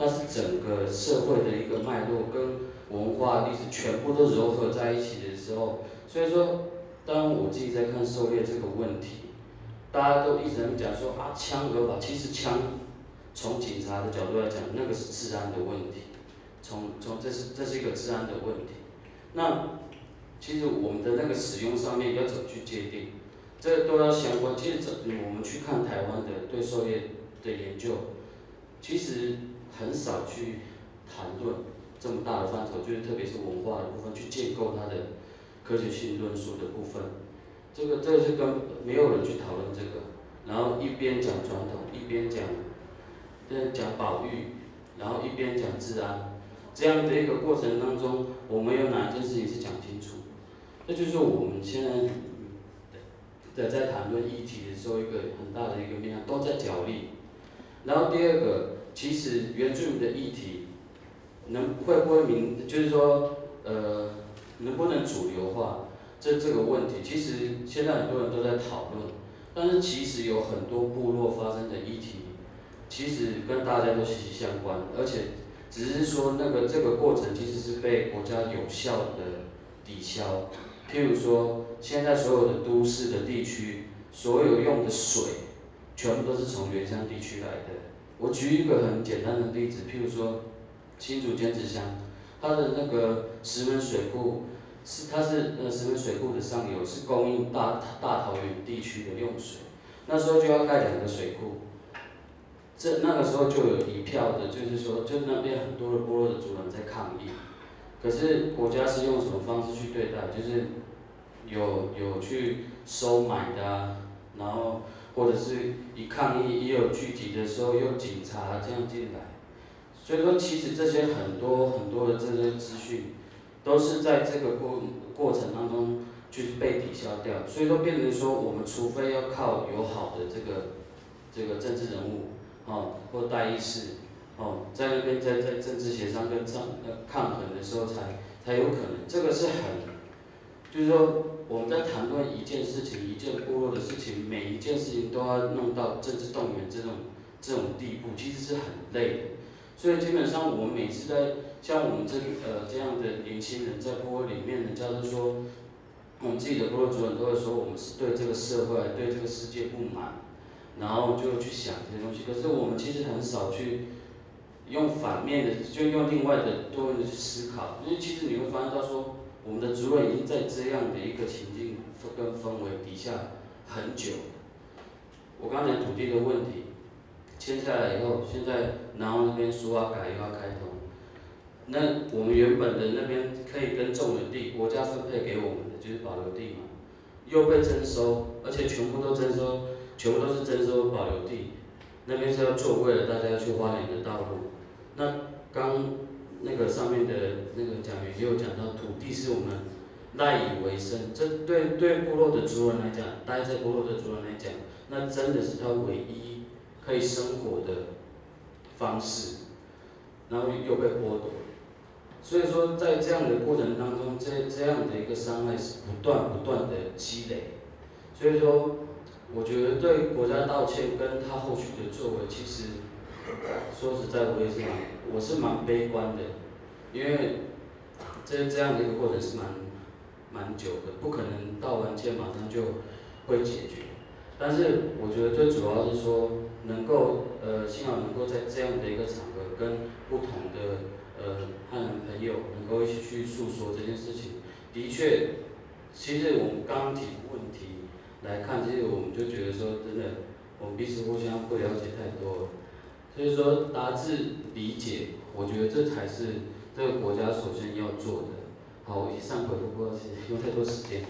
它是整个社会的一个脉络跟文化历史全部都糅合在一起的时候，所以说，当我自己在看狩猎这个问题，大家都一直在讲说啊枪合法，其实枪从警察的角度来讲，那个是治安的问题，这是一个治安的问题。那其实我们的那个使用上面要怎么去界定，这都要相关。其实我们去看台湾的对狩猎的研究，其实很少去谈论这么大的范畴，就是特别是文化的部分去建构它的科学性论述的部分。这个是跟没有人去讨论这个，然后一边讲传统，一边讲保育，然后一边讲治安，这样的一个过程当中，我们有哪一件事情是讲清楚？这就是我们现在在谈论议题的时候一个很大的一个面向，都在角力。然后第二个，其实原住民的议题会不会就是说能不能主流化？这个问题，其实现在很多人都在讨论，但是其实有很多部落发生的议题，其实跟大家都息息相关，而且只是说这个过程其实是被国家有效的抵消。譬如说，现在所有的都市的地区，所有用的水，全部都是从原乡地区来的。我举一个很简单的例子，譬如说，新竹尖子乡，它的那个石门水库。它是石门水库的上游是供应大桃园地区的用水，那时候就要盖2个水库，那个时候就有一票的，就是说，就那边很多的部落的族人在抗议，可是国家是用什么方式去对待？就是有去收买的啊，然后或者是一抗议也有聚集的时候，有警察这样进来，所以说其实这些很多的这些资讯。都是在这个过程当中去被抵消掉，所以说变成说，我们除非要靠有好的这个政治人物，或代议士，在那边在政治协商跟抗衡的时候才有可能。这个是就是说我们在谈论一件事情、一件部落的事情，每一件事情都要弄到政治动员这种地步，其实是很累的。所以基本上我们每次在像我们这样的年轻人在部落里面，人家都说，我们自己的部落主任都会说，我们是对这个社会、对这个世界不满，然后就去想这些东西。可是我们其实很少去用反面的，就用另外的多元的去思考。因为其实你会发现到说，我们的主任已经在这样的一个情境跟氛围底下很久了。我刚才土地的问题签下来以后，现在南澳那边说要改又要开通。那我们原本的那边可以跟种的地，国家分配给我们的就是保留地嘛，又被征收，而且全部都是征收保留地，那边是要做为了大家要去花莲的道路。那刚那个上面的那个讲员也有讲到，土地是我们赖以为生，这对部落的族人来讲，待在部落的族人来讲，那真的是他唯一可以生活的方式，然后又被剥夺。所以说，在这样的过程当中，这样的一个伤害是不断的积累。所以说，我觉得对国家道歉跟他后续的作为，其实说实在，我是蛮悲观的，因为这样的一个过程是蛮久的，不可能道完歉马上就会解决。但是我觉得最主要是说，能够幸好能够在这样的一个场合，跟不同的和朋友能够一起去诉说这件事情，的确，其实我们刚刚提问题来看，其实我们就觉得说，真的，我们彼此互相不了解太多了。所以说，达至理解，我觉得这才是这个国家首先要做的。好，以上回复不好意思，用太多时间。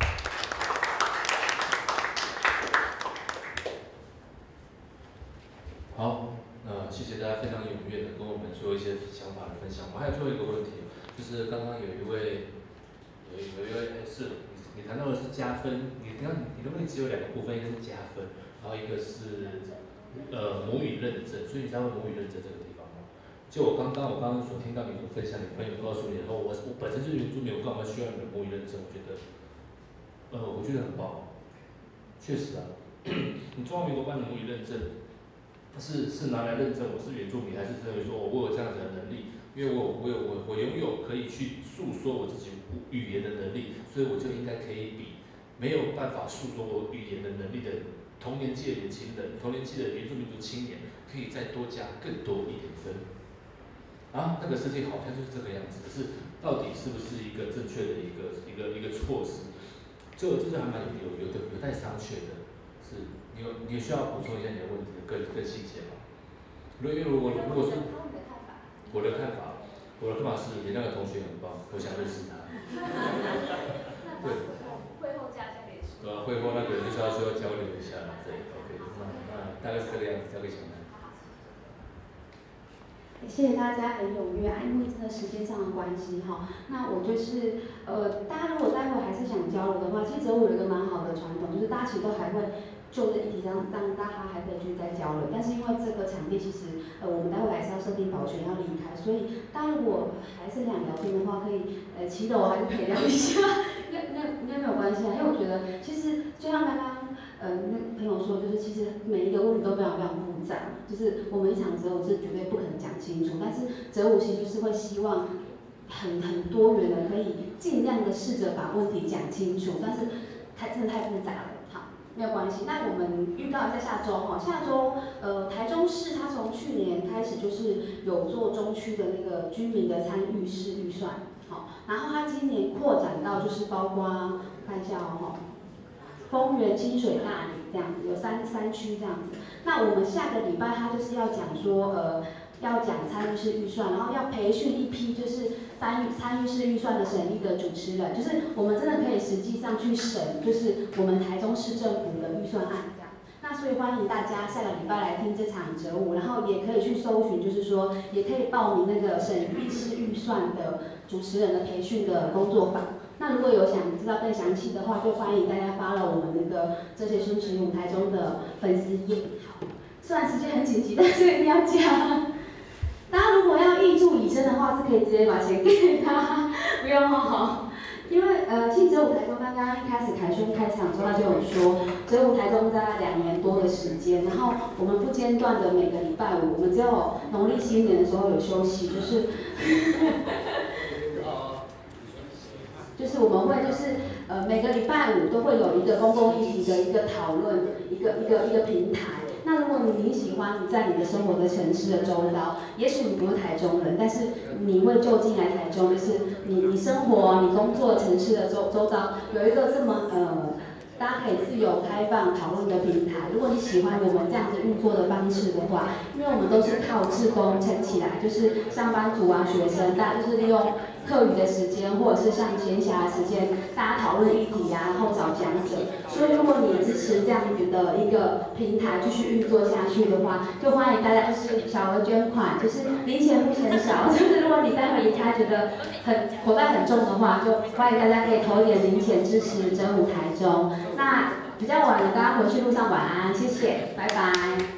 好，谢谢大家非常踊跃的跟我们做一些想法的分享。我还有最后一个问题，就是刚刚有一位是你谈到的是加分，你的问题只有2个部分，一个是加分，然后一个是母语认证，所以你才会母语认证这个地方吗？就我刚刚所听到你所分享，你朋友告诉你，然后我本身就是原住民，我干嘛需要你的母语认证？我觉得很棒，确实啊，你中华民国办的母语认证。 是拿来认证我是原住民，还是认为说我有这样子的能力？因为我拥有可以去诉说我自己语言的能力，所以我就应该可以比没有办法诉说我语言的能力的同年纪的年轻人、同年纪的原住民族青年，可以再多加更多一点分。啊，那个设计好像就是这个样子，可是到底是不是一个正确的一个措施？这还蛮有待商榷的。是，你需要补充一下你的问题更细节吗？如果是我的看法是你那个同学很棒，我想认识他。对。 会后加可以说。 会后那个需要交流一下，对 ，OK， 那大概是这个样子，交给小南。 谢谢大家很踊跃啊，因为真的时间上的关系哈，那我就是大家如果待会还是想交流的话，其实哲武有一个蛮好的传统，就是大家其实都还会就这议题让大家还可以继续再交流，但是因为这个场地其实我们待会还是要设定保全要离开，所以大家如果还是想聊天的话，可以骑着我还是可以聊一下，应该没有关系啊，因为我觉得其实就像刚刚那朋友说，就是其实每一个问题都非常复杂，就是我们一场哲武是绝对不可能讲清楚，但是哲武其实就是会希望很多元的，可以尽量的试着把问题讲清楚，但是真的太复杂了，好，没有关系。那我们预告一下下周哈，下周台中市它从去年开始就是有做中区的那个居民的参与式预算，好，然后它今年扩展到就是包括看一下哦。丰原、清水、大里这样子，有三区这样子。那我们下个礼拜他就是要讲说，要讲参与式预算，然后要培训一批就是参与式预算的审议的主持人，就是我们真的可以实际上去审，就是我们台中市政府的预算案这样。那所以欢迎大家下个礼拜来听这场哲武，然后也可以去搜寻，就是说也可以报名那个审议式预算的主持人的培训的工作坊。那如果有想知道更详细的话，就欢迎大家发了我们那个这些孙启武台中的粉丝页。好，虽然时间很紧急，但是一定要讲。大家如果要挹注以身的话，是可以直接把钱给他，不用好。因为其实哲武台中刚刚一开始凯旋开场的时候，他就有说，哲武台中在2年多的时间，然后我们不间断的每个礼拜五，我们只有农历新年的时候有休息，就是我们会就是每个礼拜五都会有一个公共议题的一个讨论，一个平台。那如果你喜欢你在你的生活的城市的周遭，也许你不是台中人，但是你会就近来台中，就是你生活你工作城市的周遭有一个这么大家可以自由开放讨论的平台。如果你喜欢我们这样子运作的方式的话，因为我们都是靠志工撑起来，就是上班族啊、学生，大家就是利用课余的时间，或者是像闲暇的时间，大家讨论议题啊，然后找讲者。所以如果你支持这样子的一个平台继续运作下去的话，就欢迎大家就是小额捐款，就是零钱不嫌少。就是如果你待会离开觉得口袋很重的话，就欢迎大家可以投一点零钱支持哲武台中。那比较晚了，大家回去路上晚安，谢谢，拜拜。